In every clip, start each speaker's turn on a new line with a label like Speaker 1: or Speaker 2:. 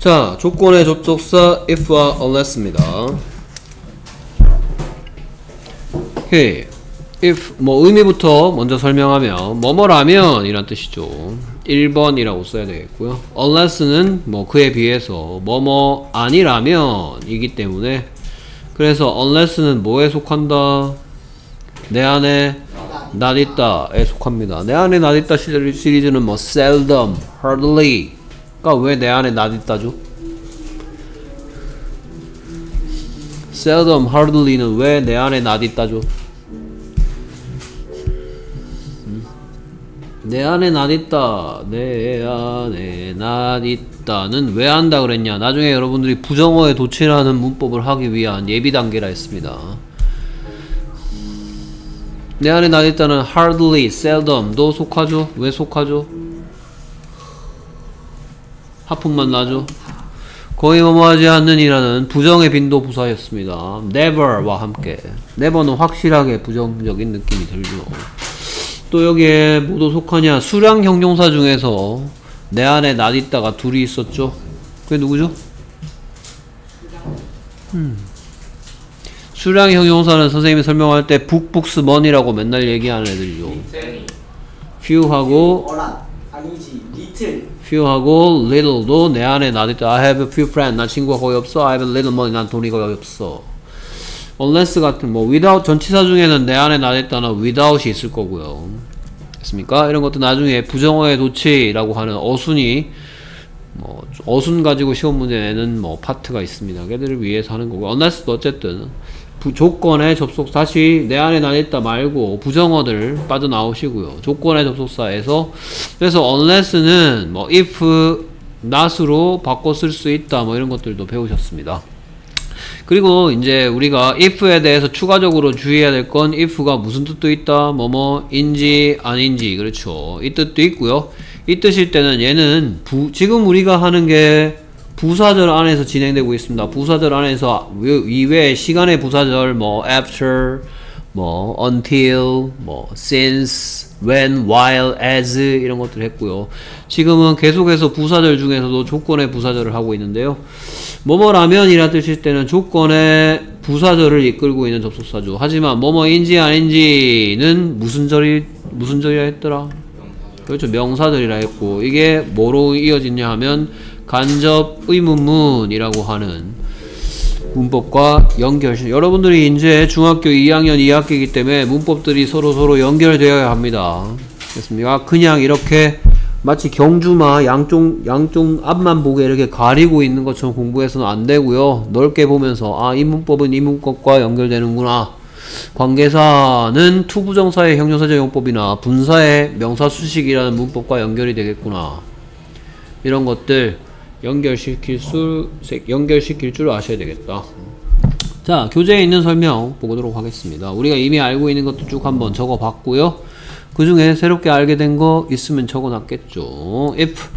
Speaker 1: 자, 조건의 접속사 if와 unless입니다. 오케이. if 뭐 의미부터 먼저 설명하면 뭐뭐라면 이란 뜻이죠. 1번이라고 써야 되겠고요. unless는 뭐 그에 비해서 뭐뭐 아니라면 이기 때문에, 그래서 unless는 뭐에 속한다? 내 안에 not 있다에 속합니다. 내 안에 not 있다 시리즈는 뭐 seldom, hardly. 그러니까 왜 내 안에 not 있다죠? seldom, hardly는 왜 내 안에 not 있다죠? 내 안에 not 있다, 내 안에 not 있다는 왜 한다 그랬냐? 나중에 여러분들이 부정어에 도취라는 문법을 하기 위한 예비 단계라 했습니다. 내 안에 not 있다는 hardly, seldom도 속하죠? 왜 속하죠? 하품만 나죠? 거의 뭐뭐하지 않는이라는 부정의 빈도 부사였습니다. never와 함께. never는 확실하게 부정적인 느낌이 들죠. 또 여기에 뭐도 속하냐? 수량 형용사 중에서 내 안에 not 있다가 둘이 있었죠? 그게 누구죠? 수량 형용사는 선생님이 설명할 때 북, 북스, 먼이라고 맨날 얘기하는 애들이죠. few하고 few하고 little도 내 안에 not 있다. I have a few friends. 나 친구가 거의 없어. I have a little money. 난 돈이 거의 없어. unless 같은 뭐 without 전치사 중에는 내 안에 not 있다는 without이 있을 거고요. 됐습니까? 이런 것도 나중에 부정어의 도치라고 하는 어순이 뭐 어순 가지고 시험 문제 내는 뭐 파트가 있습니다. 걔들을 위해서 하는 거고. unless도 어쨌든 조건의 접속, 다시 내 안에 not 있다 말고 부정어들 빠져나오시고요. 조건의 접속사에서, 그래서 unless는 뭐 if, not으로 바꿔 쓸 수 있다 뭐 이런 것들도 배우셨습니다. 그리고 이제 우리가 if에 대해서 추가적으로 주의해야 될 건 if가 무슨 뜻도 있다, 뭐뭐인지 아닌지, 그렇죠. 이 뜻도 있고요. 이 뜻일 때는 얘는 지금 우리가 하는 게 부사절 안에서 진행되고 있습니다. 부사절 안에서 이외에 시간의 부사절 뭐 after, 뭐 until, 뭐 since, when, while, as 이런 것들 했고요. 지금은 계속해서 부사절 중에서도 조건의 부사절을 하고 있는데요. 뭐뭐라면 이라 뜻일 때는 조건의 부사절을 이끌고 있는 접속사죠. 하지만 뭐뭐인지 아닌지는 무슨 절이라 했더라? 그렇죠. 명사절이라 했고, 이게 뭐로 이어지냐 하면 간접 의문문이라고 하는 문법과 연결. 여러분들이 이제 중학교 2학년 2학기이기 때문에 문법들이 서로 연결되어야 합니다. 됐습니까? 그냥 이렇게 마치 경주마 양쪽 앞만 보게 이렇게 가리고 있는 것처럼 공부해서는 안 되고요. 넓게 보면서 아, 이 문법은 이 문법과 연결되는구나. 관계사는 투부정사의 형용사적 용법이나 분사의 명사수식이라는 문법과 연결이 되겠구나. 이런 것들 연결시킬 줄 아셔야 되겠다. 자, 교재에 있는 설명 보도록 하겠습니다. 우리가 이미 알고 있는 것도 쭉 한번 적어 봤고요. 그 중에 새롭게 알게 된 거 있으면 적어 놨겠죠. if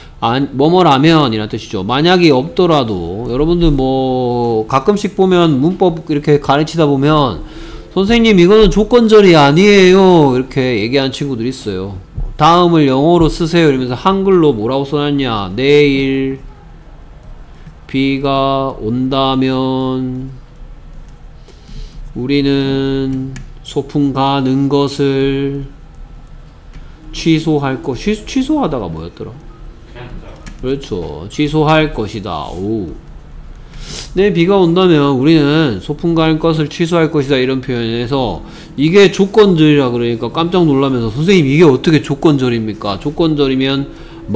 Speaker 1: 뭐뭐라면 이란 뜻이죠. 만약이 없더라도, 여러분들 뭐 가끔씩 보면 문법 이렇게 가르치다 보면 선생님 이거는 조건절이 아니에요 이렇게 얘기하는 친구들이 있어요. 다음을 영어로 쓰세요 이러면서 한글로 뭐라고 써놨냐? 내일 비가 온다면 우리는 소풍 가는 것을 취소할 것. 취소하다가 뭐였더라? 그렇죠. 취소할 것이다. 오. 내 비가 온다면 우리는 소풍 갈 것을 취소할 것이다. 이런 표현에서 이게 조건절이라 그러니까 깜짝 놀라면서 선생님 이게 어떻게 조건절입니까? 조건절이면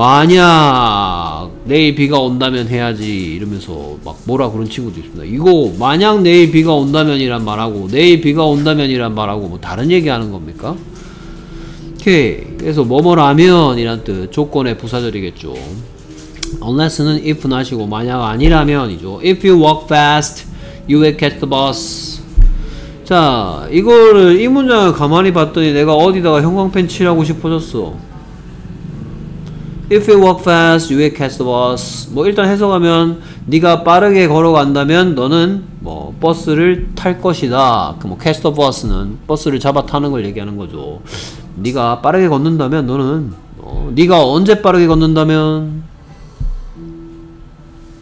Speaker 1: 만약 내일 비가 온다면 해야지 이러면서 막 뭐라 그런 친구도 있습니다. 이거 만약 내일 비가 온다면이란 말하고 내일 비가 온다면이란 말하고 뭐 다른 얘기하는 겁니까? 오케이. 그래서 뭐뭐라면 이란 뜻, 조건의 부사절이겠죠. unless는 if not이고 만약 아니라면이죠. If you walk fast, you will catch the bus. 자, 이거를 이 문장을 가만히 봤더니 내가 어디다가 형광펜 칠하고 싶어졌어. If you walk fast, you will catch the bus. 뭐 일단 해석하면 네가 빠르게 걸어간다면 너는 뭐 버스를 탈 것이다. 그 뭐 catch the bus는 버스를 잡아 타는 걸 얘기하는 거죠. 네가 빠르게 걷는다면 너는 네가 언제 빠르게 걷는다면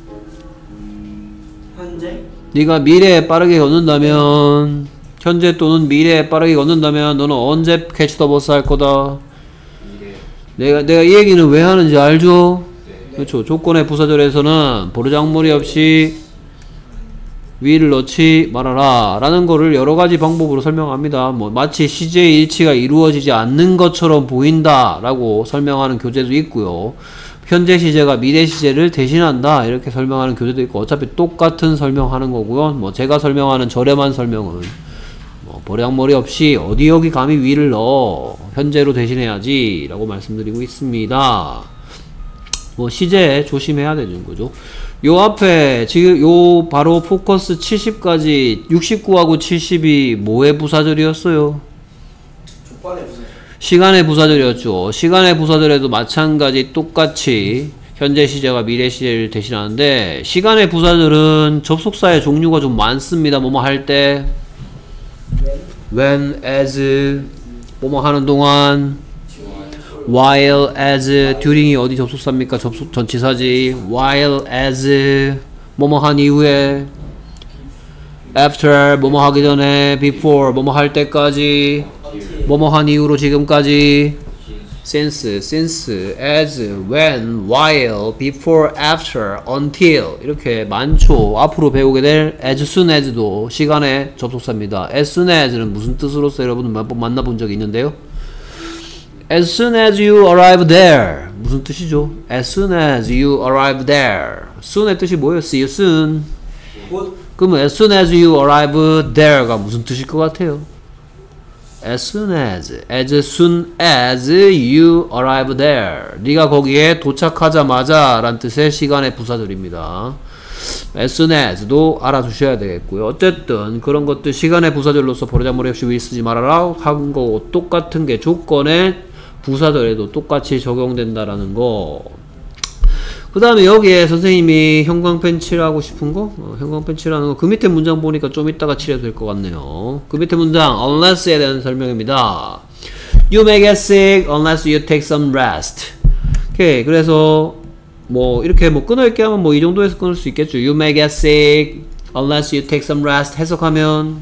Speaker 2: 현재?
Speaker 1: 네가 미래에 빠르게 걷는다면 현재 또는 미래에 빠르게 걷는다면 너는 언제 캐치 더 버스 할 거다? 내가 이 얘기는 왜 하는지 알죠? 그렇죠. 조건의 부사절에서는 보르장머리 없이 위를 넣지 말아라 라는 거를 여러가지 방법으로 설명합니다. 뭐 마치 시제의 일치가 이루어지지 않는 것처럼 보인다 라고 설명하는 교재도 있고요. 현재 시제가 미래 시제를 대신한다 이렇게 설명하는 교재도 있고, 어차피 똑같은 설명하는 거고요. 뭐 제가 설명하는 저렴한 설명은 뭐 보량머리 없이 어디 여기 감히 위를 넣어 현재로 대신해야지 라고 말씀드리고 있습니다. 뭐 시제 조심해야 되는 거죠. 요 앞에 지금 요 바로 포커스 70까지 69하고 70이 뭐의 부사절이었어요?
Speaker 2: 조건의 부사절.
Speaker 1: 시간의 부사절이었죠. 시간의 부사절에도 마찬가지 똑같이 현재 시제가 미래 시제를 대신하는데, 시간의 부사절은 접속사의 종류가 좀 많습니다. 뭐뭐 할 때 when, as, 뭐뭐 하는 동안, while, as, during이 어디 접속사입니까? 접속 전치사지. while, as, 뭐뭐 한 이후에, after, 뭐뭐 하기 전에, before, 뭐뭐 할 때까지, 뭐뭐 한 이후로 지금까지, since, as, when, while, before, after, until 이렇게 많죠. 앞으로 배우게 될 as soon as도 시간의 접속사입니다. as soon as는 무슨 뜻으로서 여러분 만나본 적이 있는데요. as soon as you arrive there 무슨 뜻이죠? as soon as you arrive there. soon의 뜻이 뭐예요? see you soon. 그러면 as soon as you arrive there가 무슨 뜻일 것 같아요? as soon as you arrive there. 네가 거기에 도착하자마자 라는 뜻의 시간의 부사절입니다. as soon as도 알아두셔야 되겠고요. 어쨌든 그런 것들 시간의 부사절로서 버르장머리 없이 위 쓰지 말아라 한 거고, 똑같은 게 조건의 부사절에도 똑같이 적용된다라는 거. 그 다음에 여기에 선생님이 형광펜 칠하고 싶은 거, 형광펜 칠하는 거, 그 밑에 문장 보니까 좀 이따가 칠해도 될 것 같네요. 그 밑에 문장 unless에 대한 설명입니다. You may get sick unless you take some rest. 오케이. 그래서 뭐 이렇게 뭐 끊어있게 하면 뭐 이 정도에서 끊을 수 있겠죠. You may get sick unless you take some rest. 해석하면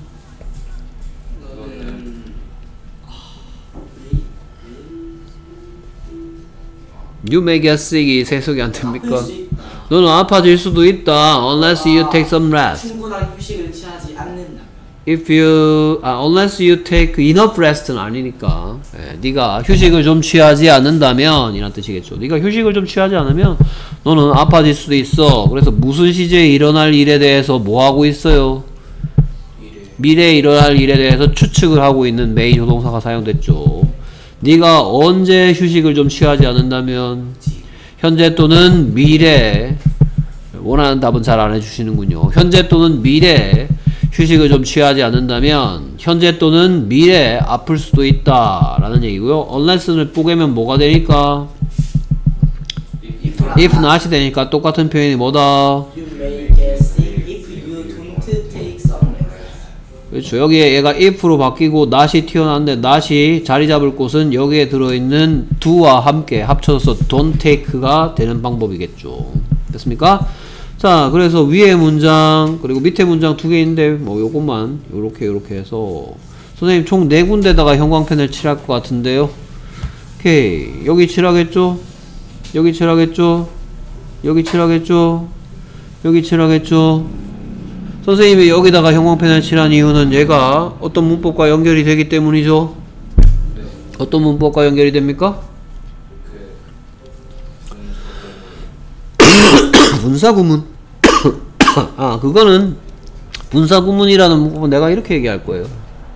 Speaker 1: You may get sick이 해석이 안 됩니까? 너는 아파질 수도 있다. Unless you take some rest.
Speaker 2: 충분한 휴식을 취하지 않는다.
Speaker 1: If you, unless you take enough rest는 아니니까. 네가 휴식을 좀 취하지 않는다면 이란 뜻이겠죠. 네가 휴식을 좀 취하지 않으면 너는 아파질 수도 있어. 그래서 무슨 시제에 일어날 일에 대해서 뭐 하고 있어요? 미래에 일어날 일에 대해서 추측을 하고 있는 메인 조동사가 사용됐죠. 네가 언제 휴식을 좀 취하지 않는다면 현재 또는 미래. 원하는 답은 잘 안 해주시는군요. 현재 또는 미래 휴식을 좀 취하지 않는다면 현재 또는 미래 아플 수도 있다 라는 얘기고요. unless를 뽀개면 뭐가 되니까? if not이 되니까 똑같은 표현이 뭐다?
Speaker 2: You may get sick if you don't take some rest.
Speaker 1: 그렇죠. 여기에 얘가 if로 바뀌고 not이 튀어나왔는데 not이 자리 잡을 곳은 여기에 들어있는 do와 함께 합쳐서 don't take가 되는 방법이겠죠. 됐습니까? 자, 그래서 위에 문장 그리고 밑에 문장 두 개 있는데 뭐 요것만 요렇게 해서 선생님 총 4군데다가 형광펜을 칠할 것 같은데요. 오케이. 여기 칠하겠죠? 여기 칠하겠죠? 여기 칠하겠죠? 여기 칠하겠죠? 선생님이 여기다가 형광펜을 칠한 이유는 얘가 어떤 문법과 연결이 되기 때문이죠. 어떤 문법과 연결이 됩니까? 분사구문. 그거는 분사구문이라는 문법은 내가 이렇게 얘기할 거예요.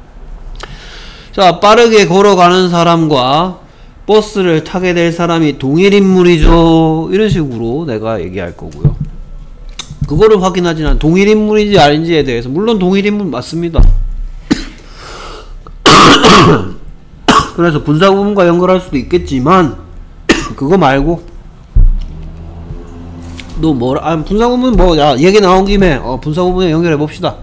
Speaker 1: 자, 빠르게 걸어가는 사람과 버스를 타게 될 사람이 동일 인물이죠. 이런 식으로 내가 얘기할 거고요. 그거를 확인하진 않아. 동일 인물인지 아닌지에 대해서. 물론 동일 인물 맞습니다. 그래서 분사구문과 연결할 수도 있겠지만 그거 말고 너 뭐라 분사구문 야 얘기 나온 김에 분사구문에 연결해 봅시다.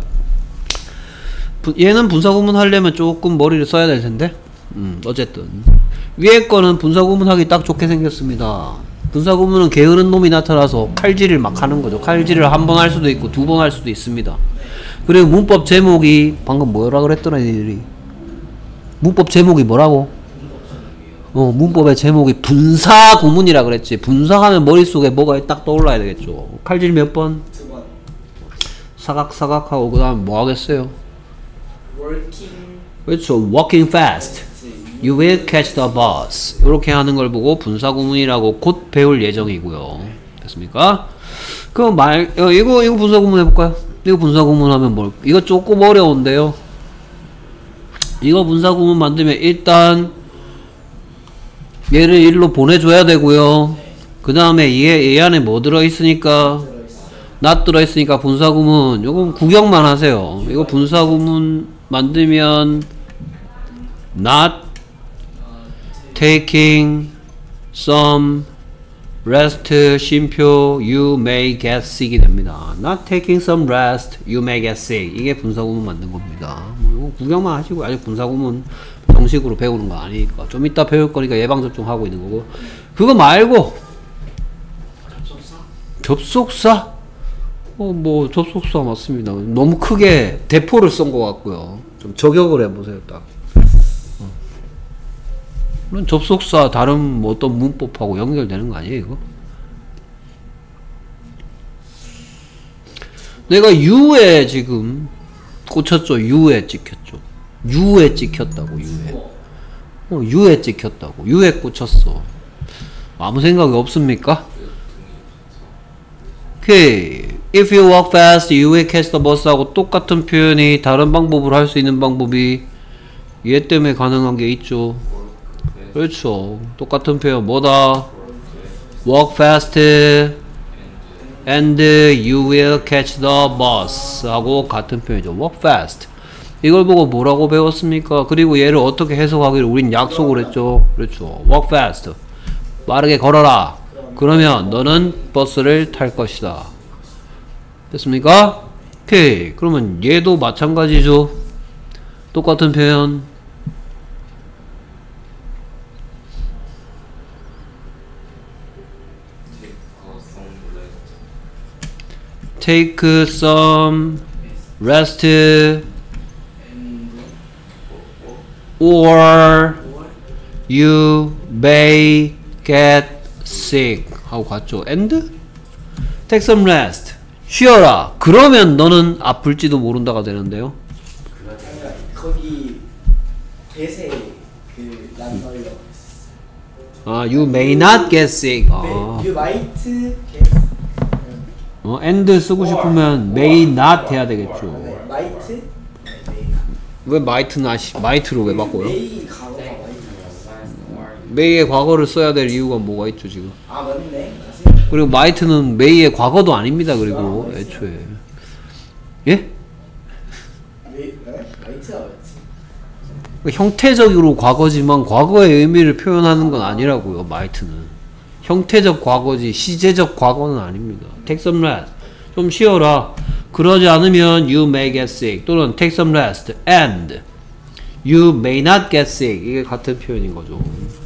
Speaker 1: 얘는 분사구문 하려면 조금 머리를 써야 될 텐데 어쨌든 위에 거는 분사구문 하기 딱 좋게 생겼습니다. 분사구문은 게으른 놈이 나타나서 칼질을 막 하는 거죠. 칼질을 한 번 할 수도 있고 두 번 할 수도 있습니다. 그리고 문법 제목이 방금 뭐라 그랬더라 니들이? 문법 제목이 뭐라고? 문법의 제목이 분사구문이라 그랬지. 분사하면 머릿속에 뭐가 딱 떠올라야 되겠죠. 칼질 몇 번?
Speaker 2: 2번.
Speaker 1: 사각사각하고 그 다음 뭐 하겠어요?
Speaker 2: Working.
Speaker 1: 그렇죠. Walking fast. You will catch the bus. 이렇게 하는 걸 보고 분사구문이라고 곧 배울 예정이고요. 됐습니까? 그럼 이거 분사구문 해볼까요? 이거 분사구문 하면 뭘? 이거 조금 어려운데요. 이거 분사구문 만들면 일단 얘를 일로 보내줘야 되고요. 그 다음에 얘 안에 뭐 들어있으니까 not 들어있으니까 분사구문 요건 구경만 하세요. 이거 분사구문 만들면 not taking some rest 쉼표 you may get sick이 됩니다. Not taking some rest you may get sick. 이게 분사구문 만든 겁니다. 뭐 구경만 하시고 아직 분사구문 정식으로 배우는 거 아니니까 좀 이따 배울 거니까 예방접종 하고 있는 거고. 그거 말고 접속사? 뭐 접속사 맞습니다. 너무 크게 대포를 쏜 것 같고요. 좀 저격을 해보세요 딱. 물론 접속사 다른 뭐 어떤 문법하고 연결되는 거 아니에요 이거? 내가 U에 지금 꽂혔죠. U에 찍혔죠. U에 찍혔다고. U에 찍혔다고. U에 꽂혔어. 아무 생각이 없습니까? 오케이. If you walk fast, you will catch the bus 하고 똑같은 표현이 다른 방법으로 할 수 있는 방법이 얘 때문에 가능한 게 있죠. 그렇죠. 똑같은 표현 뭐다? Walk fast and you will catch the bus 하고 같은 표현이죠. Walk fast. 이걸 보고 뭐라고 배웠습니까? 그리고 얘를 어떻게 해석하기를 우린 약속을 했죠. 그렇죠. Walk fast. 빠르게 걸어라. 그러면 너는 버스를 탈 것이다. 됐습니까? 오케이. 그러면 얘도 마찬가지죠. 똑같은 표현. Take some rest or you may get sick 하고 갔죠. And take some rest. 쉬어라. 그러면 너는 아플지도 모른다가 되는데요.
Speaker 2: 거기 대세 난 걸려.
Speaker 1: You may not get sick.
Speaker 2: You might get.
Speaker 1: and 쓰고 싶으면 may not 해야 되겠죠.
Speaker 2: might?
Speaker 1: 왜 might로 왜 바꿔요?
Speaker 2: may 과거가
Speaker 1: may의 과거를 써야 될 이유가 뭐가 있죠 지금?
Speaker 2: 맞네.
Speaker 1: 그리고 might는 may의 과거도 아닙니다. 그리고 애초에 예?
Speaker 2: might가 맞지.
Speaker 1: 형태적으로 과거지만 과거의 의미를 표현하는 건 아니라고요. might는 형태적 과거지 시제적 과거는 아닙니다. Take some rest. 좀 쉬어라. 그러지 않으면 you may get sick 또는 take some rest and you may not get sick. 이게 같은 표현인 거죠.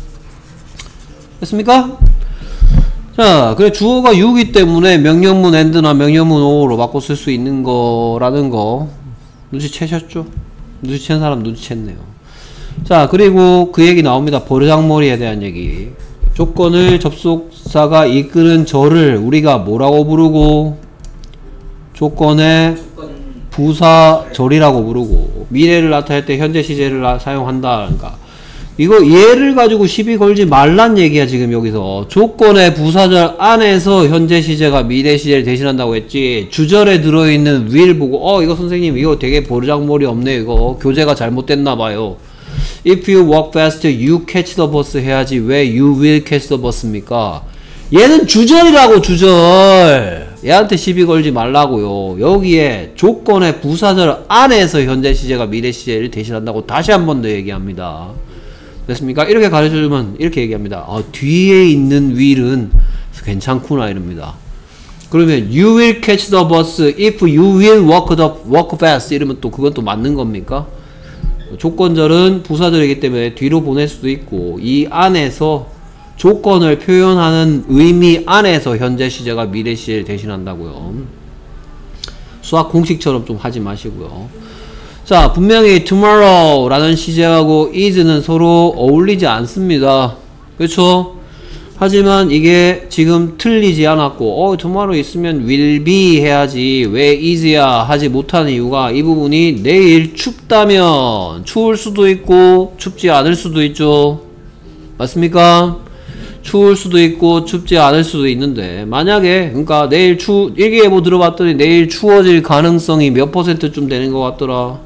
Speaker 1: 됐습니까? 자, 그래 주어가 you이기 때문에 명령문 and나 명령문 or로 바꿔 쓸 수 있는 거라는 거 눈치채셨죠? 눈치챈 사람 눈치챘네요. 자, 그리고 그 얘기 나옵니다. 버르장머리에 대한 얘기. 조건을 접속사가 이끄는 저를 우리가 뭐라고 부르고 조건의 부사절이라고 부르고 미래를 나타낼 때 현재 시제를 사용한다. 그러니까 이거 얘를 가지고 시비 걸지 말란 얘기야. 지금 여기서 조건의 부사절 안에서 현재 시제가 미래 시제를 대신한다고 했지. 주절에 들어있는 will 보고 이거 선생님 이거 되게 버르장머리 없네. 이거 교재가 잘못됐나봐요. If you walk fast, you catch the bus 해야지 왜 you will catch the bus입니까? 얘는 주절이라고 주절. 얘한테 시비 걸지 말라고요. 여기에 조건의 부사절 안에서 현재 시제가 미래 시제를 대신한다고 다시 한 번 더 얘기합니다. 됐습니까? 이렇게 가르쳐주면 이렇게 얘기합니다. 뒤에 있는 will은 괜찮구나 이럽니다. 그러면 you will catch the bus if you will walk fast 이러면 또 그건 또 맞는 겁니까? 조건절은 부사절이기 때문에 뒤로 보낼 수도 있고 이 안에서 조건을 표현하는 의미 안에서 현재 시제가 미래 시제를 대신한다고요. 수학 공식처럼 좀 하지 마시고요. 자, 분명히 tomorrow라는 시제하고 is는 서로 어울리지 않습니다. 그렇죠? 하지만 이게 지금 틀리지 않았고 tomorrow 있으면 will be 해야지 왜 is야 하지 못하는 이유가 이 부분이 내일 춥다면 추울 수도 있고 춥지 않을 수도 있죠. 맞습니까? 추울 수도 있고 춥지 않을 수도 있는데 만약에 그러니까 내일 일기예보 들어봤더니 내일 추워질 가능성이 몇 %쯤 되는 것 같더라?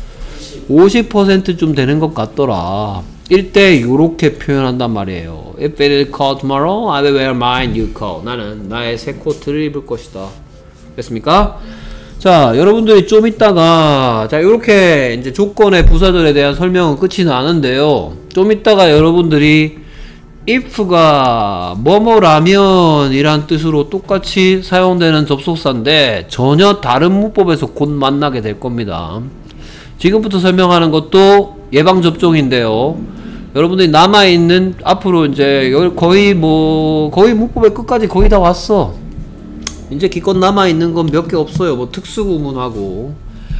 Speaker 1: 50%쯤 되는 것 같더라. 일때 요렇게 표현한단 말이에요. If it is cold tomorrow, I will wear my new coat. 나는 나의 새 코트를 입을 것이다. 됐습니까? 자, 여러분들이 좀 이따가 자 요렇게 이제 조건의 부사절에 대한 설명은 끝이 나는데요. 좀 이따가 여러분들이 if가 뭐뭐라면 이란 뜻으로 똑같이 사용되는 접속사인데 전혀 다른 문법에서 곧 만나게 될 겁니다. 지금부터 설명하는 것도 예방접종인데요. 여러분들이 남아있는 앞으로 이제 거의 문법의 끝까지 거의 다 왔어. 이제 기껏 남아있는 건 몇 개 없어요. 뭐 특수구문하고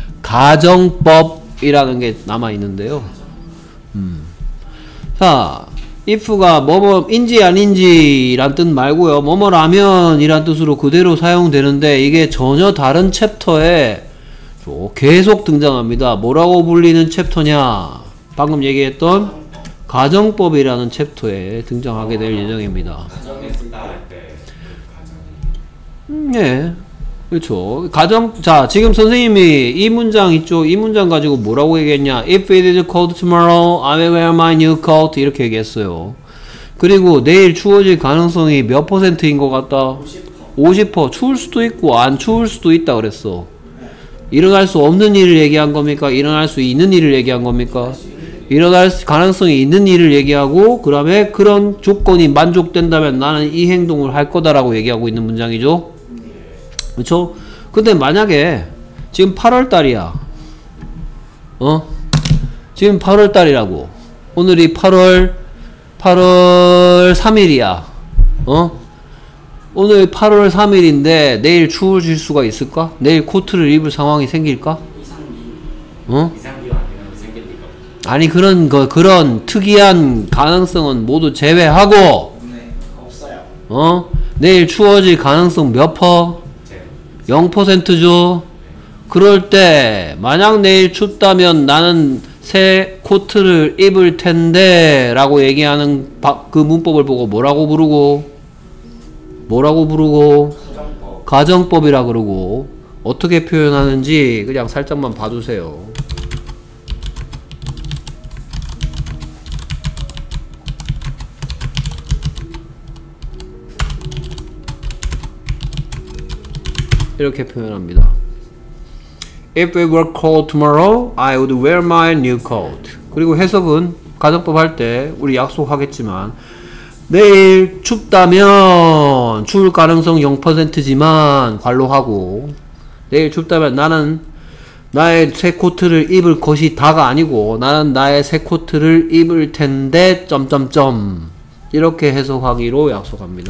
Speaker 1: 가정법이라는 게 남아있는데요. 자, if가 뭐뭐인지 아닌지 란 뜻 말고요. 뭐뭐라면 이란 뜻으로 그대로 사용되는데 이게 전혀 다른 챕터에 계속 등장합니다. 뭐라고 불리는 챕터냐? 방금 얘기했던 가정법이라는 챕터에 등장하게 될 예정입니다. 네. 그렇죠. 자, 지금 선생님이 이 문장 있죠? 이 문장 가지고 뭐라고 얘기했냐? If it is cold tomorrow, I will wear my new coat. 이렇게 얘기했어요. 그리고 내일 추워질 가능성이 몇 %인 것 같다? 50%. 추울 수도 있고 안 추울 수도 있다 그랬어. 일어날 수 없는 일을 얘기한 겁니까? 일어날 수 있는 일을 얘기한 겁니까? 일어날 가능성이 있는 일을 얘기하고 그 다음에 그런 조건이 만족된다면 나는 이 행동을 할 거다라고 얘기하고 있는 문장이죠. 그렇죠? 근데 만약에 지금 8월달이야. 지금 8월달이라고. 오늘이 8월 3일이야. 오늘 8월 3일인데 내일 추워질 수가 있을까? 내일 코트를 입을 상황이 생길까? 아니 그런 특이한 가능성은 모두 제외하고
Speaker 2: 네, 없어요.
Speaker 1: 내일 추워질 가능성 몇 퍼? 0%죠. 그럴 때 만약 내일 춥다면 나는 새 코트를 입을 텐데 라고 얘기하는 그 문법을 보고 뭐라고 부르고 가정법이라 그러고 어떻게 표현하는지 그냥 살짝만 봐주세요. 이렇게 표현합니다. If it were cold tomorrow, I would wear my new coat. 그리고 해석은 가정법 할 때 우리 약속하겠지만 내일 춥다면 추울 가능성 0%지만 관로하고 내일 춥다면 나는 나의 새 코트를 입을 것이 다가 아니고 나는 나의 새 코트를 입을 텐데 점점점 이렇게 해석하기로 약속합니다.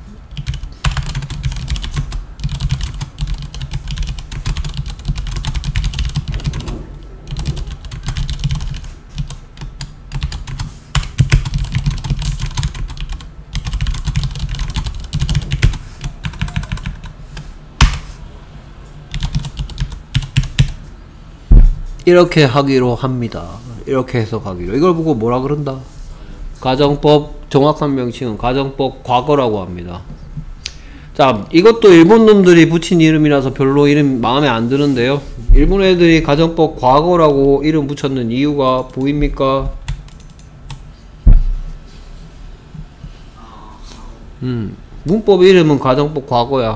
Speaker 1: 이렇게 하기로 합니다. 이렇게 해석하기로. 이걸 보고 뭐라 그런다? 가정법 정확한 명칭은 가정법 과거라고 합니다. 자, 이것도 일본 놈들이 붙인 이름이라서 별로 이름 마음에 안 드는데요. 일본 애들이 가정법 과거라고 이름 붙였는 이유가 보입니까? 문법 이름은 가정법 과거야.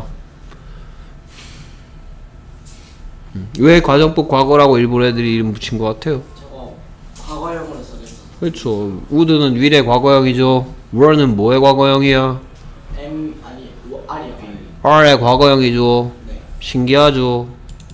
Speaker 1: 왜 가정법 과거라고 일본 애들이 이름 붙인 것 같아요?
Speaker 2: 저거 과거형으로 써졌어.
Speaker 1: 그렇죠. would는 will의 과거형이죠. were는 뭐의 과거형이야? R의 과거형이죠.
Speaker 2: 네.
Speaker 1: 신기하죠.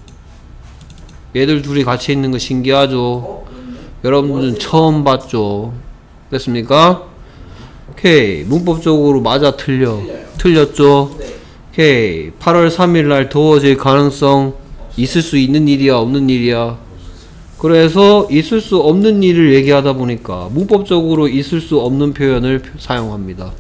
Speaker 1: 얘들 둘이 같이 있는 거 신기하죠. 여러분들은 처음 봤죠. 됐습니까? 오케이. 문법적으로 맞아 틀려?
Speaker 2: 틀려요.
Speaker 1: 틀렸죠?
Speaker 2: 네.
Speaker 1: 오케이. 8월 3일 날 더워질 가능성 있을 수 있는 일이야, 없는 일이야? 그래서 있을 수 없는 일을 얘기하다 보니까 문법적으로 있을 수 없는 표현을 사용합니다.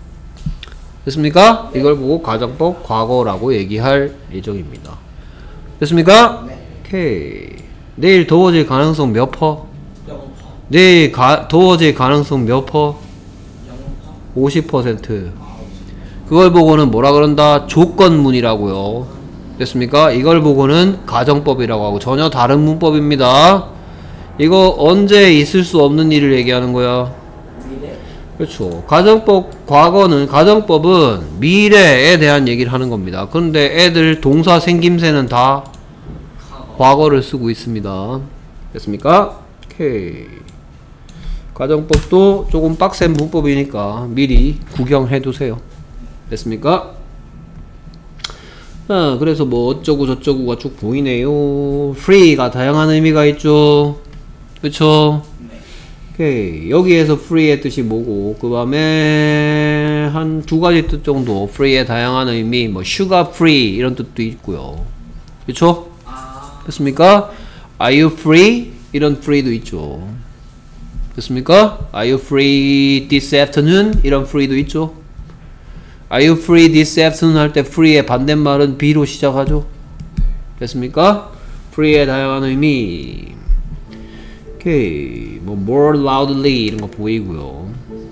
Speaker 1: 됐습니까?
Speaker 2: 네.
Speaker 1: 이걸 보고 가정법 과거라고 얘기할 예정입니다. 됐습니까?
Speaker 2: 네.
Speaker 1: 오케이. 내일 더워질 가능성 몇 퍼?
Speaker 2: 0%.
Speaker 1: 내일 더워질 가능성 몇 퍼?
Speaker 2: 0%.
Speaker 1: 50%. 그걸 보고는 뭐라 그런다? 조건문이라고요. 됐습니까? 이걸 보고는 가정법이라고 하고 전혀 다른 문법입니다. 이거 언제 있을 수 없는 일을 얘기하는 거야?
Speaker 2: 미래.
Speaker 1: 그렇죠. 가정법은 미래에 대한 얘기를 하는 겁니다. 그런데 애들 동사 생김새는 다 과거를 쓰고 있습니다. 됐습니까? 오케이. 가정법도 조금 빡센 문법이니까 미리 구경해 두세요. 됐습니까? 자, 그래서 뭐 어쩌고 저쩌고가 쭉 보이네요. free가 다양한 의미가 있죠. 그쵸?
Speaker 2: 네.
Speaker 1: 오케이. 여기에서 free의 뜻이 뭐고, 그 다음에 한 두 가지 뜻 정도 free의 다양한 의미, 뭐 sugar free 이런 뜻도 있고요. 그쵸? 됐습니까? Are you free? 이런 free도 있죠. 됐습니까? Are you free this afternoon? 이런 free도 있죠. Are you free this afternoon? 할 때 free의 반대말은 be로 시작하죠. 됐습니까? free의 다양한 의미. 오케이. 뭐 more loudly 이런 거 보이고요.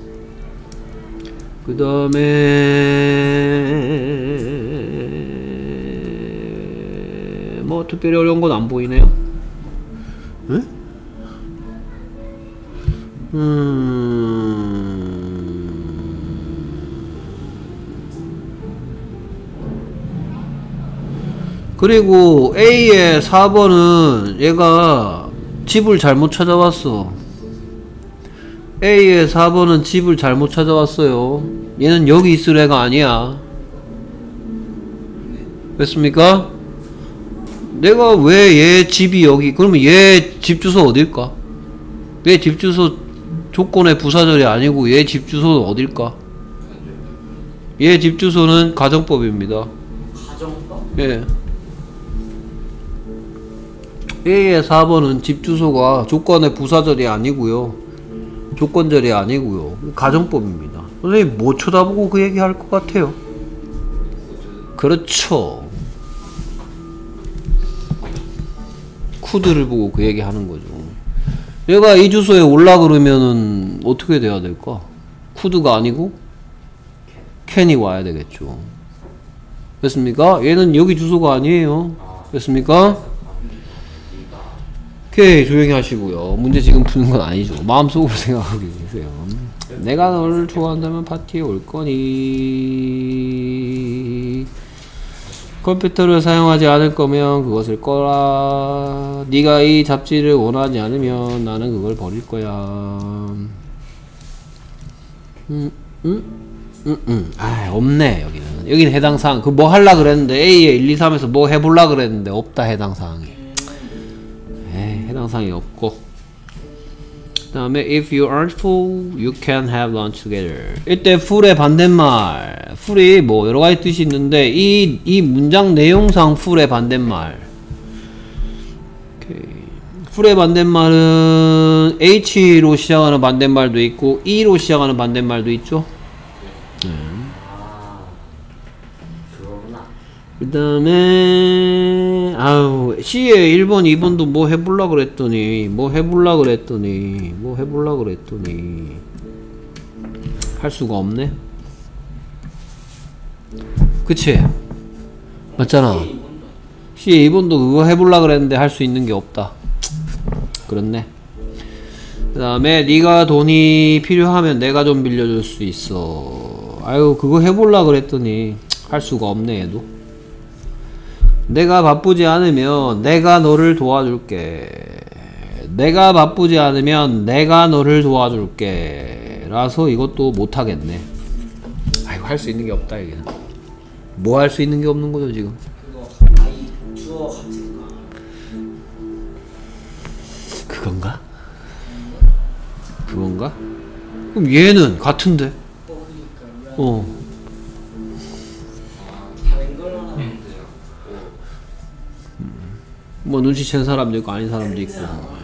Speaker 1: 그 다음에 뭐 특별히 어려운 건 안 보이네요. 응? 그리고 A의 4번은 얘가 집을 잘못 찾아왔어. A의 4번은 집을 잘못 찾아왔어요. 얘는 여기 있을 애가 아니야. 됐습니까? 내가 왜 얘 집이 여기, 그러면 얘 집 주소 어딜까? 얘 집 주소 조건의 부사절이 아니고 얘 집 주소는 어딜까? 얘 집 주소는 가정법입니다.
Speaker 2: 가정법?
Speaker 1: 예. A의 4번은 집 주소가 조건의 부사절이 아니고요. 조건절이 아니고요. 가정법입니다. 선생님 뭐 쳐다보고 그 얘기 할 것 같아요? 그렇죠. 쿠드를 보고 그 얘기 하는 거죠. 얘가 이 주소에 올라 그러면은 어떻게 돼야 될까? 쿠드가 아니고 캔이 와야 되겠죠. 됐습니까? 얘는 여기 주소가 아니에요. 됐습니까? 오케이, 조용히 하시고요. 문제 지금 푸는 건 아니죠. 마음속으로 생각하고 계세요. 내가 너를 좋아한다면 파티에 올 거니? 컴퓨터를 사용하지 않을 거면 그것을 꺼라. 네가 이 잡지를 원하지 않으면 나는 그걸 버릴 거야. 아, 없네. 여기는 해당 사항. 그 뭐 할라 그랬는데 A에 1, 2, 3에서 뭐 해볼라 그랬는데 없다. 해당 사항이. 해당 사항이 없고. 그 다음에 if you aren't full, you can have lunch together. 이때 full의 반대말. full이 뭐 여러가지 뜻이 있는데 이 문장 내용상 full의 반대말. 오케이. full의 반대말은 H로 시작하는 반대말도 있고 E로 시작하는 반대말도 있죠. 그 다음에 아우 C에 1번 2번도 뭐 해볼라 그랬더니 할 수가 없네. 그치? 맞잖아. C에 2번도 그거 해볼라 그랬는데 할 수 있는 게 없다. 그렇네. 그 다음에 네가 돈이 필요하면 내가 좀 빌려줄 수 있어. 아유 그거 해볼라 그랬더니 할 수가 없네. 얘도 내가 바쁘지 않으면 내가 너를 도와줄게. 내가 바쁘지 않으면 내가 너를 도와줄게. 라서 이것도 못하겠네. 아이고 할 수 있는 게 없다. 여기는 뭐 할 수 있는 게 없는 거죠 지금.
Speaker 2: 그거 아이 주어 같은가?
Speaker 1: 그건가? 그럼 얘는 같은데
Speaker 2: 다른 걸 하나.
Speaker 1: 뭐 눈치챈 사람도 있고 아닌 사람도 있고.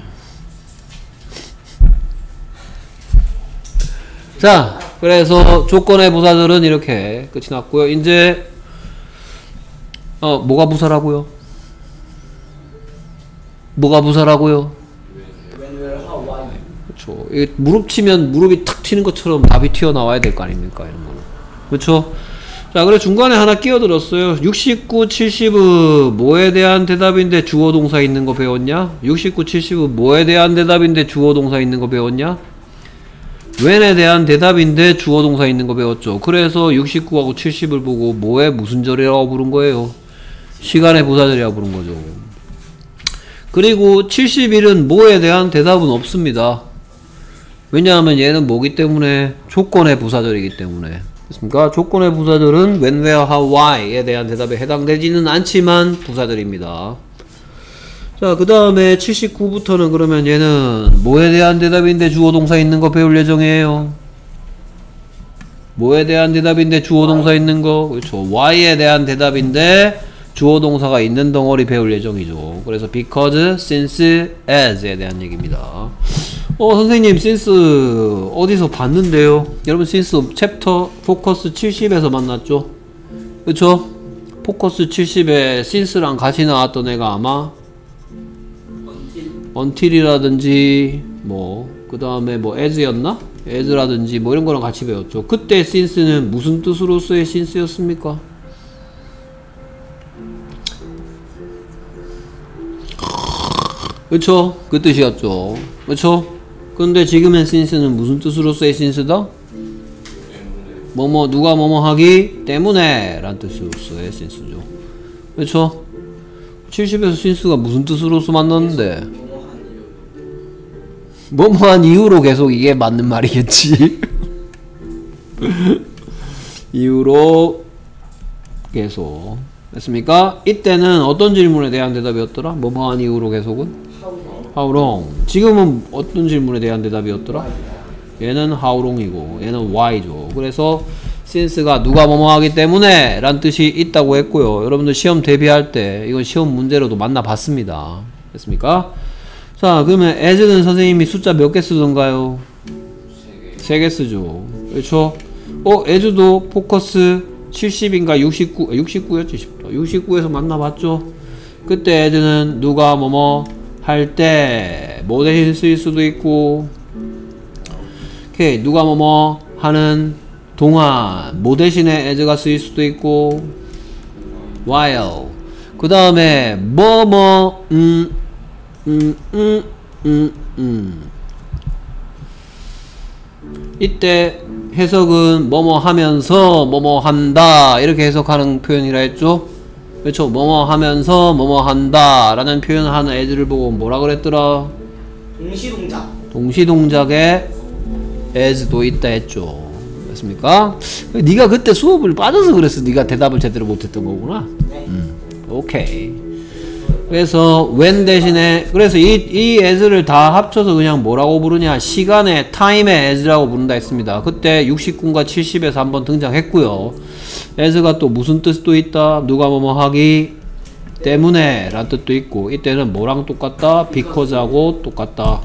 Speaker 1: 자, 그래서 조건의 부사절은 이렇게 끝이 났고요. 이제 뭐가 부사라고요? 뭐가 부사라고요?
Speaker 2: When, where, how, why.
Speaker 1: 그렇죠. 이게 무릎 치면 무릎이 탁 튀는 것처럼 답이 튀어나와야 될 거 아닙니까? 이런 거는. 그렇죠? 자, 그래 중간에 하나 끼어들었어요. 69, 70은 뭐에 대한 대답인데 주어 동사 있는 거 배웠냐? 69, 70은 뭐에 대한 대답인데 주어 동사 있는 거 배웠냐? when에 대한 대답인데 주어 동사 있는 거 배웠죠. 그래서 69하고 70을 보고 뭐에 무슨 절이라고 부른 거예요? 시간의 부사절이라고 부른 거죠. 그리고 71은 뭐에 대한 대답은 없습니다. 왜냐하면 얘는 뭐기 때문에? 조건의 부사절이기 때문에. 그렇습니까? 조건의 부사절은 when, where, how, why에 대한 대답에 해당되지는 않지만 부사절입니다. 자, 그 다음에 79부터는 그러면 얘는 뭐에 대한 대답인데 주어 동사 있는 거 배울 예정이에요. 뭐에 대한 대답인데 주어 동사 있는 거? 그렇죠. why에 대한 대답인데 주어 동사가 있는 덩어리 배울 예정이죠. 그래서 because, since, as에 대한 얘기입니다. 선생님 since 어디서 봤는데요? 여러분 since 챕터 포커스 70에서 만났죠? 그쵸? 포커스 70에 since랑 같이 나왔던 애가 아마 until이라든지 그 다음에 as였나? as라든지 이런 거랑 같이 배웠죠. 그때 since는 무슨 뜻으로서의 since였습니까? 그쵸? 그 뜻이었죠. 그쵸? 근데 지금의 since는 무슨 뜻으로서의 since다? 누가 하기 때문에 란 뜻으로서의 since죠. 그쵸? 70에서 since가 무슨 뜻으로서 만났는데? 뭐뭐한 이유로 계속 이게 맞는 말이겠지. 이유로 계속. 됐습니까? 이때는 어떤 질문에 대한 대답이었더라? 뭐뭐한 이유로 계속은? How long. 지금은 어떤 질문에 대한 대답이었더라? 얘는 how long이고 얘는 why죠. 그래서 since가 누가 하기 때문에 란 뜻이 있다고 했고요. 여러분들 시험 대비할 때 이건 시험 문제로도 만나봤습니다. 됐습니까? 자, 그러면 as는 선생님이 숫자 몇 개 쓰던가요? 3개 쓰죠. 그렇죠? as도 포커스 70인가 69였지 싶다. 69에서 만나봤죠? 그때 as는 누가 할 때 뭐 대신 쓰일 수도 있고, 오케이, 누가 하는 동안 뭐 대신에 as가 쓰일 수도 있고, while. 그 다음에 이때 해석은 하면서 한다 이렇게 해석하는 표현이라 했죠. 그렇죠. 하면서 한다 라는 표현을 하는 as를 보고 뭐라 그랬더라? 동시동작에 as도 있다 했죠. 됐습니까? 네가 그때 수업을 빠져서 그랬어. 네가 대답을 제대로 못했던 거구나. 오케이. 그래서 when 대신에 그래서 이 as를 다 합쳐서 그냥 뭐라고 부르냐? 시간의 time의 as라고 부른다 했습니다. 그때 69과 70에서 한번 등장했고요. as가 또 무슨 뜻도 있다? 누가 하기 때문에 란 뜻도 있고, 이때는 뭐랑 똑같다? because하고 똑같다.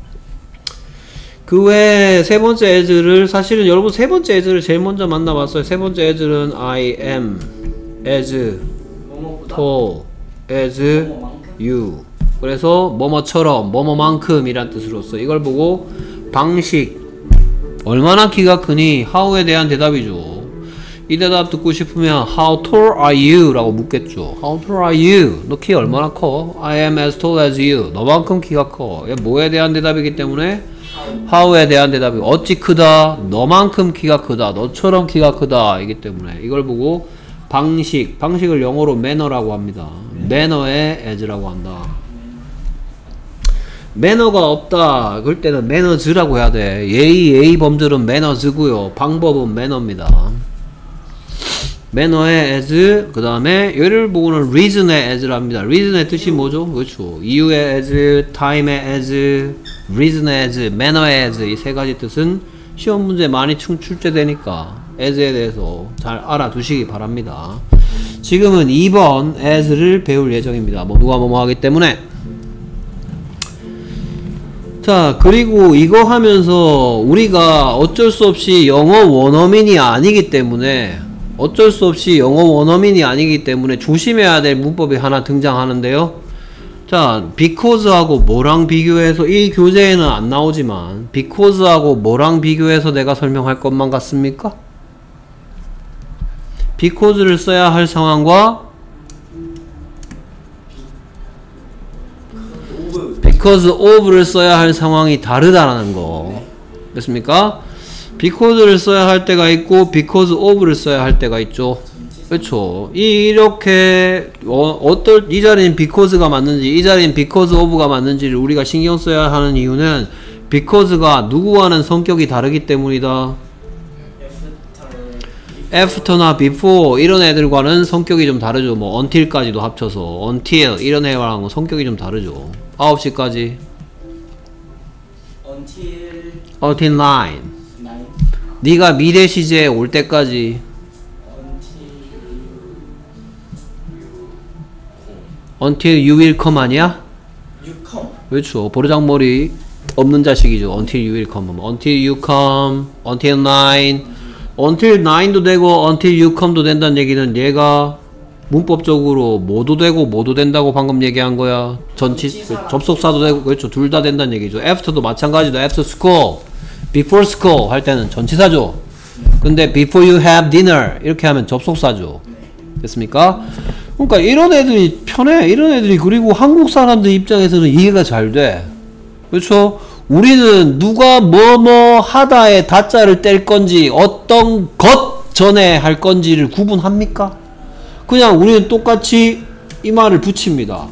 Speaker 1: 그 외에 세 번째 as를 사실은 여러분 세 번째 as를 제일 먼저 만나봤어요. 세 번째 as는 I am, as, tall, as you. 그래서 뭐뭐처럼 뭐뭐만큼 이란 뜻으로서 이걸 보고 방식 얼마나 키가 크니? how에 대한 대답이죠. 이 대답 듣고 싶으면 how tall are you? 라고 묻겠죠. how tall are you? 너 키 얼마나 커? I am as tall as you. 너만큼 키가 커. 얘 뭐에 대한 대답이기 때문에 how에 대한 대답이 어찌 크다? 너만큼 키가 크다. 너처럼 키가 크다. 이기 때문에 이걸 보고 방식을 영어로 manner라고 합니다. manner의 as라고 한다. 매너가 없다. 그럴 때는 매너즈라고 해야 돼. 예의 범절은 매너즈고요. 방법은 매너입니다. 매너의 as, 그 다음에 얘를 보고는 reason의 as를 합니다. reason의 뜻이 뭐죠? 그렇죠. 이유의 as, time의 as, reason의 as, manner의 as 이 세 가지 뜻은 시험 문제 많이 출제되니까 as에 대해서 잘 알아두시기 바랍니다. 지금은 2번 as를 배울 예정입니다. 뭐 누가 뭐뭐 하기 때문에. 자, 그리고 이거 하면서 우리가 어쩔 수 없이 영어 원어민이 아니기 때문에 조심해야 될 문법이 하나 등장하는데요. 자, because하고 뭐랑 비교해서, 이 교재에는 안 나오지만 because하고 뭐랑 비교해서 내가 설명할 것만 같습니까? because를 써야 할 상황과 because of를 써야 할 상황이 다르다라는 거. 됐습니까? because를 써야 할 때가 있고 because of를 써야 할 때가 있죠. 그렇죠. 이렇게 이 자리는 because가 맞는지 이 자리는 because of가 맞는지를 우리가 신경 써야 하는 이유는 because가 누구와는 성격이 다르기 때문이다. after나 before 이런 애들과는 성격이 좀 다르죠. 뭐 until까지도 합쳐서 until 이런 애랑 성격이 좀 다르죠. 9시까지 until 9. 네가 미래 시제에 올 때까지 until you will come 아니야?
Speaker 2: You come.
Speaker 1: 그렇죠. 보르장머리 없는 자식이죠. until you will come. until you come, until 9. until 9도 되고 until you come도 된다는 얘기는 얘가 문법적으로 뭐도 되고 뭐도 된다고 방금 얘기한 거야. 접속사도 되고, 그렇죠. 둘 다 된다는 얘기죠. after도 마찬가지도 after school, before school 할 때는 전치사죠. 근데 before you have dinner 이렇게 하면 접속사죠. 됐습니까? 그러니까 이런 애들이 편해. 이런 애들이. 그리고 한국 사람들 입장에서는 이해가 잘 돼. 그렇죠? 우리는 누가 뭐뭐 하다에 다자를 뗄 건지 어떤 것 전에 할 건지를 구분합니까? 그냥 우리는 똑같이 이 말을 붙입니다.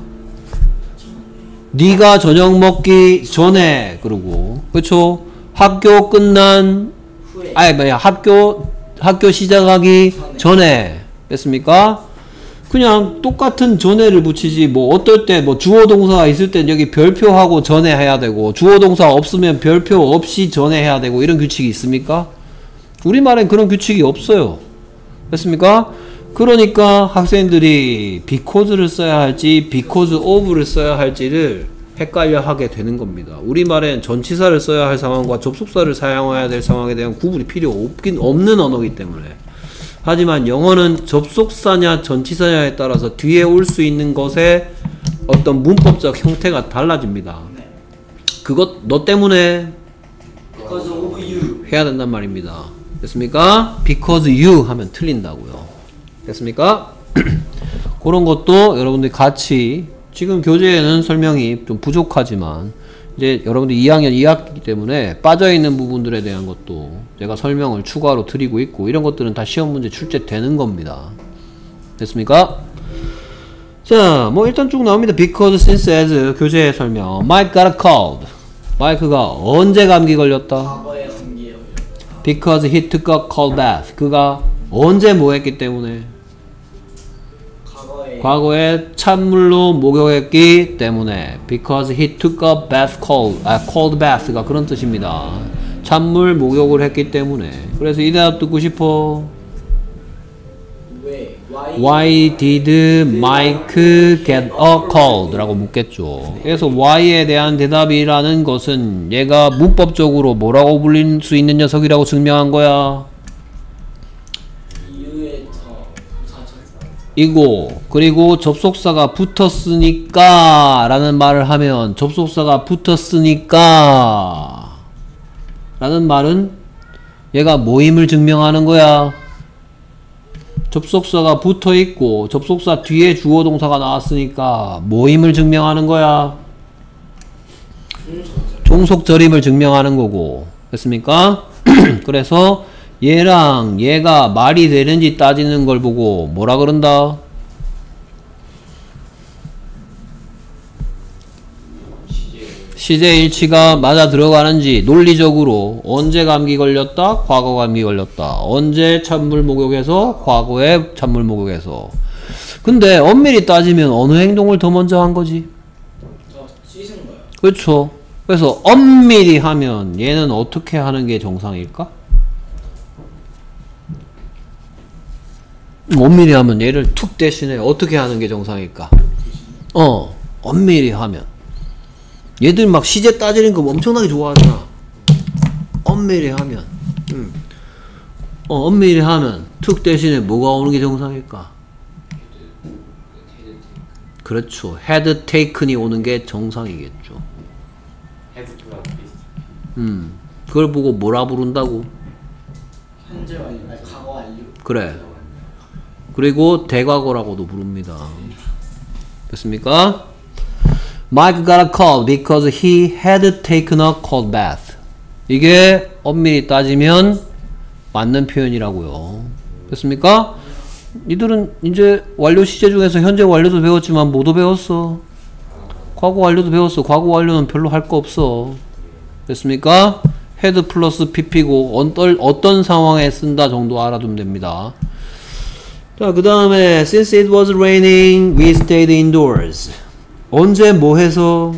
Speaker 1: 네가 저녁 먹기 전에. 그러고 그렇죠? 학교 끝난
Speaker 2: 후에.
Speaker 1: 학교 시작하기 전에. 됐습니까? 그냥 똑같은 전에를 붙이지. 뭐 어떨 때 뭐 주어 동사가 있을 땐 여기 별표하고 전에 해야 되고 주어 동사 없으면 별표 없이 전에 해야 되고 이런 규칙이 있습니까? 우리말엔 그런 규칙이 없어요. 됐습니까? 그러니까 학생들이 because를 써야 할지 because of를 써야 할지를 헷갈려 하게 되는 겁니다. 우리말엔 전치사를 써야 할 상황과 접속사를 사용해야 될 상황에 대한 구분이 필요 없는 언어이기 때문에. 하지만 영어는 접속사냐 전치사냐에 따라서 뒤에 올 수 있는 것의 어떤 문법적 형태가 달라집니다. 그것 너 때문에
Speaker 2: Because of you.
Speaker 1: 해야 된단 말입니다. 됐습니까? because you 하면 틀린다고요. 됐습니까? 그런 것도 여러분들이 같이, 지금 교재에는 설명이 좀 부족하지만 이제 여러분들 2학년 2학기이기 때문에 빠져있는 부분들에 대한 것도 제가 설명을 추가로 드리고 있고, 이런 것들은 다 시험 문제 출제되는 겁니다. 됐습니까? 자, 뭐 일단 쭉 나옵니다. because, since, as 교재 설명. Mike got a cold. 마이크가 언제 감기 걸렸다?
Speaker 2: 과거에 감기에 걸렸다.
Speaker 1: Because he took a cold bath. 그가 언제 뭐 했기 때문에? 과거에 찬물로 목욕했기 때문에. Because he took a bath cold bath가 그런 뜻입니다. 찬물 목욕을 했기 때문에. 그래서 이 대답 듣고 싶어.
Speaker 2: 왜?
Speaker 1: Why did Mike get a cold? 라고 묻겠죠. 그래서 why에 대한 대답이라는 것은 얘가 문법적으로 뭐라고 불릴 수 있는 녀석이라고 증명한 거야. 이고, 그리고 접속사가 붙었으니까 라는 말을 하면, 접속사가 붙었으니까 라는 말은 얘가 뭐임을 증명하는 거야. 접속사가 붙어있고 접속사 뒤에 주어 동사가 나왔으니까 뭐임을 증명하는 거야. 종속절임을 증명하는 거고. 됐습니까? 그래서 얘랑 얘가 말이 되는지 따지는 걸 보고 뭐라 그런다? 시제일치가 맞아 들어가는지 논리적으로. 언제 감기 걸렸다? 과거 감기 걸렸다. 언제 찬물 목욕해서? 과거에 찬물 목욕해서. 근데 엄밀히 따지면 어느 행동을 더 먼저 한 거지?
Speaker 2: 더 씻은 거야.
Speaker 1: 그렇죠. 그래서 엄밀히 하면 얘는 어떻게 하는 게 정상일까? 엄밀히 하면 얘를 툭 대신에 어떻게 하는 게 정상일까? 엄밀히 하면 얘들 막 시제 따지는 거 엄청나게 좋아하잖아. 엄밀히 하면 엄밀히 하면 툭 대신에 뭐가 오는 게 정상일까? 그렇죠. 헤드 테이큰이 오는 게 정상이겠죠.
Speaker 3: 헤드 플러스
Speaker 1: 그걸 보고 뭐라 부른다고?
Speaker 2: 현재 완료, 아니 과거 완료.
Speaker 1: 그래. 그리고 대과거라고도 부릅니다. 됐습니까? Mike got a cold because he had taken a cold bath. 이게 엄밀히 따지면 맞는 표현이라고요. 됐습니까? 이들은 이제 완료 시제 중에서 현재 완료도 배웠지만 뭐도 배웠어? 과거 완료도 배웠어. 과거 완료는 별로 할 거 없어. 됐습니까? had 플러스 pp고 어떤 상황에 쓴다 정도 알아두면 됩니다. 자, 그 다음에 since it was raining, we stayed indoors. 언제 뭐 해서?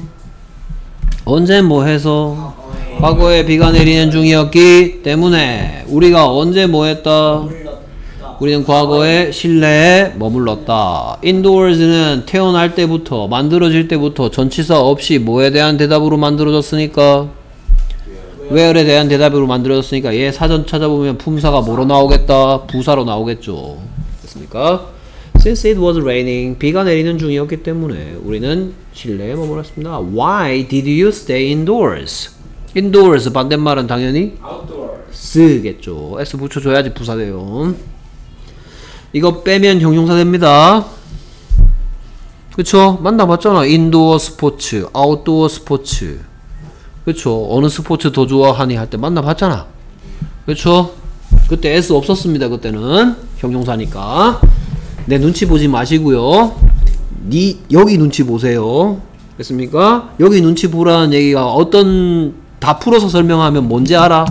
Speaker 1: 과거에 비가 내리는 중이었기 때문에 우리가 언제 뭐 했다? 우리는 과거에 실내에 머물렀다. indoors는 태어날 때부터 만들어질 때부터 전치사 없이 뭐에 대한 대답으로 만들어졌으니까 where에 대한 대답으로 만들어졌으니까 얘 사전 찾아보면 품사가 뭐로 나오겠다? 부사로 나오겠죠. 됐습니까? Since it was raining, 비가 내리는 중이었기 때문에 우리는 실내에 머물렀습니다. Why did you stay indoors? indoors 반대말은 당연히 outdoors겠죠. s 붙여줘야지 부사돼요. 이거 빼면 형용사 됩니다. 그쵸? 만나봤잖아. 인도어 스포츠, 아웃도어 스포츠. 그쵸? 어느 스포츠 더 좋아하니 할 때 만나봤잖아. 그쵸? 그때 S 없었습니다. 그때는 형용사니까. 내 눈치 보지 마시고요. 여기 눈치 보세요. 됐습니까? 여기 눈치 보라는 얘기가 다 풀어서 설명하면 뭔지 알아?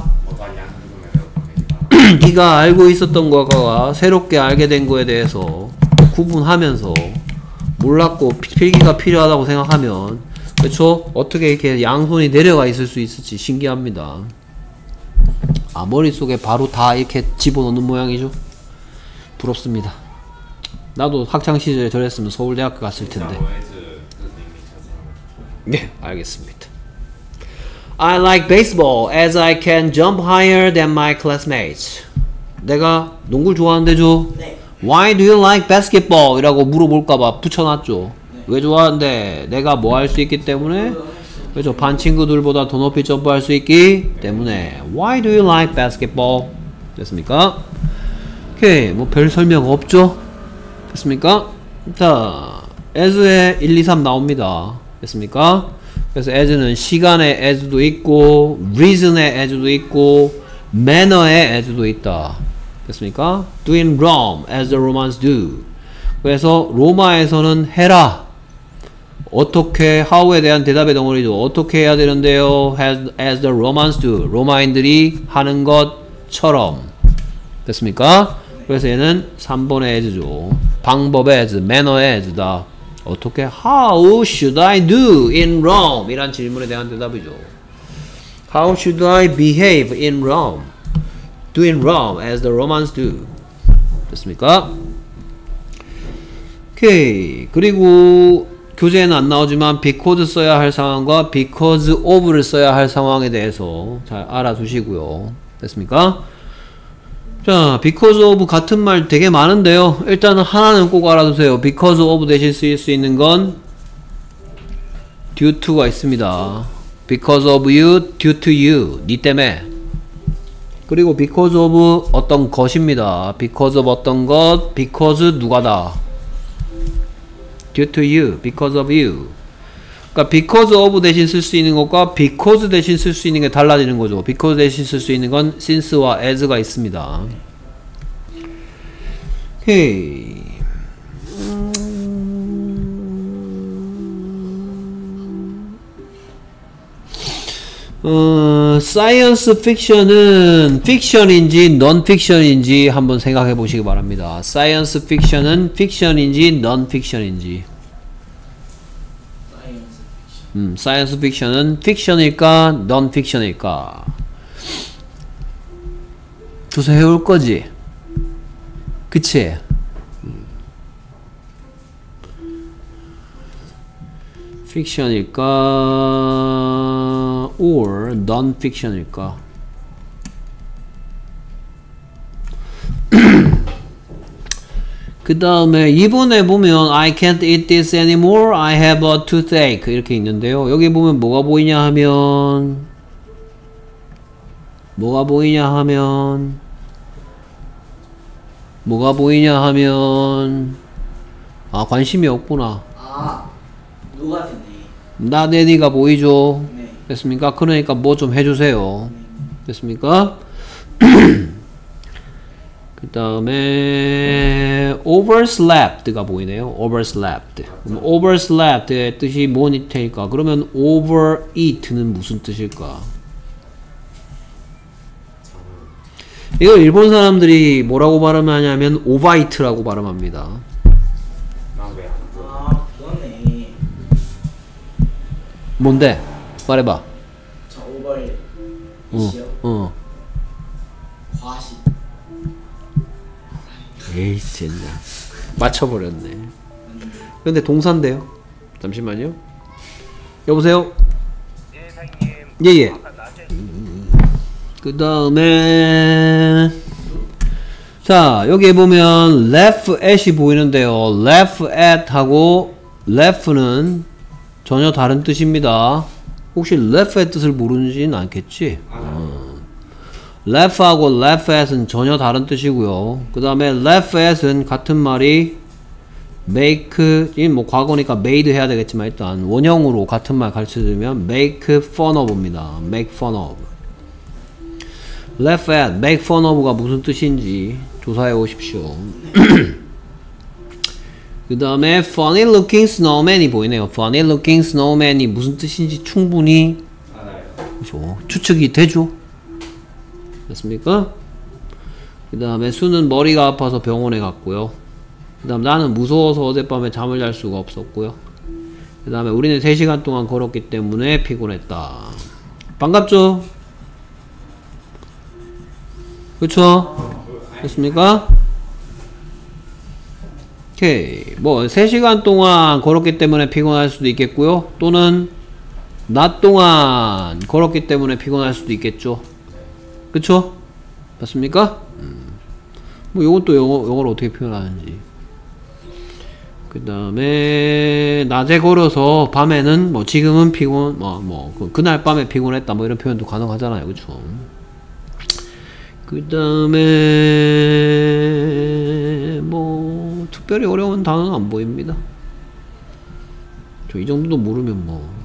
Speaker 1: 네가 알고 있었던 거가 새롭게 알게 된 거에 대해서 구분하면서 몰랐고 필기가 필요하다고 생각하면 그쵸? 어떻게 이렇게 양손이 내려가 있을 수 있을지 신기합니다. 머릿속에 바로 다 이렇게 집어넣는 모양이죠. 부럽습니다. 나도 학창시절에 저랬으면 서울대학교 갔을 텐데. 네, 알겠습니다. I like baseball as I can jump higher than my classmates. 내가 농구를 좋아하는데죠?
Speaker 2: 네.
Speaker 1: Why do you like basketball? 이라고 물어볼까봐 붙여놨죠.
Speaker 2: 네.
Speaker 1: 왜 좋아하는데? 내가 뭐 할 수 있기 때문에? 그렇죠. 반 친구들보다 더 높이 점프할 수 있기 때문에. Why do you like basketball? 됐습니까? 오케이. 뭐 별 설명 없죠? 됐습니까? 자, as의 1, 2, 3 나옵니다. 됐습니까? 그래서 as는 시간의 as도 있고 reason의 as도 있고 manner의 as도 있다. 됐습니까? Do in Rome as the Romans do. 그래서 로마에서는 해라. 어떻게 how에 대한 대답의 덩어리죠. 어떻게 해야 되는데요? as the Romans do. 로마인들이 하는 것처럼. 됐습니까? 그래서 얘는 3번의 as죠. 방법의 as, manner의 as다. 어떻게 How should I do in Rome? 이란 질문에 대한 대답이죠. How should I behave in Rome? Do in Rome as the Romans do. 됐습니까? 오케이. 그리고 교재에는 안 나오지만 because 써야 할 상황과 because of를 써야 할 상황에 대해서 잘 알아두시고요. 됐습니까? 자, because of 같은 말 되게 많은데요. 일단은 하나는 꼭 알아두세요. because of 대신 쓰일 수 있는 건 due to가 있습니다. because of you, due to you. 니 때문에. 그리고 because of 어떤 것입니다. because of 어떤 것, because 누가다. due to you, because of you. 그러니까 because of 대신 쓸 수 있는 것과 because 대신 쓸 수 있는 게 달라지는 거죠. because 대신 쓸 수 있는 건 since와 as가 있습니다. 오케이. 사이언스 픽션은 픽션인지 non 픽션인지 한번 생각해 보시기 바랍니다. 사이언스 픽션은 픽션인지 non 픽션인지. 사이언스 픽션은 픽션일까 non 픽션일까? 조사해 올 거지. 그치? fiction일까? or non-fiction일까? 그 다음에 2번에 보면 I can't eat this anymore. I have a toothache 이렇게 있는데요. 여기 보면 뭐가 보이냐 하면 아 관심이 없구나.
Speaker 2: 아, 누가 됐네.
Speaker 1: not any가 보이죠.
Speaker 2: 네.
Speaker 1: 됐습니까? 그러니까 뭐 좀 해주세요. 됐습니까? 그 다음에 overslept가 보이네요. overslept. 그럼 overslept의 뜻이 뭐니 테일까? 그러면 overeat는 무슨 뜻일까? 이거 일본 사람들이 뭐라고 발음하냐면 overeat라고 발음합니다.
Speaker 3: 난왜안 돼?
Speaker 2: 아, 그러네.
Speaker 1: 뭔데? 말해봐.
Speaker 2: 저 오버이시요? 과식.
Speaker 1: 에이 진짜 맞춰버렸네. 근데 동사인데요. 잠시만요. 여보세요? 예예. 그 다음에 자 여기 보면 laugh at이 보이는데요. laugh at 하고 laugh는 전혀 다른 뜻입니다. 혹시 laugh at 뜻을 모르지는 않겠지? laugh하고 laugh at은 전혀 다른 뜻이고요. 그 다음에 laugh at은 같은 말이 make, 뭐 과거니까 made 해야 되겠지만 일단 원형으로 같은 말 가르쳐주면 make fun of입니다. make fun of. laugh at, make fun of가 무슨 뜻인지 조사해 오십시오. 그 다음에 funny looking snowman이 보이네요. funny looking snowman이 무슨 뜻인지 충분히 그렇죠. 추측이 되죠. 됐습니까? 그 다음에 수는 머리가 아파서 병원에 갔고요. 그 다음 나는 무서워서 어젯밤에 잠을 잘 수가 없었고요. 그 다음에 우리는 3시간 동안 걸었기 때문에 피곤했다. 반갑죠? 그쵸? 됐습니까? 오케이. 뭐 3시간 동안 걸었기 때문에 피곤할 수도 있겠고요. 또는 낮 동안 걸었기 때문에 피곤할 수도 있겠죠. 그쵸? 맞습니까? 뭐 요건 또 영어로 어떻게 표현하는지. 그 다음에 낮에 걸어서 밤에는 뭐 지금은 피곤 그날 밤에 피곤했다 뭐 이런 표현도 가능하잖아요. 그쵸? 그 다음에 뭐 특별히 어려운 단어는 안 보입니다. 저 이 정도도 모르면 뭐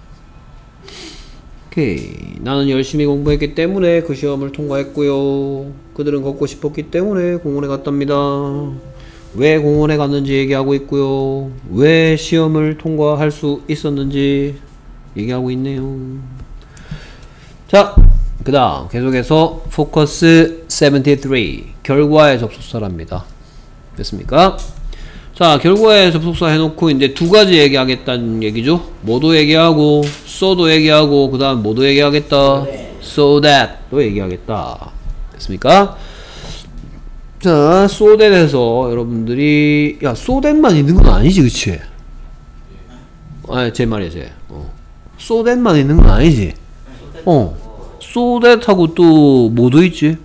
Speaker 1: 오케이. 나는 열심히 공부했기 때문에 그 시험을 통과했고요. 그들은 걷고 싶었기 때문에 공원에 갔답니다. 왜 공원에 갔는지 얘기하고 있고요. 왜 시험을 통과할 수 있었는지 얘기하고 있네요. 자, 그 다음 계속해서 포커스 73 결과의 접속사랍니다. 됐습니까? 자, 결과의 접속사 해놓고 이제 두 가지 얘기하겠다는 얘기죠. 뭐도 얘기하고 so도 얘기하고 그 다음 뭐도 얘기하겠다. so that도 얘기하겠다. 됐습니까? 자, so that에서 여러분들이 야 so that만 있는 건 아니지, 그치? 아, 제 말이야, 제. so that만 있는 건 아니지. so that하고 또 뭐도 있지?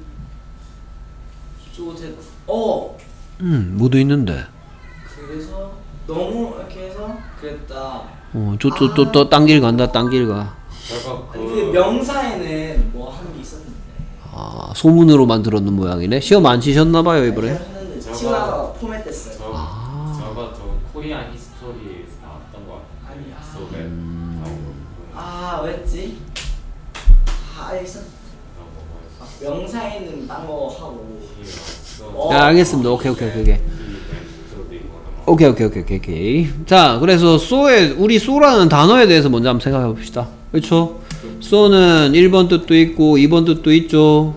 Speaker 2: so that.
Speaker 1: 뭐도 있는데.
Speaker 2: 그래서 너무 이렇게 해서 그랬다.
Speaker 1: 또 딴 길 간다, 딴 길 가.
Speaker 2: 아니, 그 명사에는 뭐 하는 게 있었는데.
Speaker 1: 아, 소문으로 만들었는 모양이네. 시험 안 치셨나봐요, 이번에.
Speaker 2: 했는데 치고 나서 포맷됐어요.
Speaker 3: 저거 저 코리안 히스토리에서 나왔던 거
Speaker 2: 아니야.
Speaker 3: 소맨
Speaker 2: 아, 왜지? 아, 알겠어. 명사에는 딴 거 하고.
Speaker 1: 야, 알겠습니다. 오케이. 오케이. 자, 그래서 so에, 우리 so라는 단어에 대해서 먼저 한번 생각해 봅시다. 그렇죠? so는 1번 뜻도 있고 2번 뜻도 있죠.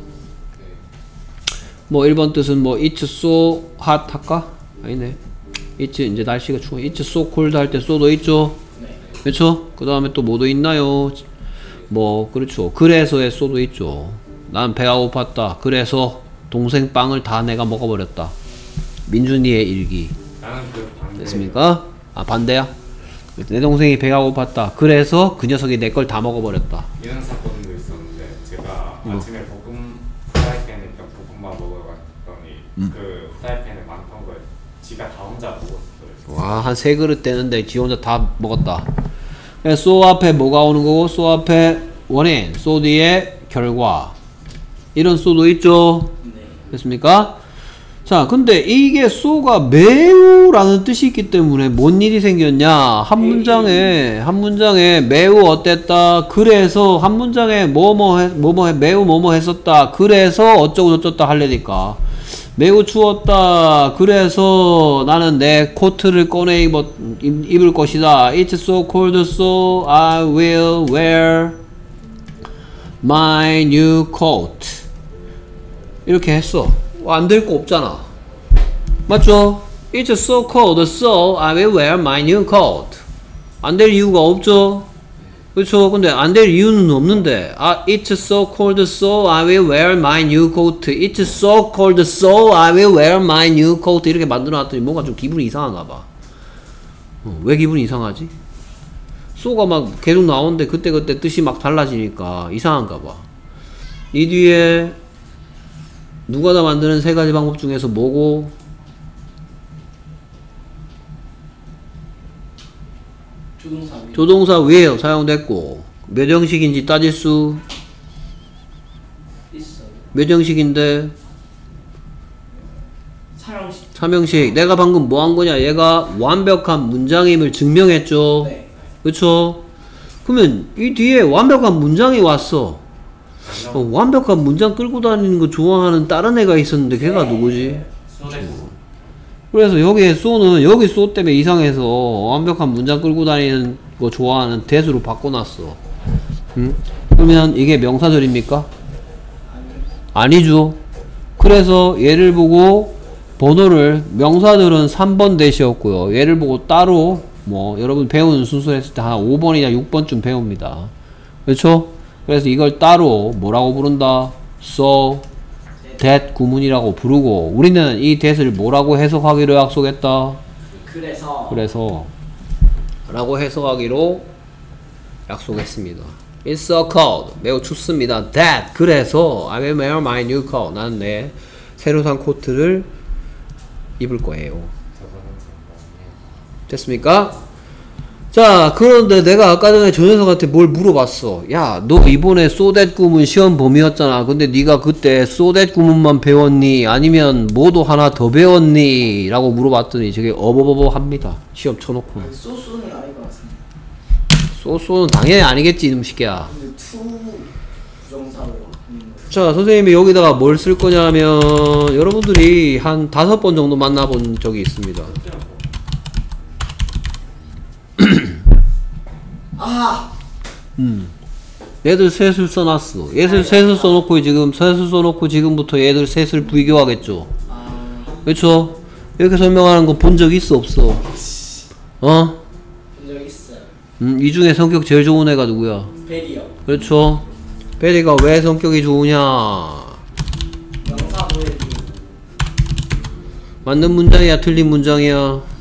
Speaker 1: 뭐 1번 뜻은 뭐 it's so hot 할까? 아니네. it's 이제 날씨가 추워. it's so cold 할 때 so도 있죠. 그렇죠? 그 다음에 또 뭐도 있나요? 뭐 그렇죠. 그래서의 so도 있죠. 난 배가 고팠다. 그래서 동생 빵을 다 내가 먹어버렸다. 민준이의 일기.
Speaker 3: 나는 그 반대.
Speaker 1: 됐습니까? 아, 반대야? 내 동생이 배가 고팠다. 그래서 그 녀석이 내 걸 다 먹어버렸다.
Speaker 3: 이런 사건도 있었는데 제가 아침에 볶음 프라이팬에 있던 볶음밥 먹으러 갔더니 그 프라이팬에 많던 걸 지가 다 혼자 먹었어요.
Speaker 1: 와, 한 3그릇 되는데 지 혼자 다 먹었다. so 앞에 뭐가 오는 거고, so 앞에 원인, so 뒤에 결과. 이런 so도 있죠?
Speaker 2: 네.
Speaker 1: 됐습니까? 자, 근데 이게 so가 매우라는 뜻이 있기 때문에 뭔 일이 생겼냐? 한 문장에 매우 어땠다. 그래서 한 문장에 매우 뭐뭐 했었다. 그래서 어쩌고 저쩌다 할래니까. 매우 추웠다. 그래서 나는 내 코트를 꺼내 입을 것이다. It's so cold, so I will wear my new coat. 이렇게 했어. 안 될 거 없잖아. 맞죠? It's so cold, so I will wear my new coat. 안 될 이유가 없죠? 그렇죠? 근데 안 될 이유는 없는데, it's so cold, so I will wear my new coat. It's so cold, so I will wear my new coat. 이렇게 만들어 놨더니 뭔가 좀 기분이 이상한가 봐. 왜 기분이 이상하지? so가 막 계속 나오는데 그때그때 뜻이 막 달라지니까 이상한가 봐. 이 뒤에 누가 다 만드는 3가지 방법 중에서 뭐고? 조동사 will 사용됐고, 몇 형식인지 따질 수
Speaker 2: 있어요.
Speaker 1: 몇 형식인데?
Speaker 2: 사형식.
Speaker 1: 3형식. 내가 방금 뭐 한 거냐? 얘가 완벽한 문장임을 증명했죠.
Speaker 2: 네.
Speaker 1: 그쵸? 그러면 이 뒤에 완벽한 문장이 왔어. 완벽한 문장 끌고 다니는 거 좋아하는 다른 애가 있었는데 걔가 누구지? 그래서 여기에 so는 여기 so 때문에 이상해서 완벽한 문장 끌고 다니는 거 좋아하는 that으로 바꿔놨어. 그러면 이게 명사절입니까? 아니죠. 그래서 얘를 보고 번호를, 명사들은 3번 that이었고요. 얘를 보고 따로 뭐 여러분 배우는 순서를 했을 때 한 5번이나 6번쯤 배웁니다. 그렇죠? 그래서 이걸 따로 뭐라고 부른다? so that 구문이라고 부르고, 우리는 이 that을 뭐라고 해석하기로 약속했다? 그래서 라고 해석하기로 약속했습니다. It's so cold. 매우 춥습니다. That. 그래서 I will wear my new coat. 나는 내 새로 산 코트를 입을 거예요. 됐습니까? 자, 그런데 내가 아까 전에 저 녀석한테 뭘 물어봤어. 야, 너 이번에 so that 구문 시험 범위였잖아. 근데 네가 그때 so that 구문만 배웠니? 아니면 뭐도 하나 더 배웠니? 라고 물어봤더니 저게 어버버버 합니다. 시험 쳐놓고는.
Speaker 2: 소스는 아닌 것 같습니다.
Speaker 1: 소스는 당연히 아니겠지, 이놈 새끼야.
Speaker 2: 근데 to 부정사로 있는 거.
Speaker 1: 자, 선생님이 여기다가 뭘 쓸 거냐면, 여러분들이 한 5번 정도 만나본 적이 있습니다. 얘들 셋을 써놨어. 얘들 셋을 써놓고 지금부터 얘들 셋을 부교하겠죠. 그렇죠? 이렇게 설명하는 거 본 적 있어 없어? 어?
Speaker 2: 본 적 있어요.
Speaker 1: 이 중에 성격 제일 좋은 애가 누구야?
Speaker 2: 베리요.
Speaker 1: 그렇죠? 베리가 왜 성격이 좋으냐?
Speaker 2: 명사 보여주.
Speaker 1: 맞는 문장이야, 틀린 문장이야?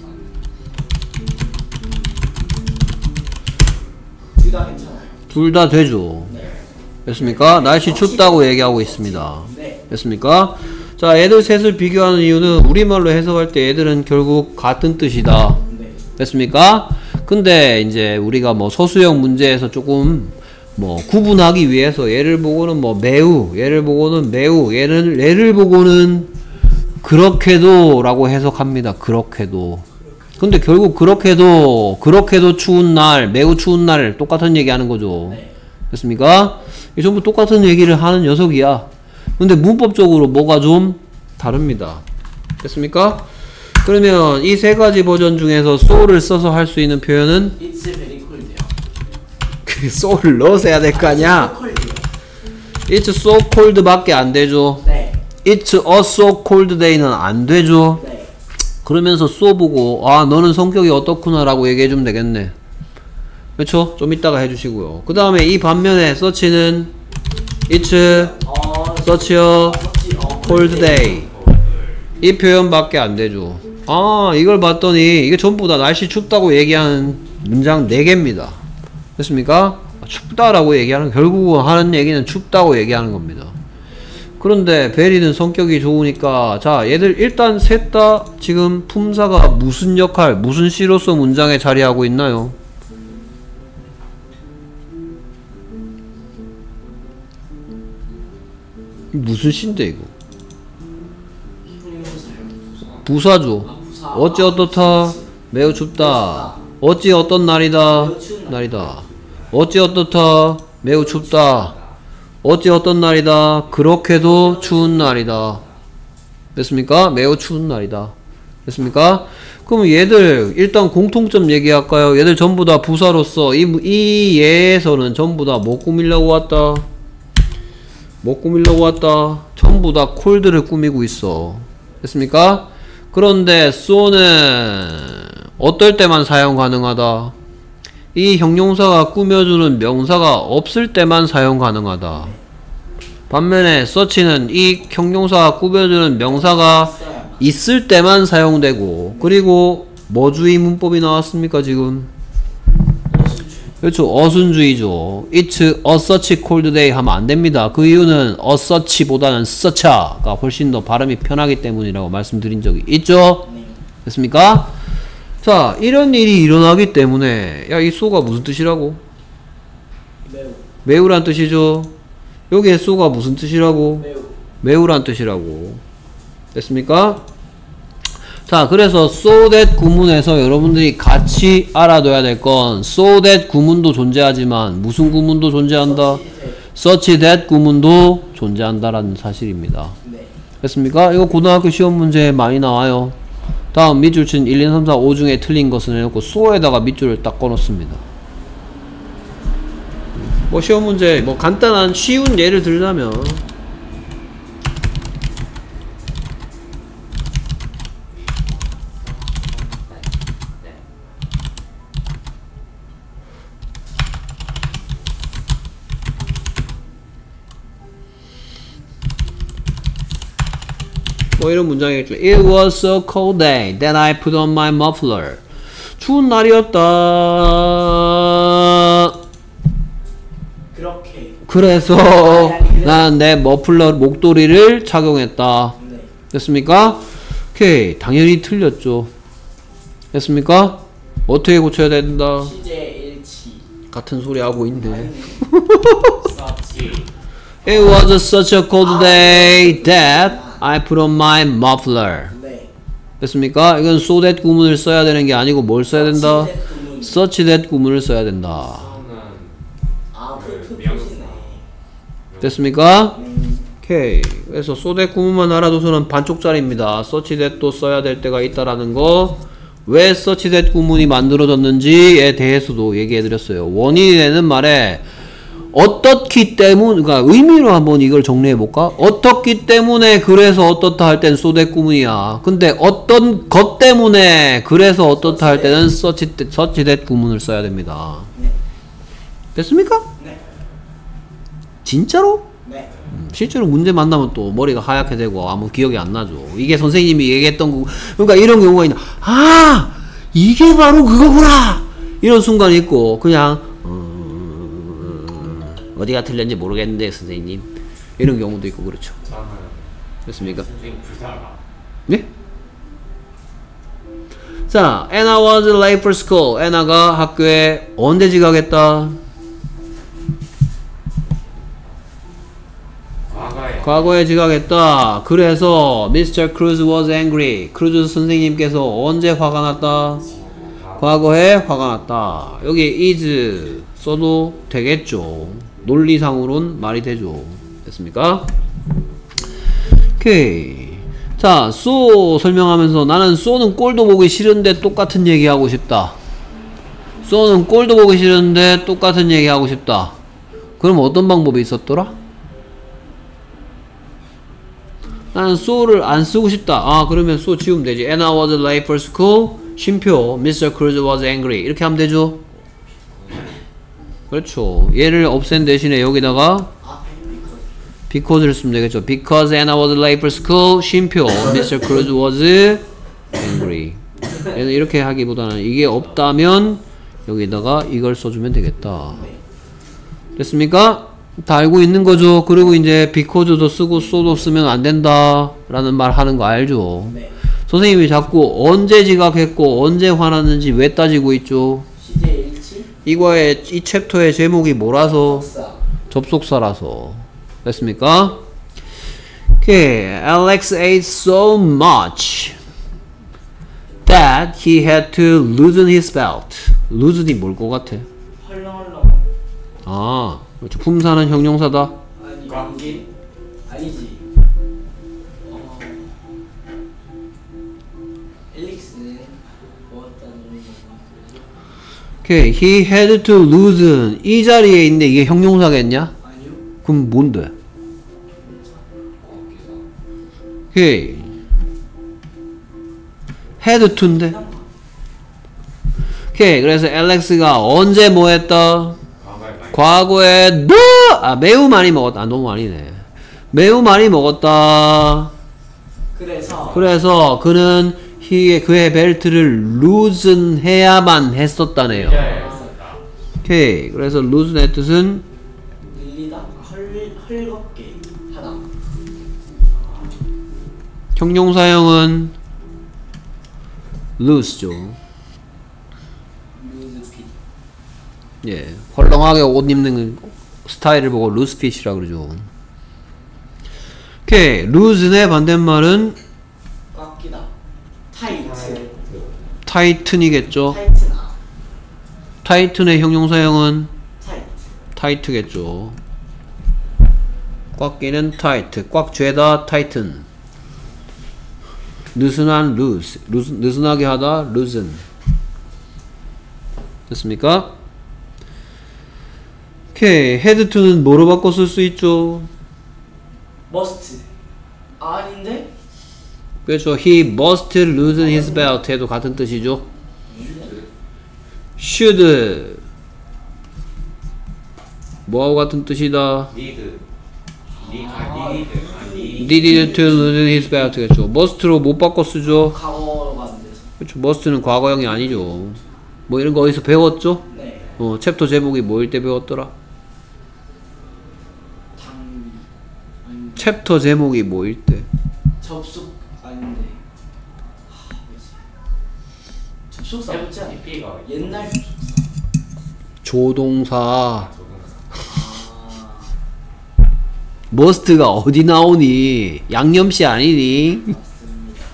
Speaker 2: 둘 다 괜찮아요.
Speaker 1: 둘 다 되죠.
Speaker 2: 네.
Speaker 1: 됐습니까? 날씨 춥다고 얘기하고 있습니다.
Speaker 2: 네.
Speaker 1: 됐습니까? 자, 애들 셋을 비교하는 이유는 우리말로 해석할 때 애들은 결국 같은 뜻이다.
Speaker 2: 네.
Speaker 1: 됐습니까? 근데 이제 우리가 뭐 서술형 문제에서 조금 뭐 구분하기 위해서 얘를 보고는 뭐 매우, 얘를 보고는 매우, 얘를 보고는 그렇게도 라고 해석합니다. 그렇게도. 근데 결국 그렇게도 추운 날, 매우 추운 날 똑같은 얘기 하는 거죠.
Speaker 2: 네.
Speaker 1: 됐습니까? 이 전부 똑같은 얘기를 하는 녀석이야. 근데 문법적으로 뭐가 좀 다릅니다. 됐습니까? 그러면 이 3가지 버전 중에서 so를 써서 할 수 있는 표현은
Speaker 2: It's very cold요.
Speaker 1: 그 so를 넣어서 해야 될 거 아니야?
Speaker 2: It's
Speaker 1: It's
Speaker 2: so cold요.
Speaker 1: so cold 밖에 안 되죠.
Speaker 2: 네.
Speaker 1: It's a so cold day는 안 되죠.
Speaker 2: 네.
Speaker 1: 그러면서 so 보고 아 너는 성격이 어떻구나 라고 얘기해주면 되겠네. 그렇죠? 좀 이따가 해주시고요. 그 다음에 이 반면에 such는 It's such a cold day 이 표현밖에 안 되죠. 아, 이걸 봤더니 이게 전부 다 날씨 춥다고 얘기하는 문장 4개입니다. 됐습니까? 춥다라고 얘기하는, 결국은 하는 얘기는 춥다고 얘기하는 겁니다. 그런데 베리는 성격이 좋으니까, 자, 얘들 일단 셋 다 지금 품사가 무슨 역할, 무슨 시로서 문장에 자리하고 있나요? 무슨 시인데 이거? 부사죠. 어찌 어떻다? 매우 춥다. 어찌 어떤 날이다? 날이다. 어찌 어떻다? 매우 춥다. 어찌 어떤 날이다? 그렇게도 추운 날이다. 됐습니까? 매우 추운 날이다. 됐습니까? 그럼 얘들 일단 공통점 얘기할까요? 얘들 전부 다 부사로서 이 예에서는 전부 다 뭐 꾸미려고 왔다? 뭐 꾸미려고 왔다? 전부 다 콜드를 꾸미고 있어. 됐습니까? 그런데 so는 어떨 때만 사용 가능하다? 이 형용사가 꾸며주는 명사가 없을 때만 사용 가능하다. 반면에 such는 이 형용사가 꾸며주는 명사가 있을 때만 사용되고, 그리고 뭐 주의 문법이 나왔습니까 지금? 그렇죠. 어순주의죠. It's a such cold day 하면 안됩니다. 그 이유는 a such보다는 such가 훨씬 더 발음이 편하기 때문이라고 말씀드린 적이 있죠. 됐습니까? 자, 이런 일이 일어나기 때문에, 야, 이 so가 무슨 뜻이라고? 매우란 뜻이죠. 여기에 so가 무슨 뜻이라고? 매우란 뜻이라고. 됐습니까? 자, 그래서 so that 구문에서 여러분들이 같이 알아둬야 될 건 so that 구문도 존재하지만 무슨 구문도 존재한다? such that 구문도 존재한다라는 사실입니다. 됐습니까? 이거 고등학교 시험 문제에 많이 나와요. 다음 밑줄 친 1, 2, 3, 4, 5 중에 틀린 것은 해놓고 so에다가 밑줄을 딱 꺼놓습니다. 뭐 시험 문제 뭐 간단한 쉬운 예를 들자면, 뭐 이런 문장이겠죠. It was a cold day that I put on my muffler. 추운 날이었다.
Speaker 2: 그렇게.
Speaker 1: 그래서 난 내 머플러 목도리를 착용했다. 됐습니까? 오케이. 당연히 틀렸죠. 됐습니까? 어떻게 고쳐야 된다?
Speaker 2: 시제 일치.
Speaker 1: 같은 소리 하고 있네.
Speaker 3: such.
Speaker 1: It was such a cold day that I put on my muffler.
Speaker 2: 네.
Speaker 1: 됐습니까? 이건 so that 구문을 써야 되는 게 아니고 뭘 써야 된다? such that 구문을 써야 된다.
Speaker 2: 표시네.
Speaker 1: 됐습니까? 오케이. 그래서 so that 구문만 알아둬서는 반쪽짜리입니다. such that도 써야 될 때가 있다라는 거. 왜 such that 구문이 만들어졌는지에 대해서도 얘기해드렸어요. 원인이 되는 말에 어떻기 때문, 그러니까 의미로 한번 이걸 정리해볼까? 어떻기 때문에 그래서 어떻다 할 땐 so that 구문이야. 근데 어떤 것 때문에 그래서 어떻다 할 때는 such that 구문을 써야 됩니다. 됐습니까?
Speaker 2: 네.
Speaker 1: 진짜로?
Speaker 2: 네.
Speaker 1: 실제로 문제 만나면 또 머리가 하얗게 되고 아무 기억이 안 나죠. 이게 선생님이 얘기했던 거, 그러니까 이런 경우가 있나? 아! 이게 바로 그거구나! 이런 순간이 있고, 그냥 어디가 틀렸는지 모르겠는데 선생님, 이런 경우도 있고 그렇죠.
Speaker 3: 저는
Speaker 1: 됐습니까?
Speaker 3: 선생님 부자가.
Speaker 1: 네? 자, Anna was late for school. 애나가 학교에 언제 지각했다? 과거에 지각했다. 그래서 Mr. Cruz was angry. 크루즈 선생님께서 언제 화가 났다? 과거에 화가 났다. 여기 is 써도 되겠죠. 논리상으로는 말이 되죠. 됐습니까? 오케이. 자, so 설명하면서 나는 so는 꼴도 보기 싫은데 똑같은 얘기 하고 싶다. so는 꼴도 보기 싫은데 똑같은 얘기 하고 싶다. 그럼 어떤 방법이 있었더라? 나는 so를 안 쓰고 싶다. 아, 그러면 so 지우면 되지. Anna was late for school. 쉼표 Mr. Cruz was angry. 이렇게 하면 되죠. 그렇죠. 얘를 없앤 대신에 여기다가 because를 쓰면 되겠죠. Because Anna was late for school. 쉼표 Mr. Cruz was angry. 얘는 이렇게 하기보다는 이게 없다면 여기다가 이걸 써주면 되겠다. 됐습니까? 다 알고 있는 거죠. 그리고 이제 because도 쓰고 so도 쓰면 안 된다 라는 말 하는 거 알죠.
Speaker 2: 네.
Speaker 1: 선생님이 자꾸 언제 지각했고 언제 화났는지 왜 따지고 있죠.
Speaker 2: 시제 일치.
Speaker 1: 이거의 이 챕터의 제목이 뭐라서?
Speaker 2: 복사.
Speaker 1: 접속사라서. 됐습니까? Okay, Alex ate so much that he had to loosen his belt. loosen이 뭘 것 같아?
Speaker 2: 헐렁헐렁.
Speaker 1: 아, 그렇죠. 품사는 형용사다.
Speaker 2: 아니.
Speaker 3: 꽉낀?
Speaker 2: 아니지. 엘릭스는 먹었다는
Speaker 1: Okay, he had to loosen. 이 자리에 있는데 이게 형용사겠냐?
Speaker 2: 아니요.
Speaker 1: 그럼 뭔데? 오케이. had to인데? 오케이. 그래서 알렉스가 언제 뭐 했다? 과거에 매우 많이 먹었다. 너무 많이네. 매우 많이 먹었다. 그래서 그는 그의 벨트를 loosen 해야만 했었다네요. 오케이. 그래서 loosen의 뜻은
Speaker 2: 밀리다, 헐겁게 하다.
Speaker 1: 형용사형은 loose죠.
Speaker 2: 루즈핏.
Speaker 1: 예, 헐렁하게 옷 입는 스타일을 보고 loose핏이라 그러죠. 오케이, loosen의 반대말은
Speaker 2: 꽉 끼다. 타이트.
Speaker 1: tight이겠죠.
Speaker 2: 타이트나.
Speaker 1: tight의 형용사형은
Speaker 2: 타이트.
Speaker 1: tight겠죠. 꽉 끼는 tight, 꽉 죄다 tighten. 느슨한 loose, 느슨하게 하다 loosen. 됐습니까? 오케이, had to는 뭐로 바꿔 쓸 수 있죠?
Speaker 2: 머스트. 아닌데?
Speaker 1: 그렇죠. He must loosen his belt 해도 같은 뜻이죠. should 뭐하고 같은 뜻이다? needed to loosen his belt 겠죠. must로 못 바꿔 쓰죠.
Speaker 2: 과거가 안 돼서.
Speaker 1: 그렇죠. must는 과거형이 아니죠. 뭐 이런 거 어디서 배웠죠?
Speaker 2: 네.
Speaker 1: 챕터 제목이 뭐일 때 배웠더라?
Speaker 2: 아닌데.
Speaker 1: 챕터 제목이 뭐일 때?
Speaker 2: 접속 아닌데. 뭐지? 접속사 맞지 않아? 옛날 접속사.
Speaker 1: 조동사.
Speaker 2: 아.
Speaker 1: must가 어디 나오니? 양념씨 아니니?
Speaker 2: 맞습니다.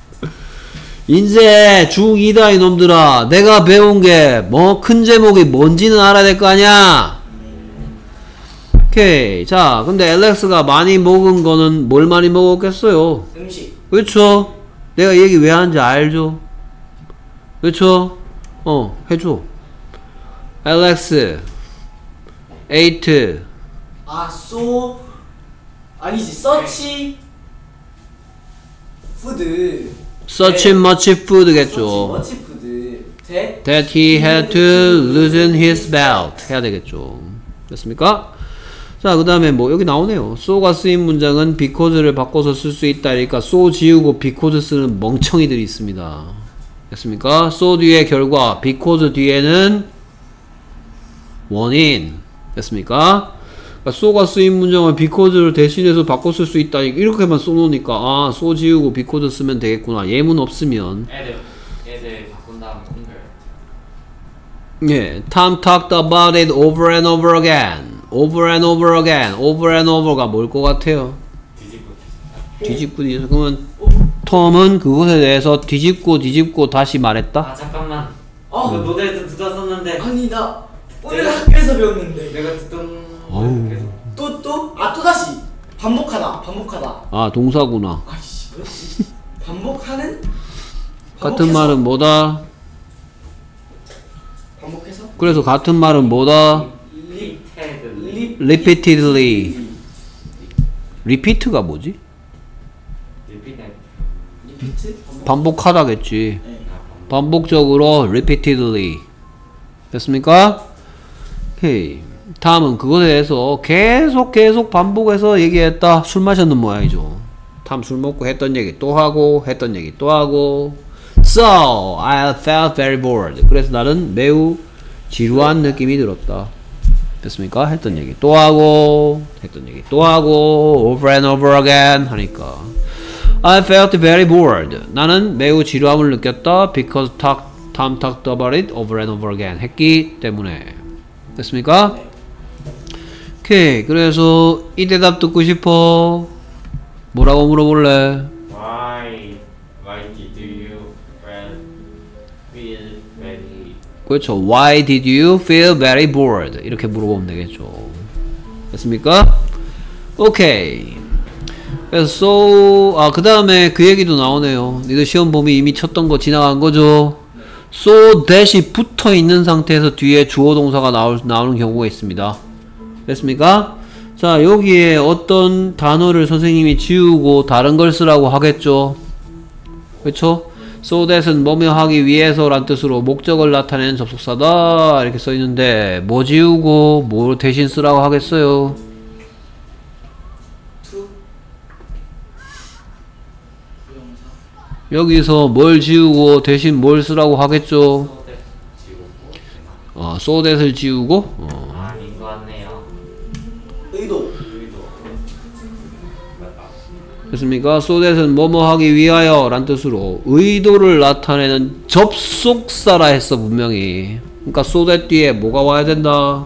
Speaker 1: 이제 중2다 이놈들아. 내가 배운 게 뭐 큰 제목이 뭔지는 알아야 될 거 아니야? 오케이. 자, 근데 알렉스가 많이 먹은 거는 뭘 많이 먹었겠어요?
Speaker 2: 음식.
Speaker 1: 그렇죠? 내가 얘기 왜 하는지 알죠? 그렇죠? 해줘. Alex ate
Speaker 2: 아니지. 서치 푸드.
Speaker 1: such much food겠죠.
Speaker 2: 서치 푸드.
Speaker 1: That he had to loosen his belt 해야 되겠죠. 됐습니까? 자, 그 다음에 뭐 여기 나오네요. so가 쓰인 문장은 because를 바꿔서 쓸 수 있다. 그러니까 so 지우고 because 쓰는 멍청이들이 있습니다. 됐습니까? so 뒤에 결과, because 뒤에는 원인. 됐습니까? 그러니까 so가 쓰인 문장을 because를 대신해서 바꿔 쓸 수 있다. 이렇게만 써놓으니까 so 지우고 because 쓰면 되겠구나. 예문 없으면.
Speaker 3: 애들 바꾼 다음에 옮겨요.
Speaker 1: 예, Tom talked about it over and over again. over and over again. over and over가 뭘 것 같아요? 뒤집고 뒤집고. 그러면 톰은 그것에 대해서 뒤집고 다시 말했다?
Speaker 3: 아 잠깐만. 그 노래에서 듣었었는데.
Speaker 2: 아니 나 오늘 학교에서 배웠는데.
Speaker 3: 내가 듣던.
Speaker 1: 어우.
Speaker 2: 또다시 반복하다.
Speaker 1: 아, 동사구나.
Speaker 2: 아이씨, 그렇지. 반복하는?
Speaker 1: 같은 말은 뭐다?
Speaker 2: 반복해서?
Speaker 1: 그래서 같은 말은 뭐다? repeatedly. repeat가 뭐지?
Speaker 2: 리피트?
Speaker 1: 반복하다겠지.
Speaker 2: 네.
Speaker 1: 반복적으로 repeatedly. 됐습니까? 오케이. 다음은 그것에 대해서 계속 반복해서 얘기했다. 술 마셨는 모양이죠. 다음 술 먹고 했던 얘기 또 하고, 했던 얘기 또 하고. So I felt very bored. 그래서 나는 매우 지루한 느낌이 들었다. 됐습니까? 했던 얘기 또 하고 했던 얘기 또 하고 over and over again 하니까 I felt very bored. 나는 매우 지루함을 느꼈다. Because Tom talked about it over and over again. 했기 때문에. 됐습니까? 오케이. 그래서 이 대답 듣고 싶어. 뭐라고 물어볼래?
Speaker 3: Why did you feel very
Speaker 1: 그렇죠. Why did you feel very bored? 이렇게 물어보면 되겠죠. 됐습니까? 오케이. 그래서 그 다음에 그 얘기도 나오네요. 니들 시험 보면 이미 쳤던 거 지나간 거죠. so that이 붙어 있는 상태에서 뒤에 주어 동사가 나오는 경우가 있습니다. 됐습니까? 자, 여기에 어떤 단어를 선생님이 지우고 다른 걸 쓰라고 하겠죠. 그렇죠? so that은 뭐뭐 하기 위해서 란 뜻으로 목적을 나타내는 접속사다 이렇게 써 있는데 뭐 지우고 뭐 대신 쓰라고 하겠어요? 여기서 뭘 지우고 대신 뭘 쓰라고 하겠죠? so that을 지우고
Speaker 3: 아닌 것 같네요.
Speaker 2: 의도.
Speaker 1: 됐습니까? so that은 뭐뭐 하기 위하여 란 뜻으로 의도를 나타내는 접속사라 했어 분명히. 그러니까 so that 뒤에 뭐가 와야 된다?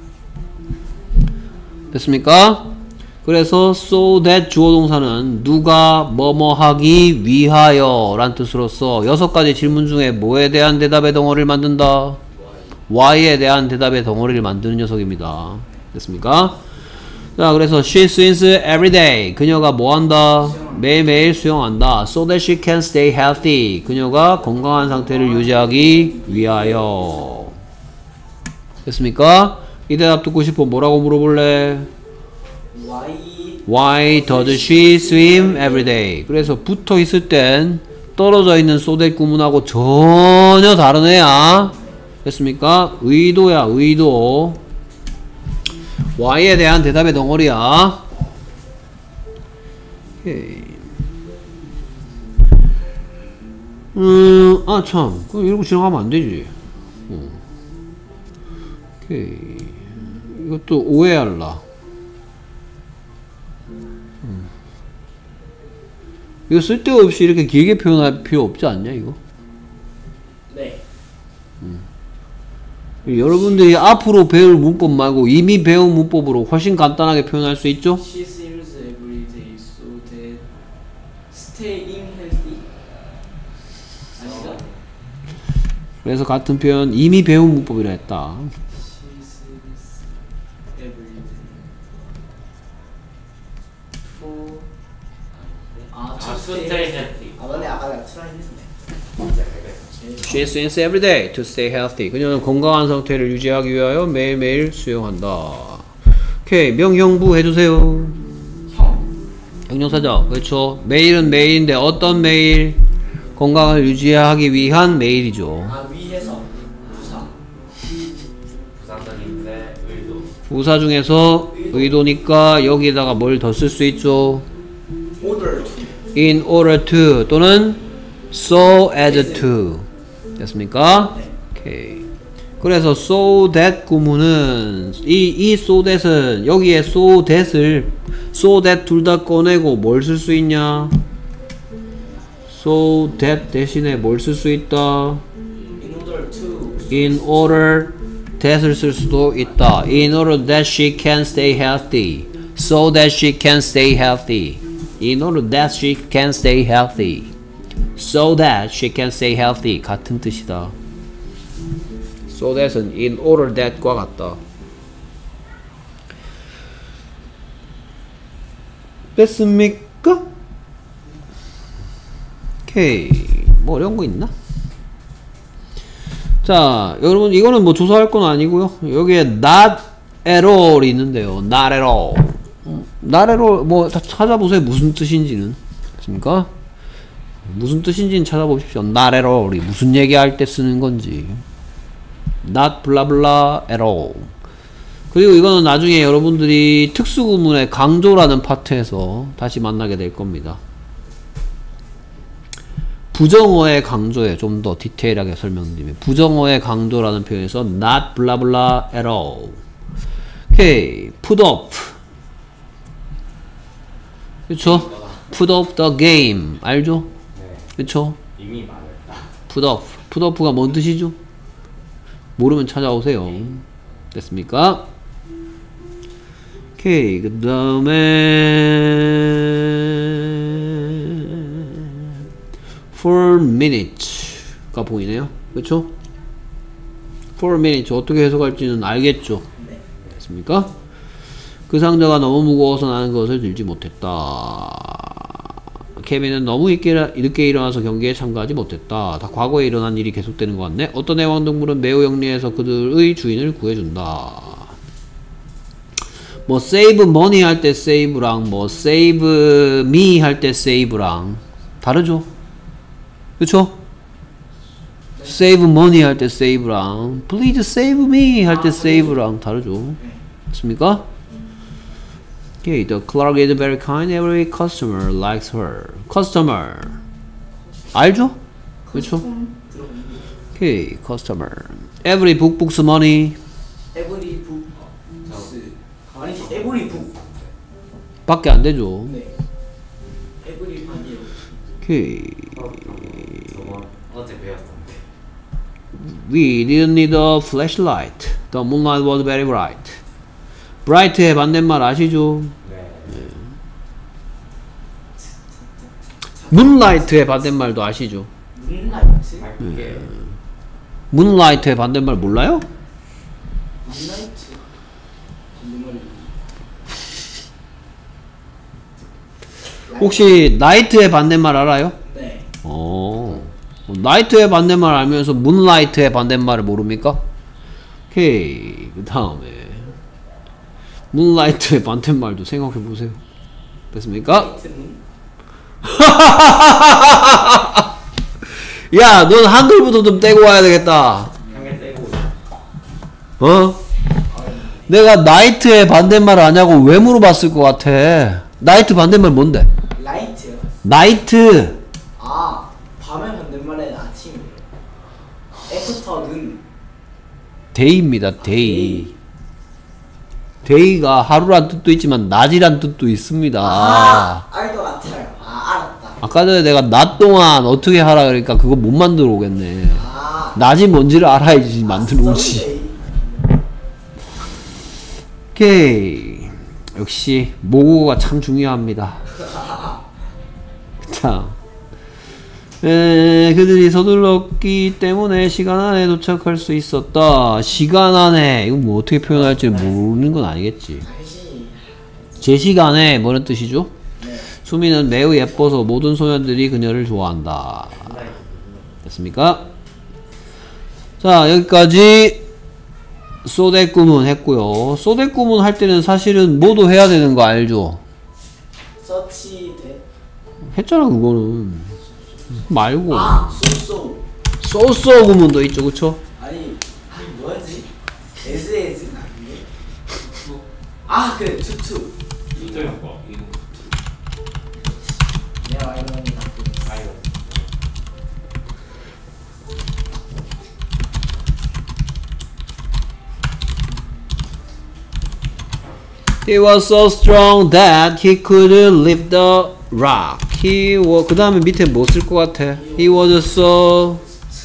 Speaker 1: 됐습니까? 그래서 so that 주어 동사는 누가 뭐뭐 하기 위하여 란 뜻으로서 6가지 질문 중에 뭐에 대한 대답의 덩어리를 만든다? why에 대한 대답의 덩어리를 만드는 녀석입니다. 됐습니까? 자, 그래서 she swims every day. 그녀가 뭐 한다? 매일매일 수영한다. so that she can stay healthy. 그녀가 건강한 상태를 유지하기 위하여. 됐습니까? 이 대답 듣고 싶어. 뭐라고 물어볼래? Why does she swim every day? 그래서 붙어 있을 땐 떨어져 있는 so that 구문하고 전혀 다른 애야. 됐습니까? 의도야, 의도. Why에 대한 대답의 덩어리야. 오케이. 참. 그럼 이러고 지나가면 안 되지. 오케이. 이것도 오해할라. 이거 쓸데없이 이렇게 길게 표현할 필요 없지 않냐, 이거?
Speaker 2: 네.
Speaker 1: 여러분들이 앞으로 배울 문법 말고 이미 배운 문법으로 훨씬 간단하게 표현할 수 있죠?
Speaker 2: She swims every day so that staying healthy. 아시죠?
Speaker 1: 그래서 같은 표현 이미 배운 문법이라 했다.
Speaker 2: She swims every day. For
Speaker 3: to stay healthy.
Speaker 2: 맞네. 아까 내가 트라이 했네.
Speaker 1: She swims every day to stay healthy. 그녀는 건강한 상태를 유지하기 위하여 매일매일 수영한다. 오케이. 명형부 해주세요. 형용사죠. 그렇죠. 매일은 매일인데 어떤 매일? 건강을 유지하기 위한 매일이죠.
Speaker 2: 위해서. 부사.
Speaker 3: 부산적인데 의도.
Speaker 1: 부사 중에서 의도니까 여기에다가 뭘 더 쓸 수 있죠?
Speaker 2: order to.
Speaker 1: in order to 또는 so as to. 됐습니까?
Speaker 2: 네.
Speaker 1: 오케이. 그래서 so that 구문은 이 so that은 여기에 so that 둘 다 꺼내고 뭘 쓸 수 있냐? so that 대신에 뭘 쓸 수 있다?
Speaker 2: In order to.
Speaker 1: in order that을 쓸 수도 있다. in order that she can stay healthy. so that she can stay healthy. in order that she can stay healthy. so that she can stay healthy. 같은 뜻이다. so that은 in order that과 같다. 됐습니까? 오케이. 뭐 어려운 거 있나? 자, 여러분 이거는 뭐 조사할 건 아니고요. 여기에 not at all이 있는데요. not at all. not at all 뭐 찾아보세요. 무슨 뜻인지는. 됐습니까? 무슨 뜻인지는 찾아보십시오. not at all이 무슨 얘기할 때 쓰는 건지. not blah blah at all. 그리고 이거는 나중에 여러분들이 특수구문의 강조라는 파트에서 다시 만나게 될 겁니다. 부정어의 강조에 좀 더 디테일하게 설명드리면 부정어의 강조라는 표현에서 not blah blah at all. 오케이. put off. 그쵸? put off the game. 알죠?
Speaker 3: 네.
Speaker 1: 그쵸?
Speaker 3: 이미 말했다.
Speaker 1: put off. put off가 뭔 뜻이죠? 모르면 찾아오세요. 됐습니까? 오케이. 그 다음에 4 minutes가 보이네요. 그쵸? 4 minutes 어떻게 해석할지는 알겠죠? 됐습니까? 그 상자가 너무 무거워서 나는 그것을 들지 못했다. 케빈은 너무 늦게 일어나서 경기에 참가하지 못했다. 다 과거에 일어난 일이 계속되는 것 같네. 어떤 애완동물은 매우 영리해서 그들의 주인을 구해준다. 뭐 save money 할 때 save랑 뭐 save me 할 때 save랑 다르죠? 그쵸? save money 할 때 save랑 please save me 할 때 save랑 다르죠? 맞습니까? Okay, the clerk is very kind. Every customer likes her. Customer 알죠? 그쵸? Okay, customer. Every book books money.
Speaker 2: 에브리 북 아니지 에브리 북
Speaker 1: 밖에 안 되죠.
Speaker 2: 네 에브리 북이요.
Speaker 1: Okay.
Speaker 3: 저번 어제 배웠었는데.
Speaker 1: We didn't need a flashlight. The moonlight was very bright. bright의 반대말 아시죠?
Speaker 3: 네.
Speaker 1: moonlight의 반대말도 아시죠?
Speaker 2: 문라이트?
Speaker 3: 아 그게
Speaker 1: moonlight의 반대말 몰라요?
Speaker 2: 문라이트?
Speaker 1: 혹시 night의 반대말 알아요?
Speaker 2: 네.
Speaker 1: night의 반대말 알면서 moonlight의 반대말을 모릅니까? 오케이. 그 다음에 moonlight의 반대말도 생각해보세요. 됐습니까? 야, 넌 한글부터 좀 떼고 와야 되겠다.
Speaker 3: 한개 떼고
Speaker 1: 어? 내가 night의 반대말 아냐고 왜 물어봤을 것 같아? night 반대말 뭔데?
Speaker 2: 라이트요?
Speaker 1: night.
Speaker 2: 아 밤의 반대말에는 아침이에요. 애프터는
Speaker 1: day입니다. day. day가 하루란 뜻도 있지만 낮이란 뜻도 있습니다.
Speaker 2: 알 것 같아요. 알았다.
Speaker 1: 아까 전에 내가 낮 동안 어떻게 하라 그러니까 그거 못 만들어 오겠네. 낮이 뭔지를 알아야지 만들어 오지. 오케이. 역시 모국어가 참 중요합니다. 자, 그들이 서둘렀기 때문에 시간 안에 도착할 수 있었다. 시간 안에 이거 뭐 어떻게 표현할지 모르는 건 아니겠지. 제 시간에 뭐는 뜻이죠? 수미는 매우 예뻐서 모든 소년들이 그녀를 좋아한다. 됐습니까? 자, 여기까지 소대꾸문 했고요. 소대꾸문 할 때는 사실은 뭐도 해야 되는 거 알죠?
Speaker 2: 서치 대
Speaker 1: 했잖아 그거는. 말고
Speaker 2: 소소
Speaker 1: 구문도 있죠. 그쵸?
Speaker 2: 아니 뭐였지? 에즈 그래 투투
Speaker 3: 이쪽인 거.
Speaker 2: 내가 알고 있는
Speaker 3: 아이고.
Speaker 1: He was so strong that he could lift the rock. 그 다음에 밑에 뭐 쓸 것 같아? He was so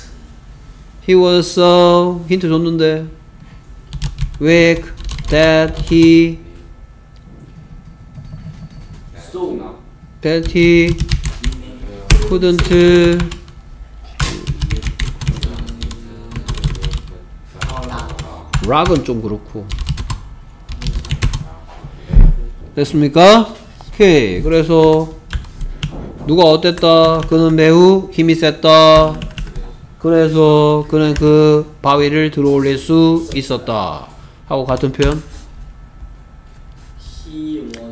Speaker 1: 힌트 줬는데 weak that he couldn't rock은 좀 그렇고. 됐습니까? 오케이. 그래서 누가 어땠다? 그는 매우 힘이 셌다. 그래서 그는 그 바위를 들어올릴 수 있었다. 하고 같은 표현?
Speaker 2: He was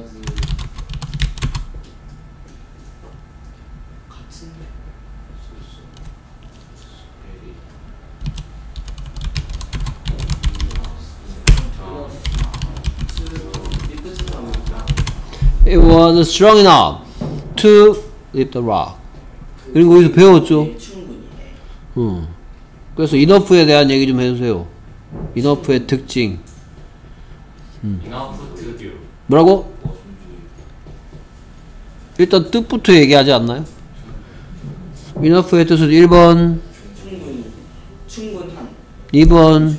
Speaker 2: 같은데
Speaker 1: It was strong enough to lift the rock. 이런 거 어디서 배웠죠?
Speaker 2: 네, 충분히. 네.
Speaker 1: 그래서 enough에 대한 얘기 좀 해주세요. enough의 특징.
Speaker 3: enough to do.
Speaker 1: 뭐라고? 일단 뜻부터 얘기하지 않나요? enough의 뜻은 1번,
Speaker 2: 충분히. 충분한.
Speaker 1: 2번,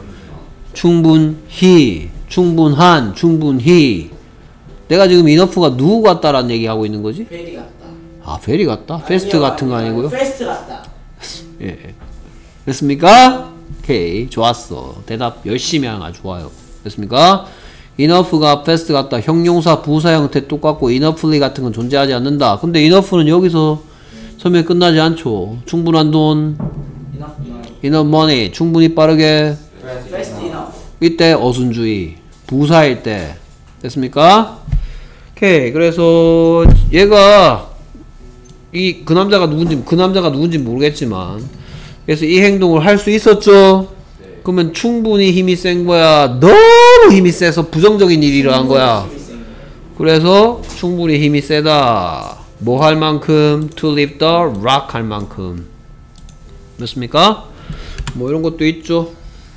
Speaker 1: 충분히, 충분한, 충분히. 내가 지금 enough가 누구 같다라는 얘기하고 있는 거지?
Speaker 2: 베리 같다.
Speaker 1: 아, 베리 같다? 페스트 같은 거 아니고요?
Speaker 2: 페스트 같다.
Speaker 1: 예. 됐습니까? 오케이. 좋았어. 대답 열심히 하는 거 좋아요. 됐습니까? enough가 fast 같다. 형용사, 부사 형태 똑같고 enoughly 같은 건 존재하지 않는다. 근데 enough는 여기서 설명이 끝나지 않죠. 충분한 돈, enough money, 충분히 빠르게.
Speaker 2: Fast enough.
Speaker 1: 이때 어순주의. 부사일 때. 됐습니까? 오케이. 그래서 얘가 그 남자가 누군지 모르겠지만 그래서 이 행동을 할 수 있었죠?
Speaker 3: 네.
Speaker 1: 그러면 충분히 힘이 센 거야? 너무 힘이 세서 부정적인 일이 일어난 거야? 그래서 충분히 힘이 세다. 뭐 할 만큼? To lift the rock 할 만큼. 맞습니까? 뭐 이런 것도 있죠.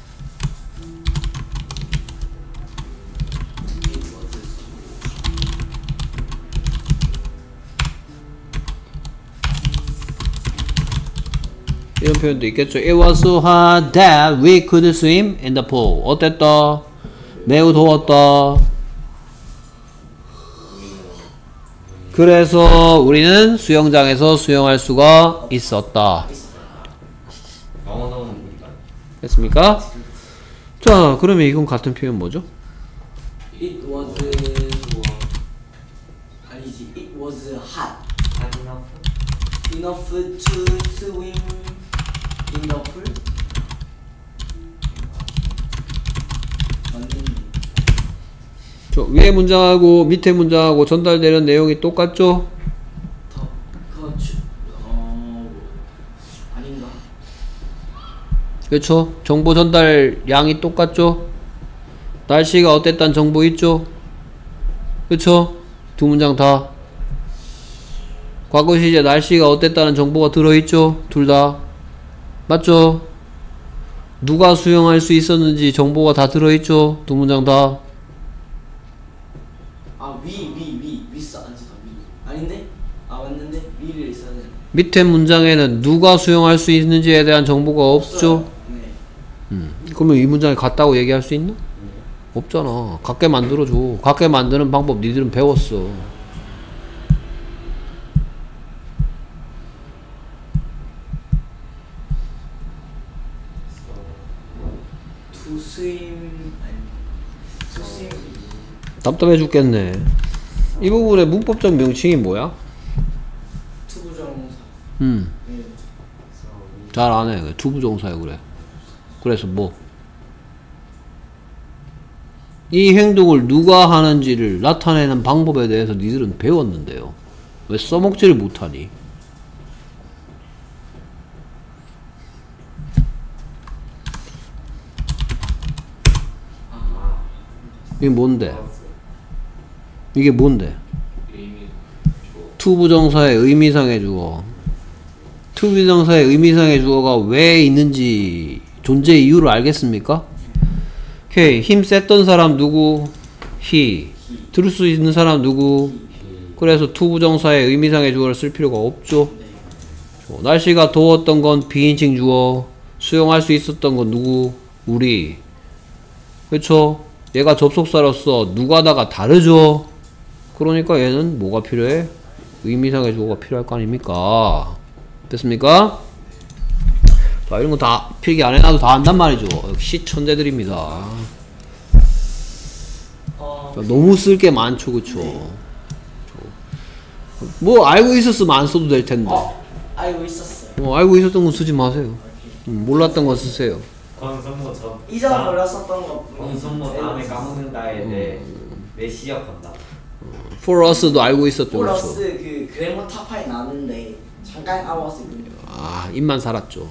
Speaker 1: 이런 표현도 있겠죠. It was so hot that we could swim in the pool. 어땠다? 매우 더웠다. 그래서 우리는 수영장에서 수영할 수가 있었다.
Speaker 3: 너무너무
Speaker 1: 됐습니까? 자, 그러면 이건 같은 표현 뭐죠?
Speaker 2: It was 아니지. It was hot enough to swim in the pool.
Speaker 1: 저 위에 문장하고 밑에 문장하고 전달되는 내용이 똑같죠?
Speaker 2: 아닌가?
Speaker 1: 그렇죠? 정보 전달 양이 똑같죠? 날씨가 어땠다는 정보 있죠? 그렇죠? 두 문장 다 과거 시제 날씨가 어땠다는 정보가 들어있죠? 둘 다 맞죠? 누가 수영할 수 있었는지 정보가 다 들어있죠? 두 문장 다
Speaker 2: 위 써야지다. 위 아닌데? 맞는데? 위를 써야 돼.
Speaker 1: 밑에 문장에는 누가 수영할 수 있는지에 대한 정보가 없죠?
Speaker 2: 네.
Speaker 1: 그러면 이 문장이 같다고 얘기할 수 있나? 없잖아. 같게 만들어줘. 같게 만드는 방법 니들은 배웠어.
Speaker 2: To swim
Speaker 1: 답답해 죽겠네. 이 부분의 문법적 명칭이 뭐야?
Speaker 2: 투부정사.
Speaker 1: 네. 잘 안해. 투부정사야 그래. 그래서 뭐? 이 행동을 누가 하는지를 나타내는 방법에 대해서 니들은 배웠는데요. 왜 써먹지를 못하니? 이게 뭔데? 이게 뭔데? 투부정사의 의미상의 주어. 투부정사의 의미상의 주어가 왜 있는지 존재 이유를 알겠습니까? 오케이. 힘 셌던 사람 누구? he. 들을 수 있는 사람 누구? 그래서 투부정사의 의미상의 주어를 쓸 필요가 없죠. 날씨가 더웠던 건 비인칭 주어. 수용할 수 있었던 건 누구? 우리. 그쵸? 얘가 접속사로서 누가다가 다르죠. 그러니까 얘는 뭐가 필요해? 의미상의 주어가 필요할 거 아닙니까? 됐습니까? 자, 이런 거 다 필기 안 해놔도 다 안단 말이죠. 역시 천재들입니다. 자, 너무 쓸 게 많죠, 그쵸? 뭐 알고 있었으면 안 써도 될 텐데.
Speaker 2: 알고 있었어요.
Speaker 1: 알고 있었던 건 쓰지 마세요. 몰랐던 건 쓰세요.
Speaker 3: 건성모 저
Speaker 2: 이전 몰랐었던 것
Speaker 3: 건성모 다음에 까먹는다에 내 시작한다.
Speaker 1: For us도 알고 있었죠,
Speaker 2: 플러스
Speaker 1: 그렇죠?
Speaker 2: 그 그래머 타파에 나왔는데 잠깐 알았거든요.
Speaker 1: 아, 입만 살았죠.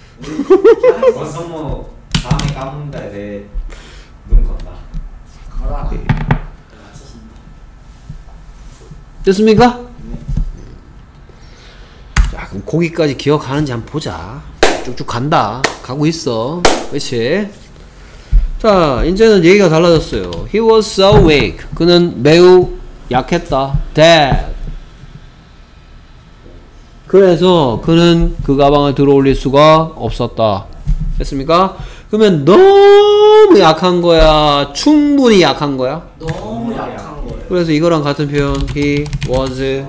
Speaker 3: 건성모 다음에 까먹는다에 내 눈 건다.
Speaker 2: 거라. 맞췄습니다.
Speaker 1: 됐습니까? 자, 그럼 거기까지 기억하는지 한번 보자. 쭉쭉 간다. 가고 있어. 그렇지? 자, 이제는 얘기가 달라졌어요. He was so weak. 그는 매우 약했다. Dead. 그래서 그는 그 가방을 들어올릴 수가 없었다. 됐습니까? 그러면 너무 약한 거야? 충분히 약한 거야?
Speaker 2: 너무 약한 거예요.
Speaker 1: 그래서 이거랑 같은 표현. He was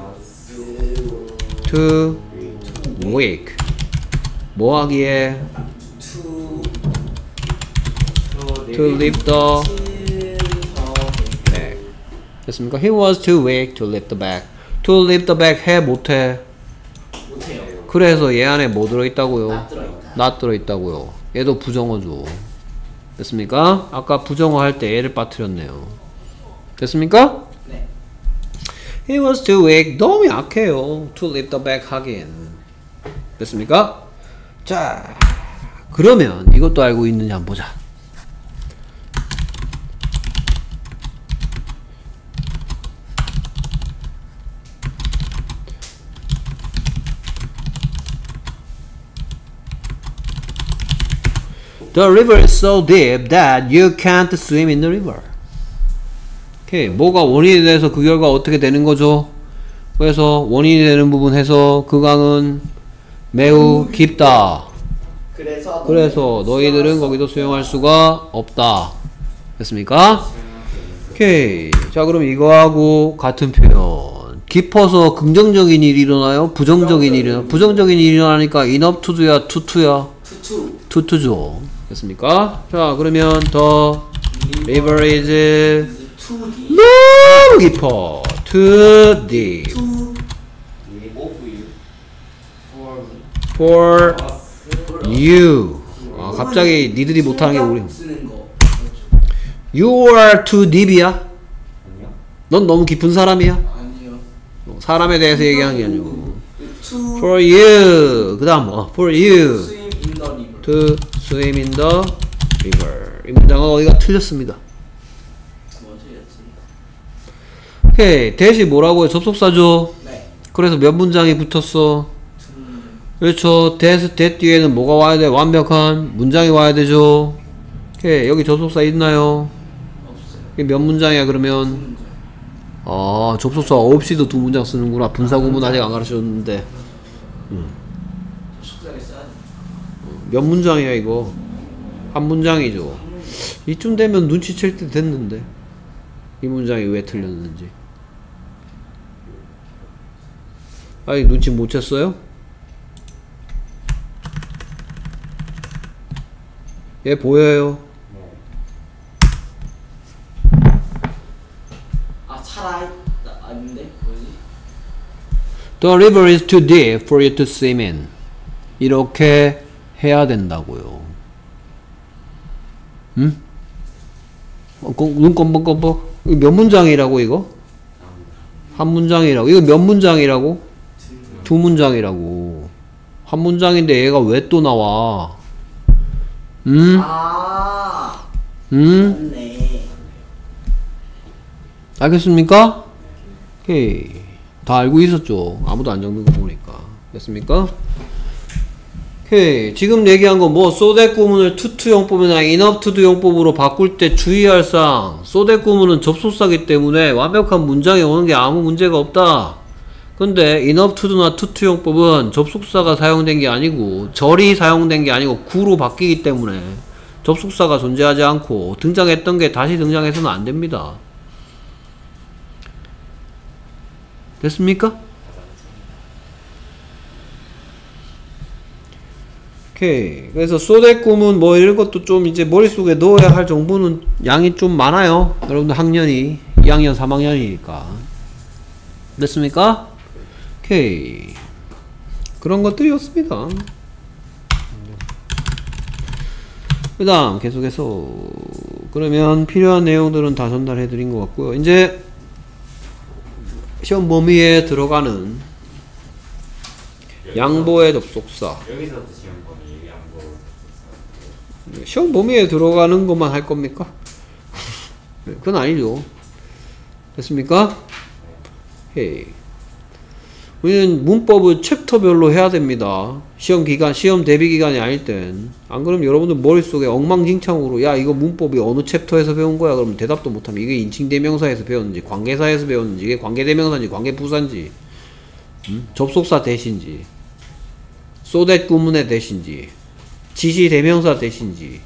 Speaker 1: too weak. 뭐 하기에? To lift the bag. 됐습니까? He was too weak to lift the bag. To lift the bag 해 못해?
Speaker 2: 못해요.
Speaker 1: 그래서 얘 안에 뭐 들어있다고요?
Speaker 2: not 들어있다.
Speaker 1: not 들어있다고요. 얘도 부정어죠. 됐습니까? 아까 부정어 할 때 얘를 빠뜨렸네요. 됐습니까?
Speaker 2: 네.
Speaker 1: He was too weak. 너무 약해요. To lift the bag 하긴. 됐습니까? 자, 그러면 이것도 알고 있느냐 한번 보자. The river is so deep that you can't swim in the river. 오케이. 뭐가 원인이 돼서 그 결과 어떻게 되는 거죠? 그래서 원인이 되는 부분 해서 그 강은 매우 깊다. 그래서 너희들은 거기도 수영할 수가 없다. 됐습니까? 오케이. 자, 그럼 이거하고 같은 표현. 깊어서 긍정적인 일이 일어나요? 부정적인 일이 일어나요? 부정적인 일이 일어나니까 enough to do야? to to야? to to죠. 됐습니까? 자, 그러면 the river is 너무 깊어. too deep for you. 아, 갑자기 니들이 못하는 게 우리. You are too deep이야?
Speaker 3: 아니요.
Speaker 1: 넌 너무 깊은 사람이야?
Speaker 2: 아니요.
Speaker 1: 사람에 대해서 얘기하는 게 아니고. For you. 그 다음 뭐? For you
Speaker 2: Swim in the river.
Speaker 1: to swim in the river. 이 문장은 어디가 틀렸습니다.
Speaker 2: 뭐지였지?
Speaker 1: 오케이. 대시 뭐라고요? 접속사죠?
Speaker 2: 네.
Speaker 1: 그래서 몇 문장이 붙었어? 그렇죠. that 뒤에는 뭐가 와야 돼? 완벽한 문장이 와야 되죠. 오케이. 여기 접속사 있나요?
Speaker 2: 없어요.
Speaker 1: 이게 몇 문장이야 그러면? 아, 접속사 없이도 두 문장 쓰는구나. 분사구문 아직 안 가르쳐줬는데.
Speaker 2: 숙제를 써야 돼.
Speaker 1: 몇 문장이야 이거? 한 문장이죠. 이쯤 되면 눈치챌 때 됐는데 이 문장이 왜 틀렸는지. 아니, 눈치 못 챘어요? 얘 보여요?
Speaker 2: 아, 살아있다. 아닌데? 뭐지?
Speaker 1: The river is too deep for you to swim in. 이렇게 해야 된다고요. 응? 눈 껌뻑껌뻑. 이거 몇 문장이라고 이거? 한 문장이라고. 이거 몇 문장이라고? 두 문장이라고. 한 문장인데 얘가 왜 또 나와? 응?
Speaker 2: 아,
Speaker 1: 응?
Speaker 2: 맞네.
Speaker 1: 알겠습니까? 오케이. 다 알고 있었죠. 아무도 안 적는 거 보니까. 됐습니까? 오케이. 지금 얘기한 건 뭐, so that 구문을 to to 용법이나 enough to do 용법으로 바꿀 때 주의할 사항. so that 구문은 접속사기 때문에 완벽한 문장이 오는 게 아무 문제가 없다. 근데 enough to do나 to to 용법은 접속사가 사용된 게 아니고 절이 사용된 게 아니고 구로 바뀌기 때문에 접속사가 존재하지 않고 등장했던 게 다시 등장해서는 안 됩니다. 됐습니까? 오케이. 그래서 so that 구문 뭐 이런 것도 좀 이제 머릿속에 넣어야 할 정보는 양이 좀 많아요. 여러분들 학년이 2학년 3학년이니까. 됐습니까? 오케이. 그런 것들이었습니다. 그 다음 계속해서 그러면 필요한 내용들은 다 전달해 드린 것 같고요. 이제 시험 범위에 들어가는 양보의 접속사.
Speaker 3: 여기서부터 시험 범위 양보 접속사.
Speaker 1: 시험 범위에 들어가는 것만 할 겁니까? 그건 아니죠. 됐습니까? 헤이. 우리는 문법을 챕터별로 해야 됩니다. 시험 기간, 시험 대비 기간이 아닐 땐. 안 그러면 여러분들 머릿속에 엉망진창으로 야 이거 문법이 어느 챕터에서 배운 거야? 그러면 대답도 못하면 이게 인칭대명사에서 배웠는지 관계사에서 배웠는지 이게 관계대명사인지 관계부사인지 접속사 대신지 so that 구문의 대신지 지시대명사 대신지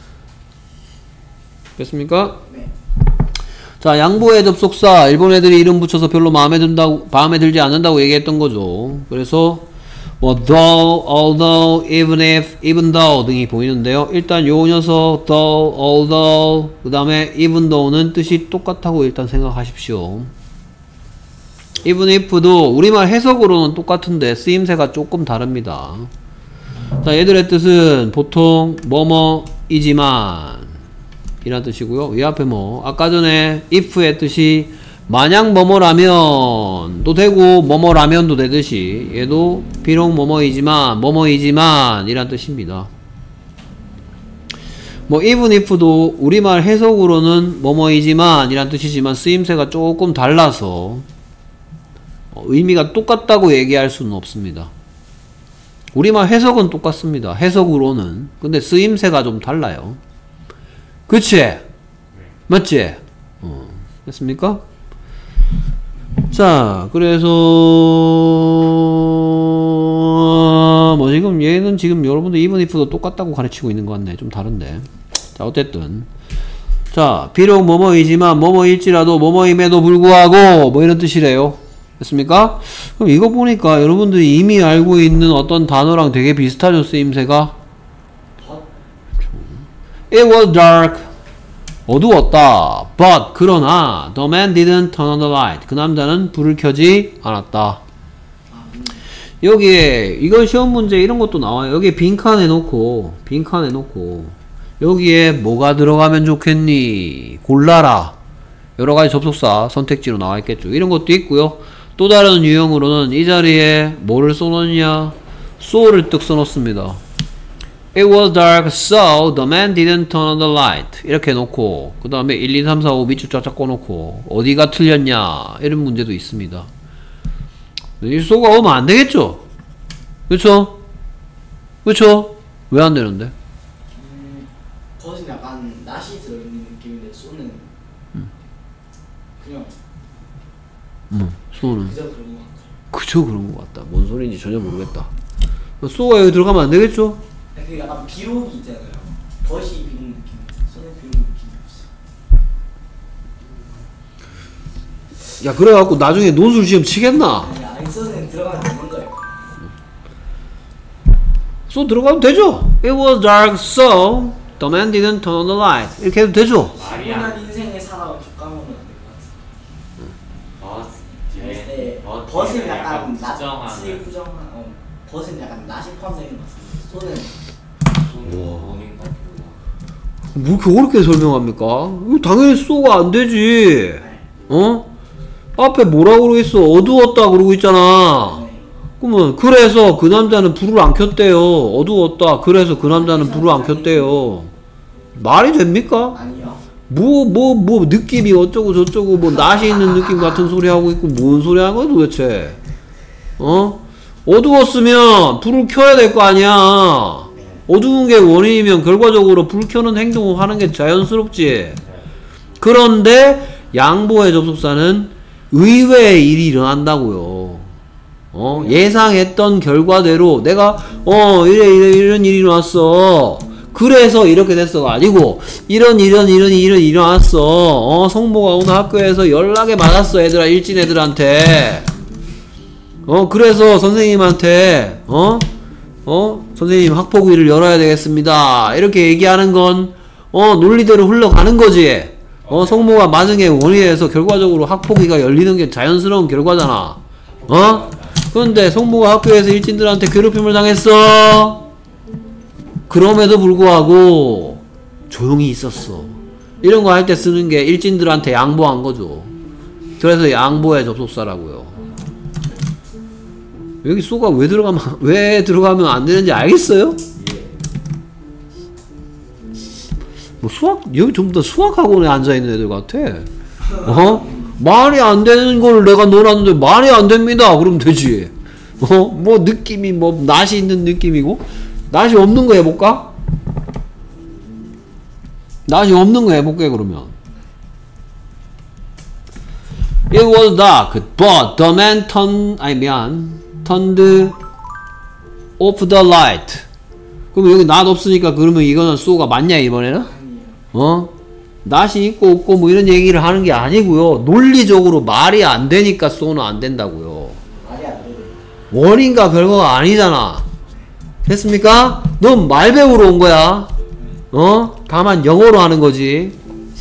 Speaker 1: 됐습니까?
Speaker 2: 네.
Speaker 1: 자, 양보의 접속사 일본 애들이 이름 붙여서 별로 마음에 들지 않는다고 얘기했던 거죠. 그래서 뭐 though, although, even if, even though 등이 보이는데요. 일단 요 녀석 though, although 그 다음에 even though는 뜻이 똑같다고 일단 생각하십시오. even if도 우리말 해석으로는 똑같은데 쓰임새가 조금 다릅니다. 자, 얘들의 뜻은 보통 뭐뭐이지만 이란 뜻이고요. 이 앞에 뭐 아까 전에 if의 뜻이 만약 뭐뭐라면도 되고 뭐뭐라면도 되듯이 얘도 비록 뭐뭐이지만 이란 뜻입니다. 뭐 even if도 우리말 해석으로는 뭐뭐이지만 이란 뜻이지만 쓰임새가 조금 달라서 의미가 똑같다고 얘기할 수는 없습니다. 우리말 해석은 똑같습니다. 해석으로는. 근데 쓰임새가 좀 달라요. 그치? 맞지? 됐습니까? 자, 그래서 뭐 지금 얘는 지금 여러분들 even if도 똑같다고 가르치고 있는 것 같네. 좀 다른데. 자, 어쨌든 자, 비록 뭐뭐이지만 뭐뭐일지라도 뭐뭐임에도 불구하고 뭐 이런 뜻이래요. 됐습니까? 그럼 이거 보니까 여러분들이 이미 알고 있는 어떤 단어랑 되게 비슷하죠, 쓰임새가? It was dark. 어두웠다. But 그러나 the man didn't turn on the light. 그 남자는 불을 켜지 않았다. 여기에 이건 시험 문제 이런 것도 나와요. 여기에 빈칸 해놓고 여기에 뭐가 들어가면 좋겠니? 골라라. 여러가지 접속사 선택지로 나와 있겠죠. 이런 것도 있고요. 또 다른 유형으로는 이 자리에 뭐를 써놓냐? so를 뜩 써놓습니다. It was dark, so the man didn't turn on the light. 이렇게 놓고 그 다음에 1, 2, 3, 4, 5 밑줄 쫙쫙 꺼놓고 어디가 틀렸냐 이런 문제도 있습니다. 이 so가 오면 안 되겠죠? 그쵸? 그쵸? 왜 안 되는데?
Speaker 2: 버스는 약간 낫이 들어있는 느낌인데 소는 그냥
Speaker 1: so는
Speaker 2: 그저 그런 것 같아요.
Speaker 1: 그저 그런 것 같다. 뭔 소리인지 전혀 모르겠다. so가 여기 들어가면 안 되겠죠?
Speaker 2: 그 약간 비록이 있잖아요. 버시 비록 느낌, 소는 비록 느낌이 없어요.
Speaker 1: 야, 그래갖고 나중에 논술 시험 치겠나?
Speaker 2: 아니 소는 들어가면 되는 거예요.
Speaker 1: so 들어가면 되죠? It was dark, so the man didn't turn on the light. 이렇게 해도 되죠?
Speaker 2: 피곤한 인생을 살아가 족감으면 안 될 것 같아요. 네, 버스는 약간 낫을 부정한, 버스는 약간 낫이 포함되는 것 같습니다. 소는
Speaker 1: 뭐 이렇게 어렵게 설명합니까? 이거 당연히 so가 안 되지. 어? 앞에 뭐라고 그러겠어? 어두웠다 그러고 있잖아. 그러면 그래서 그 남자는 불을 안 켰대요. 어두웠다. 그래서 그 남자는 불을 안 켰대요. 말이 됩니까?
Speaker 2: 아니요.
Speaker 1: 뭐 느낌이 어쩌고 저쩌고 뭐 낯이 있는 느낌 같은 소리 하고 있고 뭔 소리 하는 거야 도대체? 어두웠으면 불을 켜야 될 거 아니야. 어두운 게 원인이면 결과적으로 불 켜는 행동을 하는 게 자연스럽지. 그런데 양보의 접속사는 의외의 일이 일어난다고요. 예상했던 결과대로 내가 이런 일이 일어났어. 그래서 이렇게 됐어가 아니고 이런 일이 일어났어. 성모가 오늘 학교에서 연락에 받았어. 애들아, 일진 애들한테. 그래서 선생님한테 선생님 학폭위를 열어야 되겠습니다. 이렇게 얘기하는 건 논리대로 흘러가는 거지. 성모가 맞은 게 원인에서 결과적으로 학폭위가 열리는 게 자연스러운 결과잖아. 그런데 성모가 학교에서 일진들한테 괴롭힘을 당했어. 그럼에도 불구하고 조용히 있었어. 이런 거 할 때 쓰는 게 일진들한테 양보한 거죠. 그래서 양보의 접속사라고요. 여기 so가 왜 들어가면 안 되는지 알겠어요? 뭐 여기 전부 다 수학학원에 앉아있는 애들 같아. 말이 안 되는 걸 내가 놀았는데 말이 안 됩니다. 그러면 되지. 뭐 느낌이 뭐 낯이 있는 느낌이고 낯이 없는 거 해볼까? 낯이 없는 거 해볼게 그러면. It was dark, but the man turned off the light. 그럼 여기 낯 없으니까 그러면 이거는 so가 맞냐 이번에는? 낯이 있고 없고 뭐 이런 얘기를 하는 게 아니고요. 논리적으로 말이 안 되니까 so는 안 된다고요.
Speaker 2: 말이 안 돼.
Speaker 1: 원인과 결과가 아니잖아. 됐습니까? 넌 말 배우러 온 거야. 다만 영어로 하는 거지.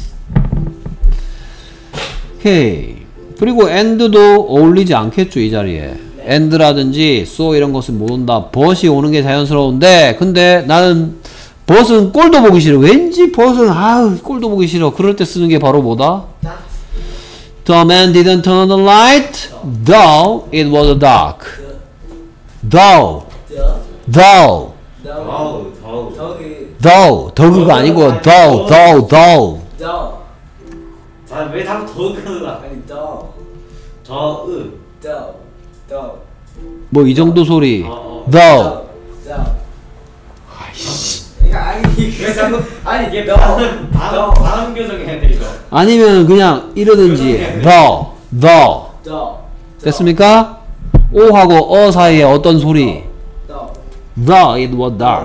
Speaker 1: 오케이. 그리고 and도 어울리지 않겠죠 이 자리에. and라든지 so 이런 것은 못 온다. but이 오는 게 자연스러운데 근데 나는 but은 꼴도 보기 싫어. 왠지 but은 꼴도 보기 싫어. 그럴 때 쓰는 게 바로 뭐다? The man didn't turn on the light though it was dark. though 더그가 아니고 though
Speaker 2: 왜 자꾸 더그가 아니
Speaker 1: 뭐 이 정도 소리 though
Speaker 2: 왜 자꾸 아니 얘 발음 교정해 해드리죠.
Speaker 1: 아니면 그냥 이러든지 the 됐습니까? 오하고 사이에 어떤 소리 the it was dark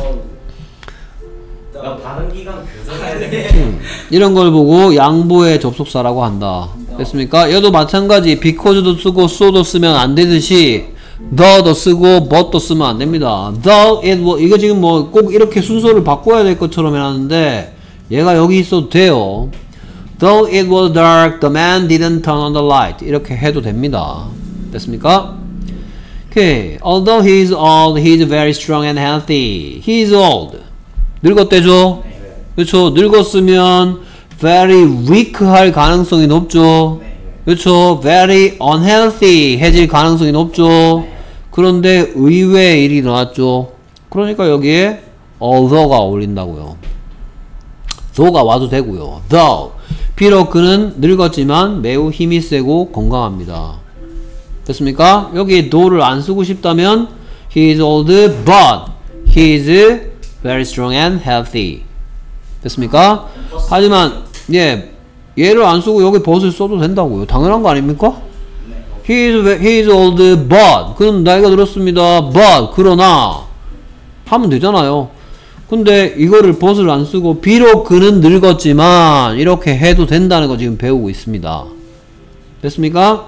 Speaker 2: 발음 기간 교정해야 돼.
Speaker 1: 이런 걸 보고 양보의 접속사라고 한다. 됐습니까? 얘도 마찬가지 because도 쓰고 so도 쓰면 안 되듯이 the도 쓰고 but도 쓰면 안 됩니다. the it was 이거 지금 뭐 꼭 이렇게 순서를 바꿔야 될 것처럼 해놨는데 얘가 여기 있어도 돼요. though it was dark, the man didn't turn on the light 이렇게 해도 됩니다. 됐습니까? 오케이. Although he is old, he is very strong and healthy. He is old. 늙었대죠? 그렇죠. 늙었으면 very weak 할 가능성이 높죠. 그렇죠. very unhealthy 해질 가능성이 높죠. 그런데 의외의 일이 나왔죠. 그러니까 여기에 although가 어울린다고요. though가 와도 되고요. though 비록 그는 늙었지만 매우 힘이 세고 건강합니다. 됐습니까? 여기 though를 안 쓰고 싶다면 he is old but he is very strong and healthy. 됐습니까? 하지만 얘를 안 쓰고 여기 but을 써도 된다고요. 당연한 거 아닙니까? he is old but 그는 나이가 들었습니다. but 그러나 하면 되잖아요. 근데 이거를 but을 안 쓰고 비록 그는 늙었지만 이렇게 해도 된다는 거 지금 배우고 있습니다. 됐습니까?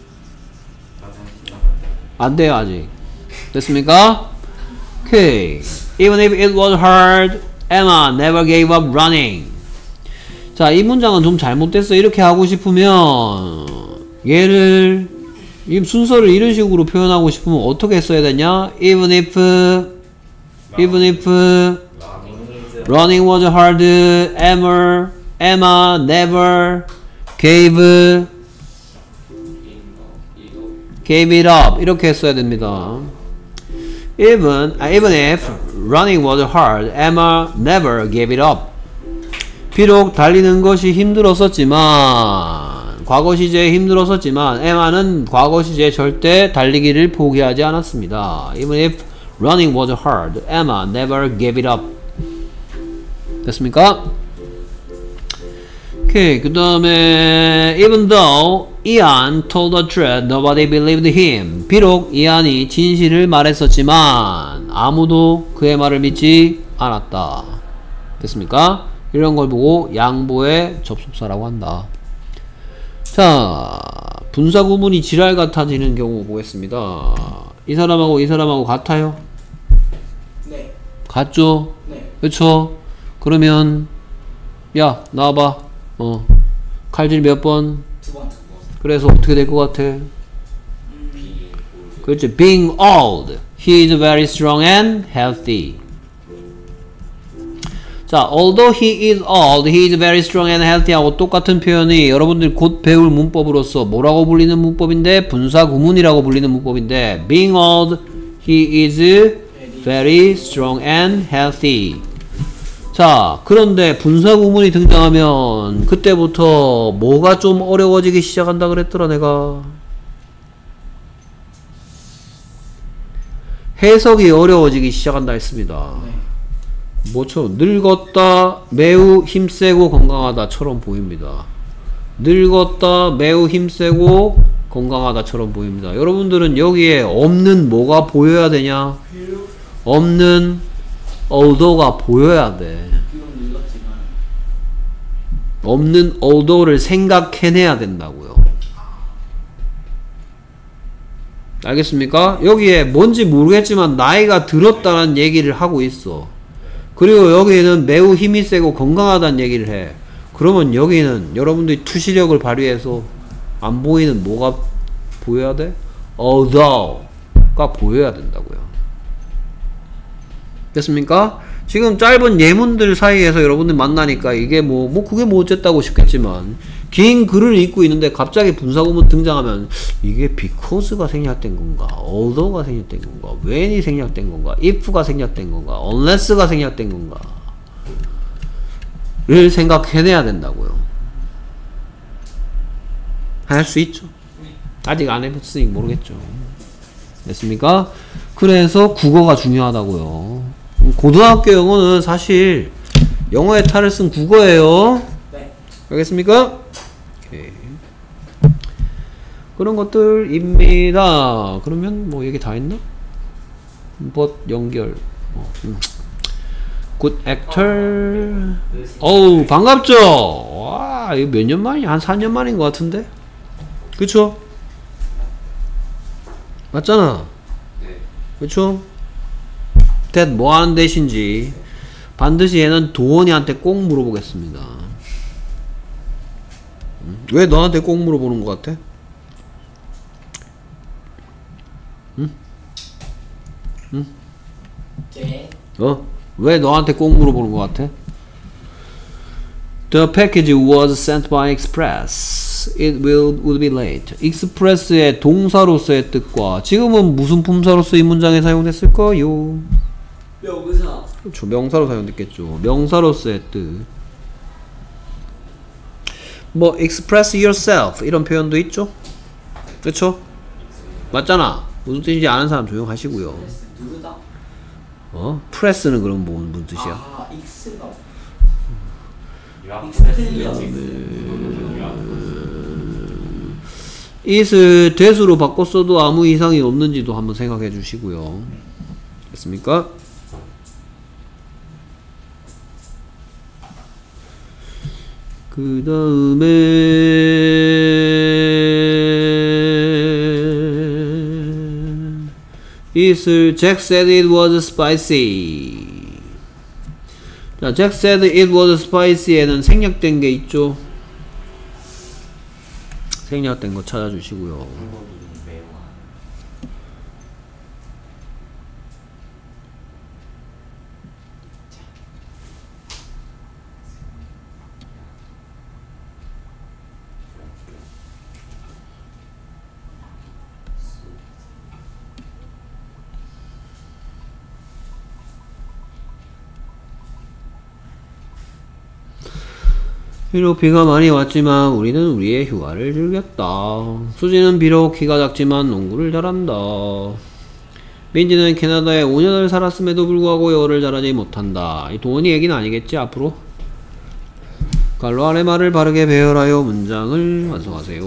Speaker 1: 안 돼요 아직. 됐습니까? 오케이. Even if it was hard, Emma never gave up running. 자, 이 문장은 좀 잘못됐어. 이렇게 하고 싶으면 얘를 이 순서를 이런 식으로 표현하고 싶으면 어떻게 써야 되냐? Even if running was hard, Emma never gave it up. 이렇게 써야 됩니다. Even if running was hard, Emma never gave it up. 비록 달리는 것이 힘들었었지만, 과거 시제에 힘들었었지만, 에마는 과거 시제에 절대 달리기를 포기하지 않았습니다. Even if running was hard, Emma never gave it up. 됐습니까? 오케이. 그 다음에 even though Ian told the truth, nobody believed him. 비록 이안이 진실을 말했었지만 아무도 그의 말을 믿지 않았다. 됐습니까? 이런 걸 보고 양보의 접속사라고 한다. 자, 분사 구문이 지랄 같아지는 경우 보겠습니다. 이 사람하고 이 사람하고 같아요?
Speaker 2: 네.
Speaker 1: 같죠?
Speaker 2: 네.
Speaker 1: 그쵸? 그러면 야 나와봐. 칼질 몇 번?
Speaker 2: 2번.
Speaker 1: 그래서 어떻게 될 것 같아? 그렇죠. Being old, he is very strong and healthy. 자, although he is old, he is very strong and healthy 하고 똑같은 표현이 여러분들이 곧 배울 문법으로서 뭐라고 불리는 문법인데? 분사 구문이라고 불리는 문법인데 being old, he is very strong and healthy. 자, 그런데 분사 구문이 등장하면 그때부터 뭐가 좀 어려워지기 시작한다 그랬더라 내가. 해석이 어려워지기 시작한다 했습니다. 뭐처럼? 늙었다, 매우 힘세고 건강하다처럼 보입니다. 늙었다, 매우 힘세고 건강하다처럼 보입니다. 여러분들은 여기에 없는 뭐가 보여야 되냐? 없는 although가 보여야 돼. 없는 although를 생각해내야 된다고요. 알겠습니까? 여기에 뭔지 모르겠지만 나이가 들었다는 얘기를 하고 있어. 그리고 여기에는 매우 힘이 세고 건강하다는 얘기를 해. 그러면 여기는 여러분들이 투시력을 발휘해서 안 보이는 뭐가 보여야 돼? although가 보여야 된다고요. 됐습니까? 지금 짧은 예문들 사이에서 여러분들 만나니까 이게 그게 뭐 어쨌다고 싶겠지만, 긴 글을 읽고 있는데 갑자기 분사구문 등장하면 이게 because가 생략된 건가, although가 생략된 건가, when이 생략된 건가, if가 생략된 건가, unless가 생략된 건가 를 생각해내야 된다고요. 할 수 있죠. 아직 안 해봤으니 모르겠죠. 됐습니까? 그래서 국어가 중요하다고요. 고등학교 영어는 사실 영어의 탈을 쓴 국어예요.
Speaker 2: 네.
Speaker 1: 알겠습니까? 오케이. 그런 것들입니다. 그러면 뭐 얘기 다 했나? but 연결. good actor. 어우, 반갑죠? 와, 이거 몇 년 만이야? 한 4년 만인 것 같은데? 그쵸? 맞잖아?
Speaker 3: 네.
Speaker 1: 그쵸? that 뭐 하는 대신지 반드시 얘는 도원이한테 꼭 물어보겠습니다. 왜 너한테 꼭 물어보는 것 같아? 응? 응?
Speaker 2: 네.
Speaker 1: 왜 너한테 꼭 물어보는 것 같아? The package was sent by express. It would be late. express의 동사로서의 뜻과 지금은 무슨 품사로서 이 문장에 사용됐을까요?
Speaker 2: 명사.
Speaker 1: 그렇죠. 명사로 사용됐겠죠. 명사로서의 뜻. 뭐 express yourself 이런 표현도 있죠. 그렇죠? 맞잖아. 무슨 뜻인지 아는 사람 조용하시고요.
Speaker 2: 누르다.
Speaker 1: 프레스는 그럼 무슨 뜻이야?
Speaker 2: 아, X가.
Speaker 1: it을 that으로 바꿨어도 아무 이상이 없는지도 한번 생각해 주시고요. 됐습니까? 그 다음에 it을 Jack said it was spicy. 자, Jack said it was spicy에는 생략된 게 있죠. 생략된 거 찾아주시고요. 비록 비가 많이 왔지만 우리는 우리의 휴가를 즐겼다. 수지는 비록 키가 작지만 농구를 잘한다. 민지는 캐나다에 5년을 살았음에도 불구하고 영어를 잘하지 못한다. 이 도원이 얘기는 아니겠지 앞으로? 갈로 아래 말을 바르게 배열하여 문장을 완성하세요.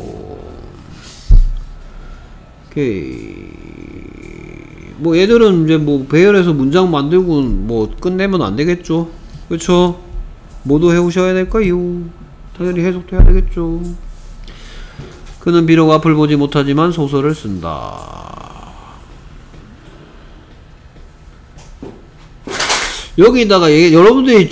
Speaker 1: 오케이. 뭐 얘들은 이제 뭐 배열해서 문장 만들고 뭐 끝내면 안 되겠죠? 그쵸? 모두 해오셔야 될까요? 당연히 해석도 해야 되겠죠. 그는 비록 앞을 보지 못하지만 소설을 쓴다. 여기다가 여러분들이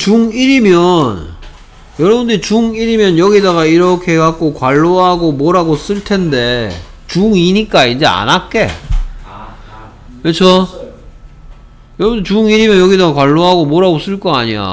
Speaker 1: 중1이면 여기다가 이렇게 해갖고 괄호하고 뭐라고 쓸 텐데 중2니까 이제 안 할게. 그렇죠? 여러분 중1이면 여기다가 괄호하고 뭐라고 쓸 거 아니야.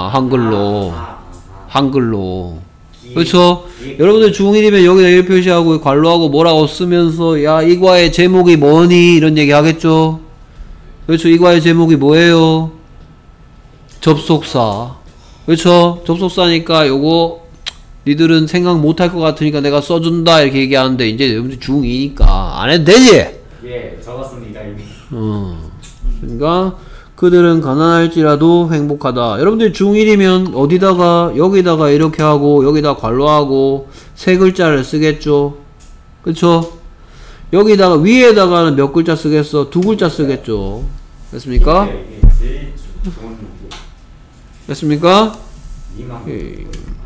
Speaker 1: 한글로. 그렇죠? 여러분들 중1이면 여기다 일 표시하고 괄호하고 뭐라고 쓰면서 야, 이 과의 제목이 뭐니? 이런 얘기 하겠죠? 그렇죠? 이 과의 제목이 뭐예요? 접속사. 그렇죠? 접속사니까 요거 니들은 생각 못할 것 같으니까 내가 써준다 이렇게 얘기하는데 이제 여러분들 중2니까 안 해도 되지?
Speaker 3: 예, 적었습니다 이미.
Speaker 1: 그러니까 그들은 가난할지라도 행복하다. 여러분들 중1이면 어디다가 여기다가 이렇게 하고 여기다 괄호하고 세 글자를 쓰겠죠? 그쵸? 여기다가 위에다가는 몇 글자 쓰겠어? 두 글자 쓰겠죠? 됐습니까?
Speaker 3: 이게 제일 좋은 게
Speaker 1: 됐습니까?
Speaker 3: 이만.
Speaker 1: 오케이.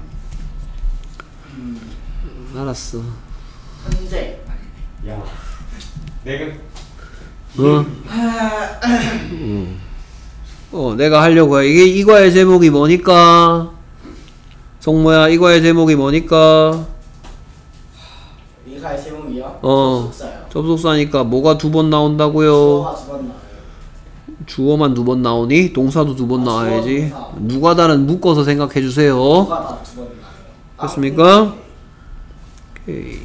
Speaker 1: 알았어.
Speaker 2: 현재.
Speaker 3: 야, 내가
Speaker 1: 내가 하려고 해. 이게 이과의 제목이 뭐니까? 성모야, 이과의 제목이 뭐니까?
Speaker 2: 이가의 제목이요?
Speaker 1: 접속사요. 접속사니까 뭐가 두 번 나온다고요?
Speaker 2: 주어가 두 번 나와요.
Speaker 1: 주어만 두 번 나오니? 동사도 두 번 나와야지.
Speaker 2: 주어, 동사.
Speaker 1: 누가다는 묶어서 생각해 주세요.
Speaker 2: 주어가 다 두 번 나와요.
Speaker 1: 됐습니까? 오케이.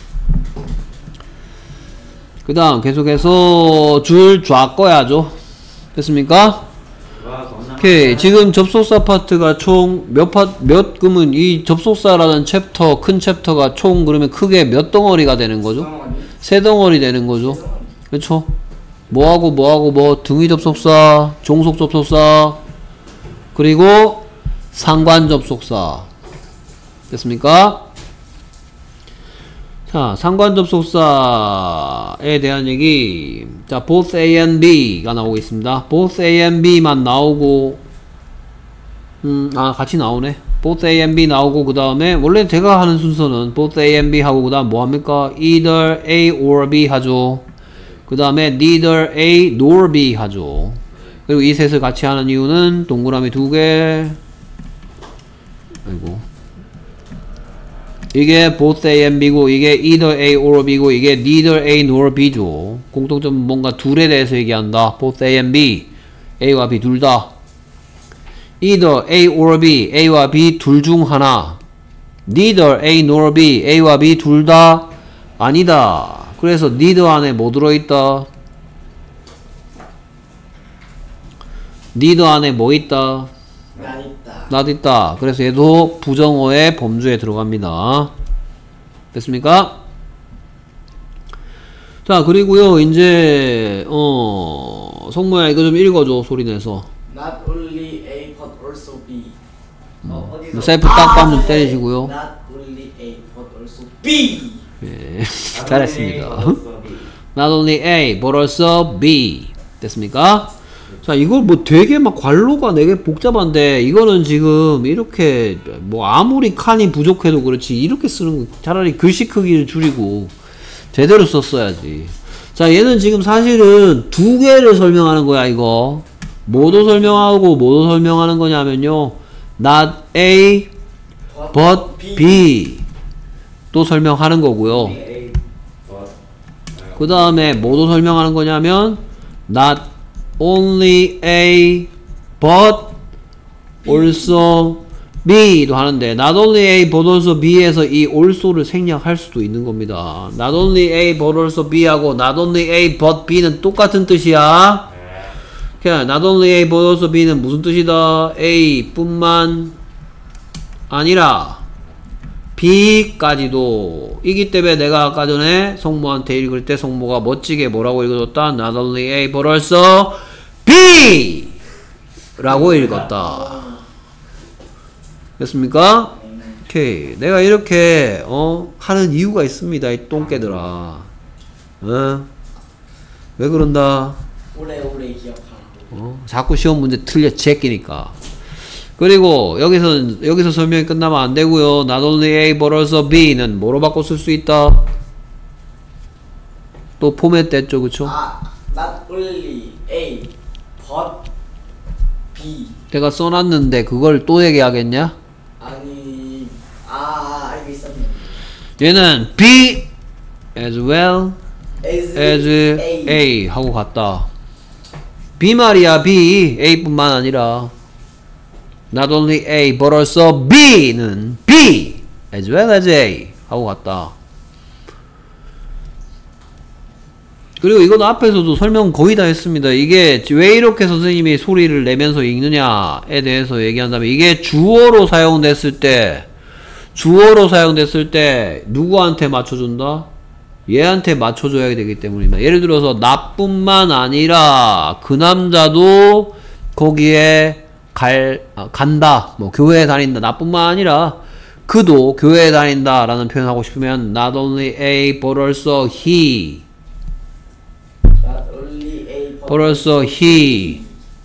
Speaker 1: 그 다음 계속해서 줄 좌꺼야죠. 됐습니까? 오케이. 지금 접속사 파트가 총 그러면 이 접속사라는 챕터, 큰 챕터가 총 그러면 크게 몇 덩어리가 되는 거죠? 세 덩어리 되는 거죠. 그렇죠? 뭐하고 등위 접속사, 종속 접속사, 그리고 상관 접속사. 됐습니까? 자, 상관 접속사에 대한 얘기. 자, both A and B가 나오겠습니다. both A and B만 나오고, 같이 나오네. both A and B 나오고, 그 다음에, 원래 제가 하는 순서는 both A and B 하고, 그 다음 뭐 합니까? either A or B 하죠. 그 다음에 neither A nor B 하죠. 그리고 이 셋을 같이 하는 이유는 동그라미 두 개. 아이고. 이게 both A and B고 이게 either A or B고 이게 neither A nor B죠. 공통점은 뭔가 둘에 대해서 얘기한다. both A and B. A와 B 둘 다. either A or B. A와 B 둘 중 하나. neither A nor B. A와 B 둘 다 아니다. 그래서 neither 안에 뭐 들어있다? neither 안에 뭐 있다? not 있다. 그래서 얘도 부정어의 범주에 들어갑니다. 됐습니까? 자, 그리고요, 이제, 성모야, 이거 좀 읽어줘, 소리 내서.
Speaker 2: Not only A but also B.
Speaker 1: 셀프 딱밤 좀 때리시고요.
Speaker 2: Not only A but also B.
Speaker 1: 예, 잘했습니다. Not only A, but also B. 됐습니까? 자, 이걸 뭐 되게 막 관로가 되게 복잡한데, 이거는 지금 이렇게 뭐 아무리 칸이 부족해도 그렇지, 이렇게 쓰는 거 차라리 글씨 크기를 줄이고 제대로 썼어야지. 자, 얘는 지금 사실은 두 개를 설명하는 거야, 이거. 뭐도 설명하고 뭐도 설명하는 거냐면요. Not A, but B. 또 설명하는 거고요. 그 다음에 뭐도 설명하는 거냐면 not only A but also B도 하는데 not only A but also B에서 이 also를 생략할 수도 있는 겁니다. not only A but also B하고 not only A but B는 똑같은 뜻이야. 그냥 not only A but also B는 무슨 뜻이다? A 뿐만 아니라 B까지도 이기 때문에 내가 아까 전에 성모한테 읽을 때 성모가 멋지게 뭐라고 읽어줬다? Not only A but also B! 라고 읽었다. 됐습니까? 오케이. 내가 이렇게 하는 이유가 있습니다. 이 똥개들아. 왜 그런다?
Speaker 2: 오래오래 기억하라고.
Speaker 1: 자꾸 시험 문제 틀려 제끼니까. 그리고 여기서 설명이 끝나면 안 되고요. Not only A but also B는 뭐로 바꿔 쓸 수 있다? 또 포맷 됐죠, 그쵸?
Speaker 2: Not only A but B.
Speaker 1: 내가 써놨는데 그걸 또 얘기하겠냐?
Speaker 2: 아니, 알고 있었네.
Speaker 1: 얘는 B as well
Speaker 2: as
Speaker 1: A 하고 갔다. B 말이야, B. A뿐만 아니라 Not only A but also B는 B as well as A 하고 갔다. 그리고 이건 앞에서도 설명 거의 다 했습니다. 이게 왜 이렇게 선생님이 소리를 내면서 읽느냐에 대해서 얘기한다면 이게 주어로 사용됐을 때 누구한테 맞춰준다? 얘한테 맞춰줘야 되기 때문입니다. 예를 들어서 나뿐만 아니라 그 남자도 거기에 간다. 뭐 교회에 다닌다. 나뿐만 아니라 그도 교회에 다닌다 라는 표현 하고 싶으면 not only A but also he but also he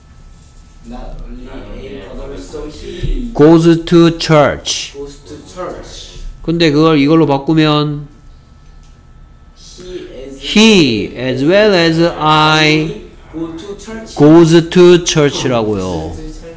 Speaker 1: goes to church. 근데 그걸 이걸로 바꾸면 he as well as I goes to church라고요.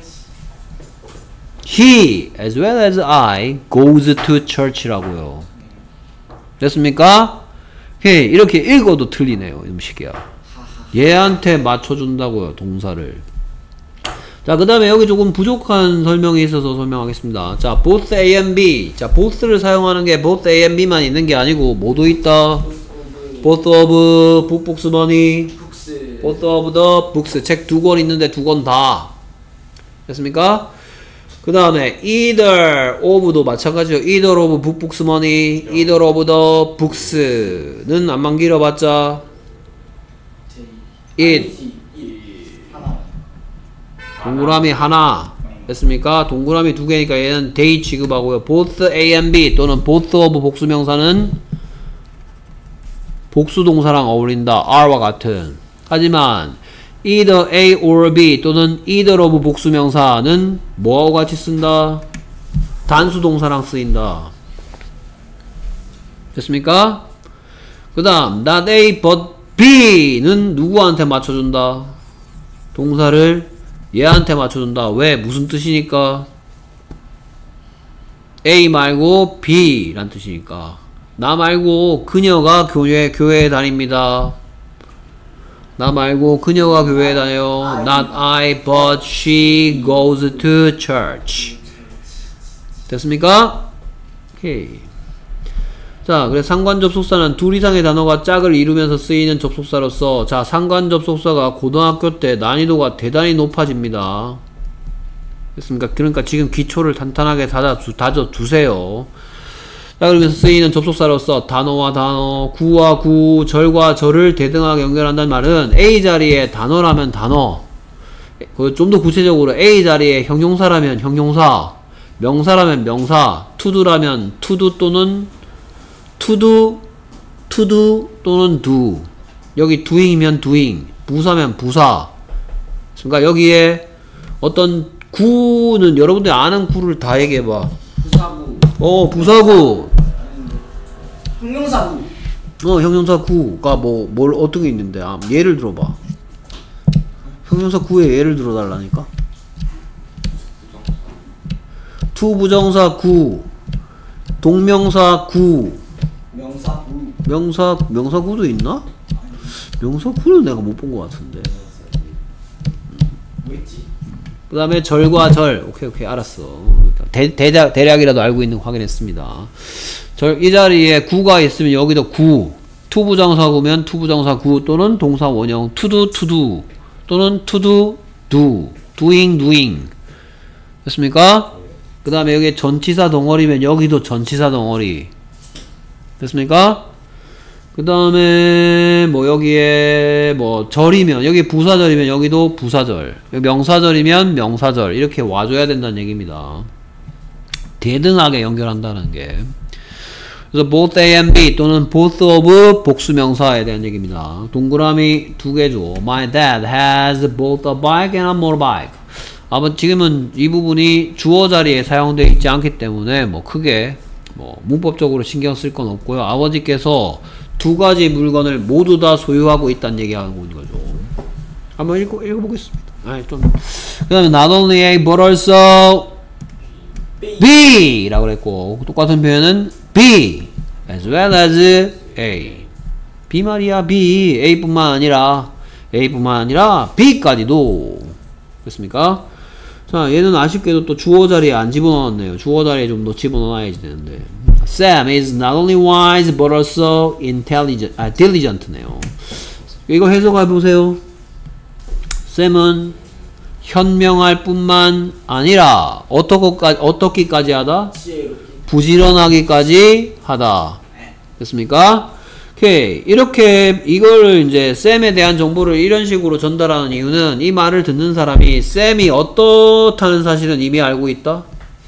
Speaker 1: He as well as I goes to church라고요. 됐습니까? 오케이. 이렇게 읽어도 틀리네요. 음식이야. 얘한테 맞춰준다고요. 동사를. 자, 그 다음에 여기 조금 부족한 설명이 있어서 설명하겠습니다. 자, both A and B. 자, both를 사용하는 게 both A and B만 있는 게 아니고 뭐도 있다. both of book books money. both of the books. 책 두 권 있는데 두 권 다. 됐습니까? 그 다음에 either of도 마찬가지죠. either of book books money. either of the books는 안만 길어봤자 it. 동그라미 하나. 됐습니까? 동그라미 두 개니까 얘는 they 취급하고요. both A and B 또는 both of 복수명사는 복수동사랑 어울린다. are와 같은. 하지만 either A or B 또는 either of 복수명사는 뭐하고 같이 쓴다? 단수동사랑 쓰인다. 됐습니까? 그 다음 not A but B는 누구한테 맞춰준다? 동사를 얘한테 맞춰준다. 왜? 무슨 뜻이니까? A 말고 B 란 뜻이니까. 나 말고 그녀가 교회에 다닙니다. 나 말고 그녀가 교회에 다녀요. Not I but she goes to church. 됐습니까? 오케이. 자, 그래서 상관접속사는 둘 이상의 단어가 짝을 이루면서 쓰이는 접속사로서 자, 상관접속사가 고등학교 때 난이도가 대단히 높아집니다. 됐습니까? 그러니까 지금 기초를 탄탄하게 다져두세요. 자, 그러면서 쓰이는 접속사로서 단어와 단어, 구와 구, 절과 절을 대등하게 연결한다는 말은 A 자리에 단어라면 단어, 좀 더 구체적으로 A 자리에 형용사라면 형용사, 명사라면 명사, 투두라면 투두 또는 투두 또는 do. 여기 doing이면 doing, 부사면 부사. 그러니까 여기에 어떤 구는 여러분들이 아는 구를 다 얘기해봐.
Speaker 2: 부사구.
Speaker 1: 부사구.
Speaker 2: 형용사구.
Speaker 1: 형용사 구가 뭘 어떤 게 있는데, 예를 들어봐. 형용사 구에 예를 들어달라니까. 투부정사 구, 동명사 구. 명사구도 있나? 명사구는 내가 못 본 것 같은데. 그 다음에 절과 절. 오케이, 알았어. 대략이라도 알고 있는 거 확인했습니다. 이 자리에 구가 있으면 여기도 구. 투부정사구면 투부정사 구 또는 동사 원형 투두 또는 투두 do. doing. 됐습니까? 그 다음에 여기 전치사 덩어리면 여기도 전치사 덩어리. 됐습니까? 그 다음에 여기에 절이면 여기 부사절이면 여기도 부사절, 여기 명사절이면 명사절 이렇게 와줘야 된다는 얘기입니다. 대등하게 연결한다는 게. 그래서 both A and B 또는 both of 복수명사에 대한 얘기입니다. 동그라미 두 개죠. My dad has both a bike and a motorbike. 지금은 이 부분이 주어 자리에 사용되어 있지 않기 때문에 크게 문법적으로 신경 쓸 건 없고요. 아버지께서 두 가지 물건을 모두 다 소유하고 있다는 얘기하고 있는 거죠. 한번 읽어보겠습니다. 그 다음에 not only A but also B 라고 그랬고, 똑같은 표현은 B as well as A. B 말이야, B. A뿐만 아니라 B까지도. 됐습니까? 자, 얘는 아쉽게도 또 주어 자리에 안 집어넣었네요. 주어 자리에 좀 더 집어넣어야지 되는데. Sam is not only wise but also diligent네요. 이거 해석해 보세요. 쌤은 현명할 뿐만 아니라 어떻게까지 하다? 부지런하기까지 하다. 됐습니까? 오케이. 이렇게 이걸 이제 쌤에 대한 정보를 이런 식으로 전달하는 이유는 이 말을 듣는 사람이 쌤이 어떻다는 사실은 이미 알고 있다.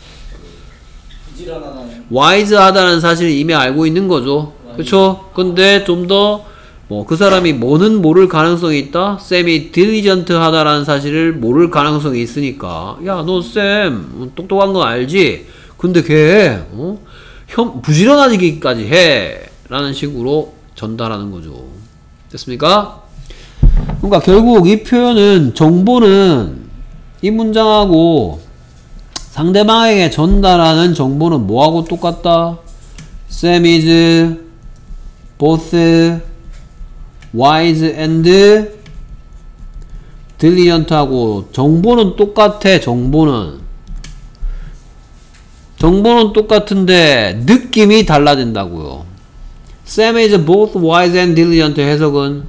Speaker 2: 부지런하다는.
Speaker 1: 와이즈하다는 사실을 이미 알고 있는 거죠. 그쵸? 근데 좀 더 뭐 그 사람이 뭐는 모를 가능성이 있다? 쌤이 딜리전트하다라는 사실을 모를 가능성이 있으니까 야 너 쌤 똑똑한 거 알지? 근데 걔 부지런하기까지 해 라는 식으로 전달하는 거죠. 됐습니까? 그러니까 결국 이 표현은 정보는 이 문장하고 상대방에게 전달하는 정보는 뭐하고 똑같다? Sam is both wise and diligent하고 정보는 똑같아. 정보는 똑같은데 느낌이 달라진다고요. Sam is both wise and diligent 해석은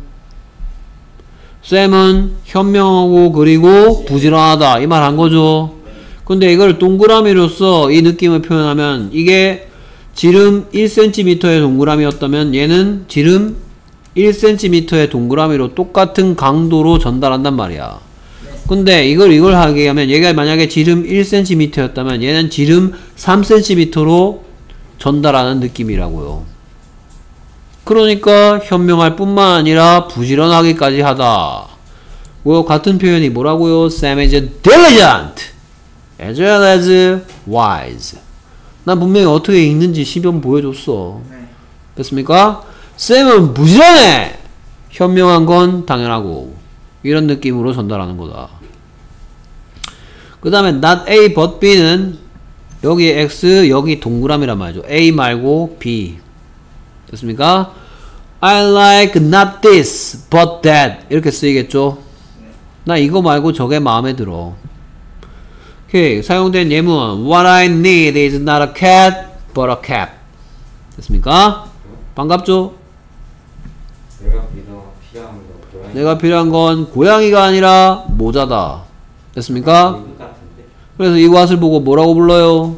Speaker 1: 쌤은 현명하고 그리고 부지런하다 이 말 한 거죠. 근데 이걸 동그라미로써 이 느낌을 표현하면 이게 지름 1cm의 동그라미였다면 얘는 지름 1cm의 동그라미로 똑같은 강도로 전달한단 말이야. 근데 이걸 하게 하면 얘가 만약에 지름 1cm였다면 얘는 지름 3cm로 전달하는 느낌이라고요. 그러니까 현명할 뿐만 아니라 부지런하기까지 하다. 같은 표현이 뭐라고요? Sam is diligent as well as wise. 난 분명히 어떻게 읽는지 시범 보여줬어. 됐습니까? 쌤은 부지런해! 현명한 건 당연하고 이런 느낌으로 전달하는 거다. 그 다음에 not A but B는 여기 X 여기 동그라미란 말이죠. A 말고 B. 됐습니까? I like not this but that 이렇게 쓰이겠죠. 나 이거 말고 저게 마음에 들어. 오케이. 사용된 예문 What I need is not a cat but a cap. 됐습니까? 반갑죠? 내가 필요한 건 고양이가 아니라 모자다. 됐습니까? 그래서 이것을 보고 뭐라고 불러요?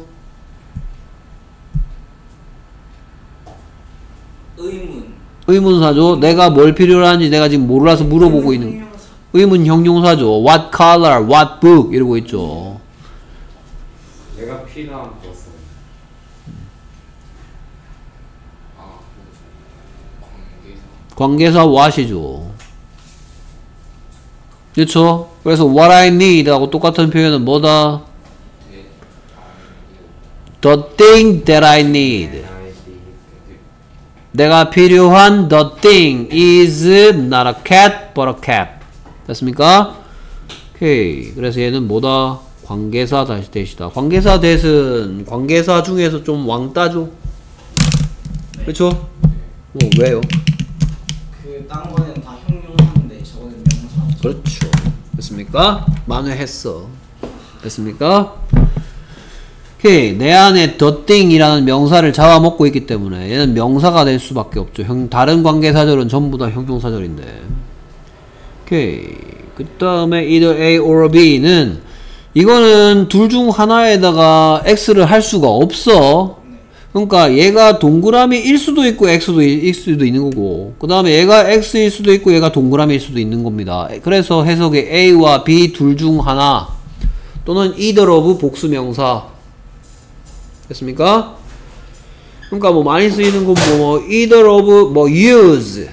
Speaker 1: 의문사죠. 내가 뭘 필요로 하는지 내가 지금 몰라서 물어보고 있는 의문 형용사죠. What color, what book 이러고 있죠.
Speaker 3: 내가 필요한 것은
Speaker 1: 관계사 what이죠. 그렇죠? 그래서 what I need 하고 똑같은 표현은 뭐다? The thing that I need. 내가 필요한 the thing is not a cat but a cap. 됐습니까? 오케이. 그래서 얘는 뭐다? 관계사 다시 대시다. 관계사 대신 관계사 중에서 좀 왕따죠. 네. 그렇죠? 뭐 왜요?
Speaker 2: 딴 거는 다 형용사인데 저거는 명사.
Speaker 1: 그렇죠. 됐습니까? 만회했어. 됐습니까? 오케이. 내 안에 the thing이라는 명사를 잡아먹고 있기 때문에 얘는 명사가 될 수밖에 없죠. 다른 관계사절은 전부 다 형용사절인데. 오케이. 그 다음에 either A or B는 이거는 둘 중 하나에다가 X를 할 수가 없어. 그러니까 얘가 동그라미일 수도 있고 X일 수도 있는 거고 그 다음에 얘가 X일 수도 있고 얘가 동그라미일 수도 있는 겁니다. 그래서 해석에 A와 B 둘 중 하나 또는 either of 복수명사. 됐습니까? 그러니까 뭐 많이 쓰이는 건 뭐 either of 뭐 use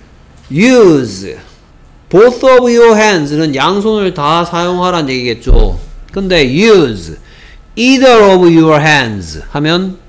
Speaker 1: both of your hands는 양손을 다 사용하라는 얘기겠죠. 근데 use either of your hands 하면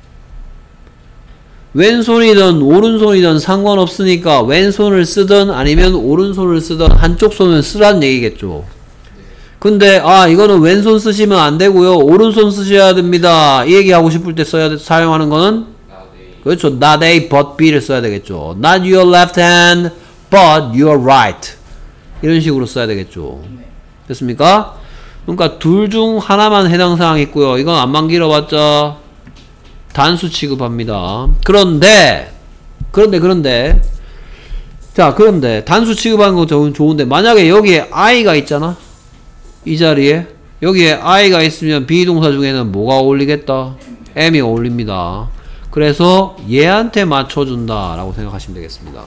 Speaker 1: 왼손이든 오른손이든 상관없으니까 왼손을 쓰든 아니면 오른손을 쓰든 한쪽 손을 쓰라는 얘기겠죠. 근데 이거는 왼손 쓰시면 안 되고요. 오른손 쓰셔야 됩니다. 이 얘기하고 싶을 때 사용하는 거는 그렇죠. Not A but B를 써야 되겠죠. Not your left hand but your right 이런 식으로 써야 되겠죠. 됐습니까? 그러니까 둘 중 하나만 해당 사항이 있고요. 이건 안만 길어봤자 단수 취급합니다. 그런데 자, 그런데 단수 취급하는 거 좋은데 만약에 여기에 I가 있잖아. 이 자리에 여기에 I가 있으면 비동사 중에는 뭐가 어울리겠다? M이 어울립니다. 그래서 얘한테 맞춰준다 라고 생각하시면 되겠습니다.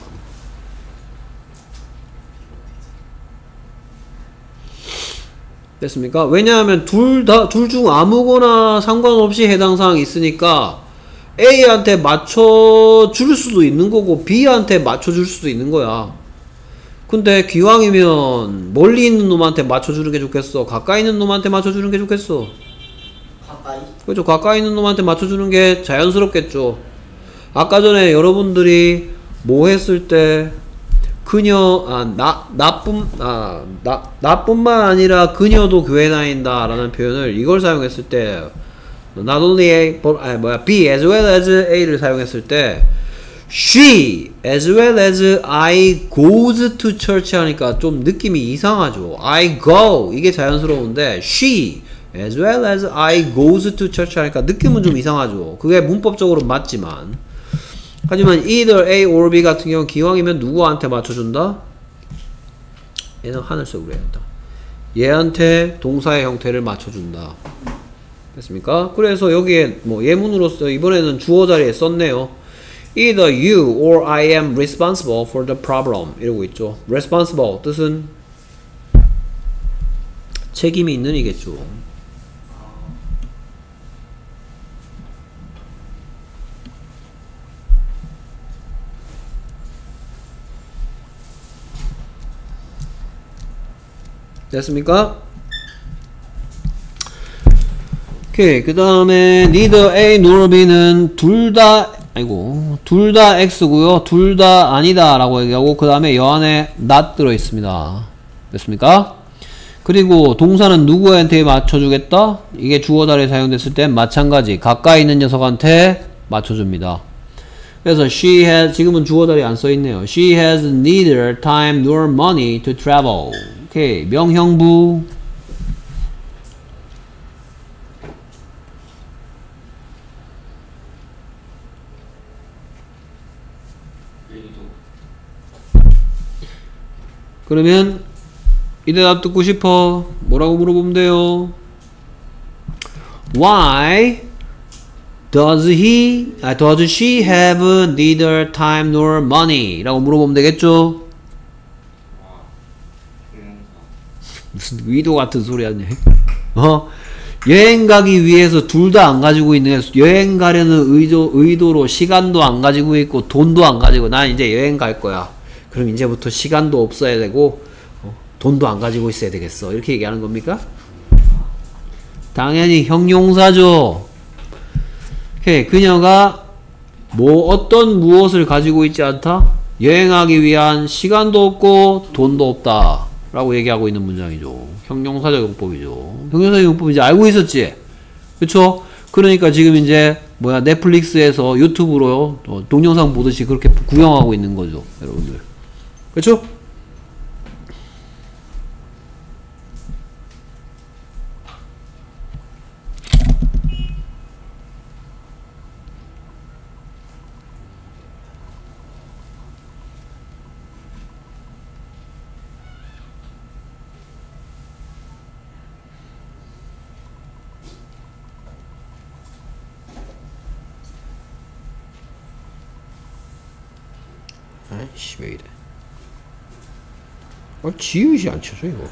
Speaker 1: 됐습니까? 왜냐하면 둘 중 아무거나 상관없이 해당 사항이 있으니까 A한테 맞춰줄 수도 있는 거고 B한테 맞춰줄 수도 있는 거야. 근데 기왕이면 멀리 있는 놈한테 맞춰주는 게 좋겠어? 가까이 있는 놈한테 맞춰주는 게 좋겠어?
Speaker 2: 가까이?
Speaker 1: 그렇죠. 가까이 있는 놈한테 맞춰주는 게 자연스럽겠죠. 아까 전에 여러분들이 뭐 했을 때 그녀 나뿐만 아니라 그녀도 교회 다닌다 라는 표현을 이걸 사용했을 때 not only A, B as well as A를 사용했을 때 she as well as I goes to church 하니까 좀 느낌이 이상하죠. I go 이게 자연스러운데 she as well as I goes to church 하니까 느낌은 좀 이상하죠. 그게 문법적으로 맞지만 하지만 either A or B 같은 경우 기왕이면 누구한테 맞춰준다? 얘는 하늘색으로 해야겠다. 얘한테 동사의 형태를 맞춰준다. 됐습니까? 그래서 여기에 뭐 예문으로서 이번에는 주어 자리에 썼네요. Either you or I am responsible for the problem 이러고 있죠. responsible 뜻은 책임이 있는 이겠죠. 됐습니까? 오케이. 그 다음에 neither A nor B는 둘 다 X고요. 둘 다 아니다 라고 얘기하고 그 다음에 여 안에 not 들어있습니다. 됐습니까? 그리고 동사는 누구한테 맞춰주겠다? 이게 주어 자리에 사용됐을 땐 마찬가지 가까이 있는 녀석한테 맞춰줍니다. 그래서 she has 지금은 주어 자리에 안 써있네요. She has neither time nor money to travel. 오케이. 명형부 그러면 이 대답 듣고 싶어. 뭐라고 물어보면 돼요? Why does she have neither time nor money? 라고 물어보면 되겠죠? 무슨 위도 같은 소리 하냐? 여행 가기 위해서 둘 다 안 가지고 있는 게 여행 가려는 의도로 시간도 안 가지고 있고 돈도 안 가지고 난 이제 여행 갈 거야. 그럼 이제부터 시간도 없어야 되고 돈도 안 가지고 있어야 되겠어. 이렇게 얘기하는 겁니까? 당연히 형용사죠. 오케이. 그녀가 어떤 무엇을 가지고 있지 않다? 여행하기 위한 시간도 없고 돈도 없다 라고 얘기하고 있는 문장이죠. 형용사적 용법이죠. 형용사적 용법 이제 알고 있었지? 그쵸? 그러니까 지금 이제 넷플릭스에서 유튜브로 동영상 보듯이 그렇게 구경하고 있는 거죠. 여러분들. 그쵸? 아이씨 왜 이래. 지읒이 안 쳐져 이거.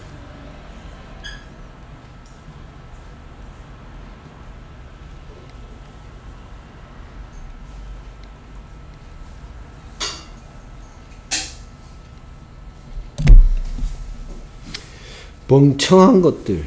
Speaker 1: 멍청한 것들.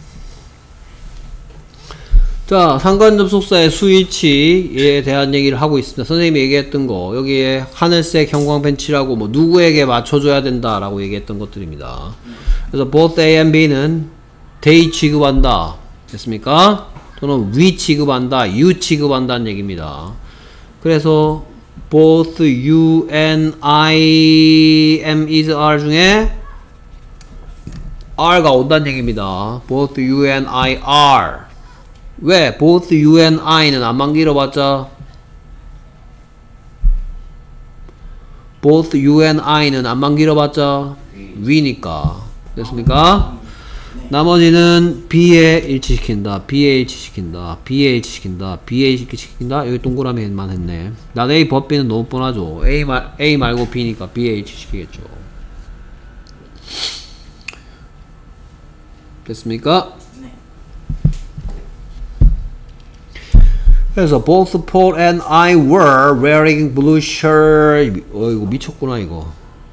Speaker 1: 자, 상관접속사의 수위치에 대한 얘기를 하고 있습니다. 선생님이 얘기했던 거 여기에 하늘색 형광펜 칠하고 누구에게 맞춰줘야 된다라고 얘기했던 것들입니다. 그래서 both A and B는 they 취급한다 됐습니까? 또는 we 취급한다, you 취급한다는 얘기입니다. 그래서 both you and I am, is, are 중에 R가 온다는 얘기입니다. both you and I are. 왜? both you and I는 안만 길어봤자 both you and I는 안만 길어봤자 we니까 됐습니까? 나머지는 B에 일치시킨다, B에 일치시킨다, B에 일치시킨다, B에 일치시킨다. 여기 동그라미만 했네. 난 A 법 B는 너무 뻔하죠. A 말고 B니까 B에 일치시키겠죠. 됐습니까?
Speaker 2: 네.
Speaker 1: 그래서 both Paul and I were wearing blue shirt. 이거 미쳤구나 이거.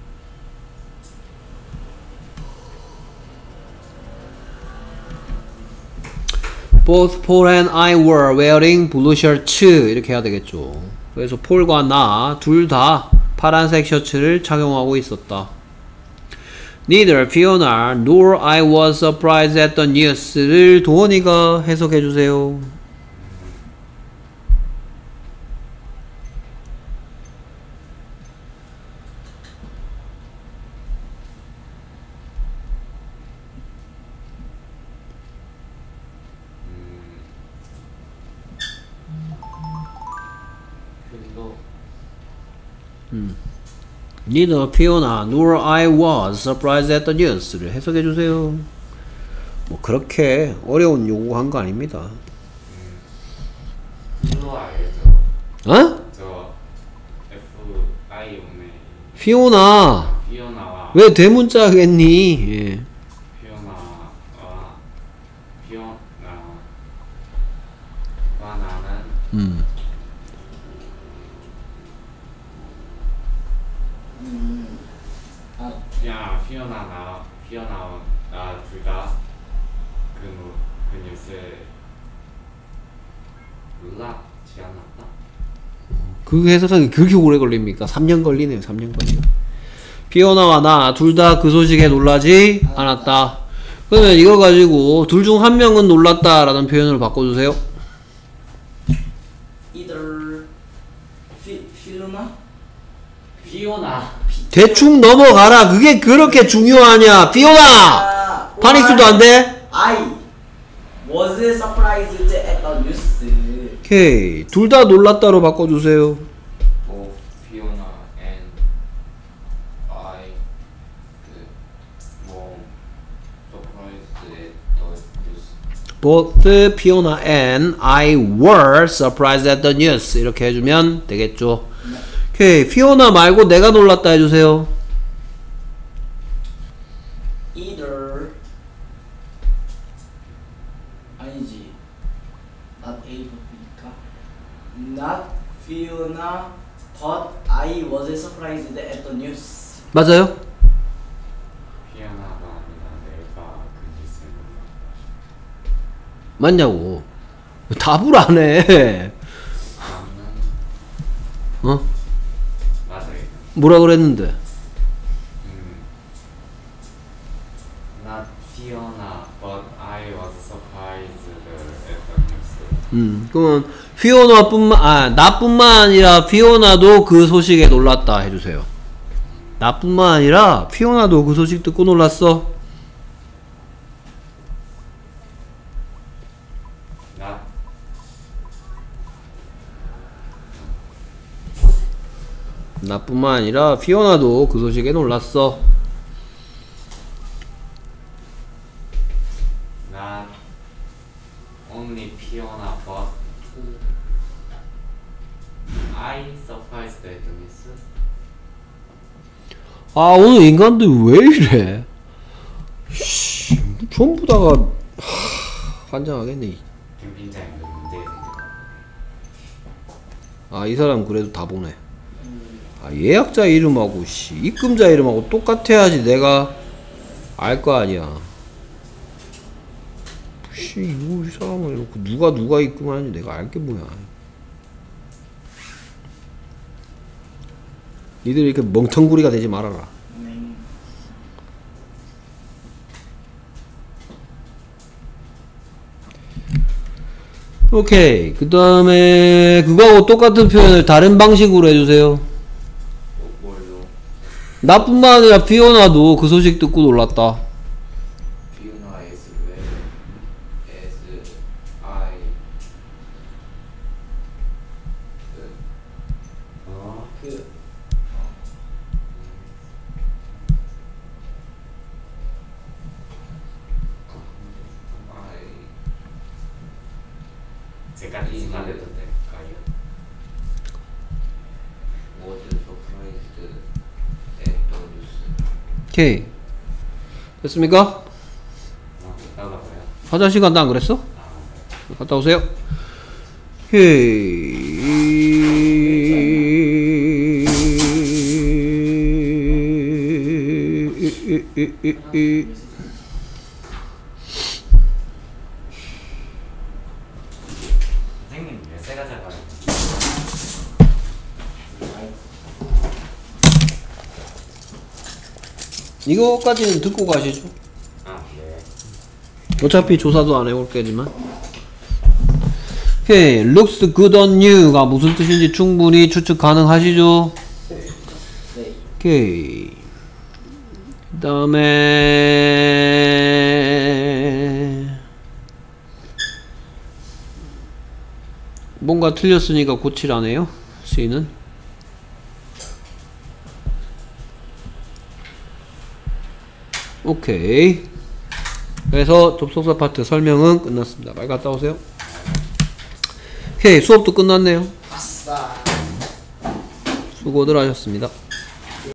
Speaker 1: Both Paul and I were wearing blue shirts. 이렇게 해야 되겠죠. 그래서 폴과 나 둘 다 파란색 셔츠를 착용하고 있었다. Neither Fiona nor I was surprised at the news를 도원이가 해석해 주세요. Neither Fiona nor I was surprised at the news를 해석해 주세요. 뭐 그렇게 어려운 요구한 거 아닙니다.
Speaker 3: 이거 알죠?
Speaker 1: 어?
Speaker 3: 저 F.I. 오네.
Speaker 1: 피오나
Speaker 3: 피오나와
Speaker 1: 왜 대문자겠니? 예.
Speaker 3: 피오나와 나는 그냥 피오나와 나 둘 다 그 뉴스에 놀랍지 않았다.
Speaker 1: 그 해석하기 그렇게 오래 걸립니까? 3년 걸리네요. 3년 걸려. 피오나와 나 둘 다 그 소식에 놀라지 않았다. 그러면 이거 가지고 둘 중 한 명은 놀랐다 라는 표현으로 바꿔주세요.
Speaker 2: Either Fiona?
Speaker 3: 피오나
Speaker 1: 대충 넘어가라. 그게 그렇게 중요하냐. 피오나! 파닉스도 안 돼?
Speaker 2: I was surprised at the news.
Speaker 1: 오케이. 둘 다 놀랐다로 바꿔주세요.
Speaker 3: both Fiona and I were surprised at the news.
Speaker 1: Both Fiona and I were surprised at the news. 이렇게 해주면 되겠죠. 오케이. 피오나 말고 내가 놀랐다 해주세요.
Speaker 2: Either 아니지 not A B니까 not Fiona but I was surprised at the news.
Speaker 1: 맞아요?
Speaker 3: 피오나가 아니라 내가 그 뉴스를
Speaker 1: 맞냐고. 답을 안 해. 어?
Speaker 3: 맞아요.
Speaker 1: 뭐라 그랬는데?
Speaker 3: Not Fiona, but I was surprised at the news.
Speaker 1: 그러면 나뿐만 아니라 피오나도 그 소식에 놀랐다 해주세요. 나뿐만 아니라 피오나도 그 소식 듣고 놀랐어.
Speaker 3: Not
Speaker 1: 나뿐만 아니라 피오나도 그 소식에 놀랐어.
Speaker 3: Not only Fiona, but I surprised at the news.
Speaker 1: 아 오늘 인간들 왜 이래? 씨, 전부 다가 환장하겠네.
Speaker 3: 김빈장님 문제 생겼다.
Speaker 1: 아 이 사람 그래도 다 보네. 아 예약자 이름하고 씨 입금자 이름하고 똑같아야지 내가 알 거 아니야. 씨 이거 이 사람을 이렇게 누가 입금하는지 내가 알 게 뭐야. 니들 이렇게 멍텅구리가 되지 말아라. 오케이. 그 다음에 그거하고 똑같은 표현을 다른 방식으로 해주세요.
Speaker 3: 뭘로?
Speaker 1: 나뿐만 아니라 피오나도 그 소식 듣고 놀랐다.
Speaker 3: Fiona as well as I. 안 해도 될까요?
Speaker 4: Was surprised at the news.
Speaker 1: 오케이. 됐습니까?
Speaker 3: 나가봐요.
Speaker 1: 화장실 간다 안 그랬어? 갔다 오세요.
Speaker 3: 선생님 몇세가 작아요?
Speaker 1: 이거까지는 듣고 가시죠.
Speaker 3: 아 네.
Speaker 1: 어차피 조사도 안 해볼 거지만. 오케이. looks good on you가 무슨 뜻인지 충분히 추측 가능하시죠?
Speaker 2: 네.
Speaker 1: 오케이. 그 다음에 뭔가 틀렸으니까 고치라네요. C는. 오케이. 그래서 접속사 파트 설명은 끝났습니다. 빨리 갔다 오세요. 오케이. 수업도 끝났네요.
Speaker 2: 아싸.
Speaker 1: 수고들 하셨습니다.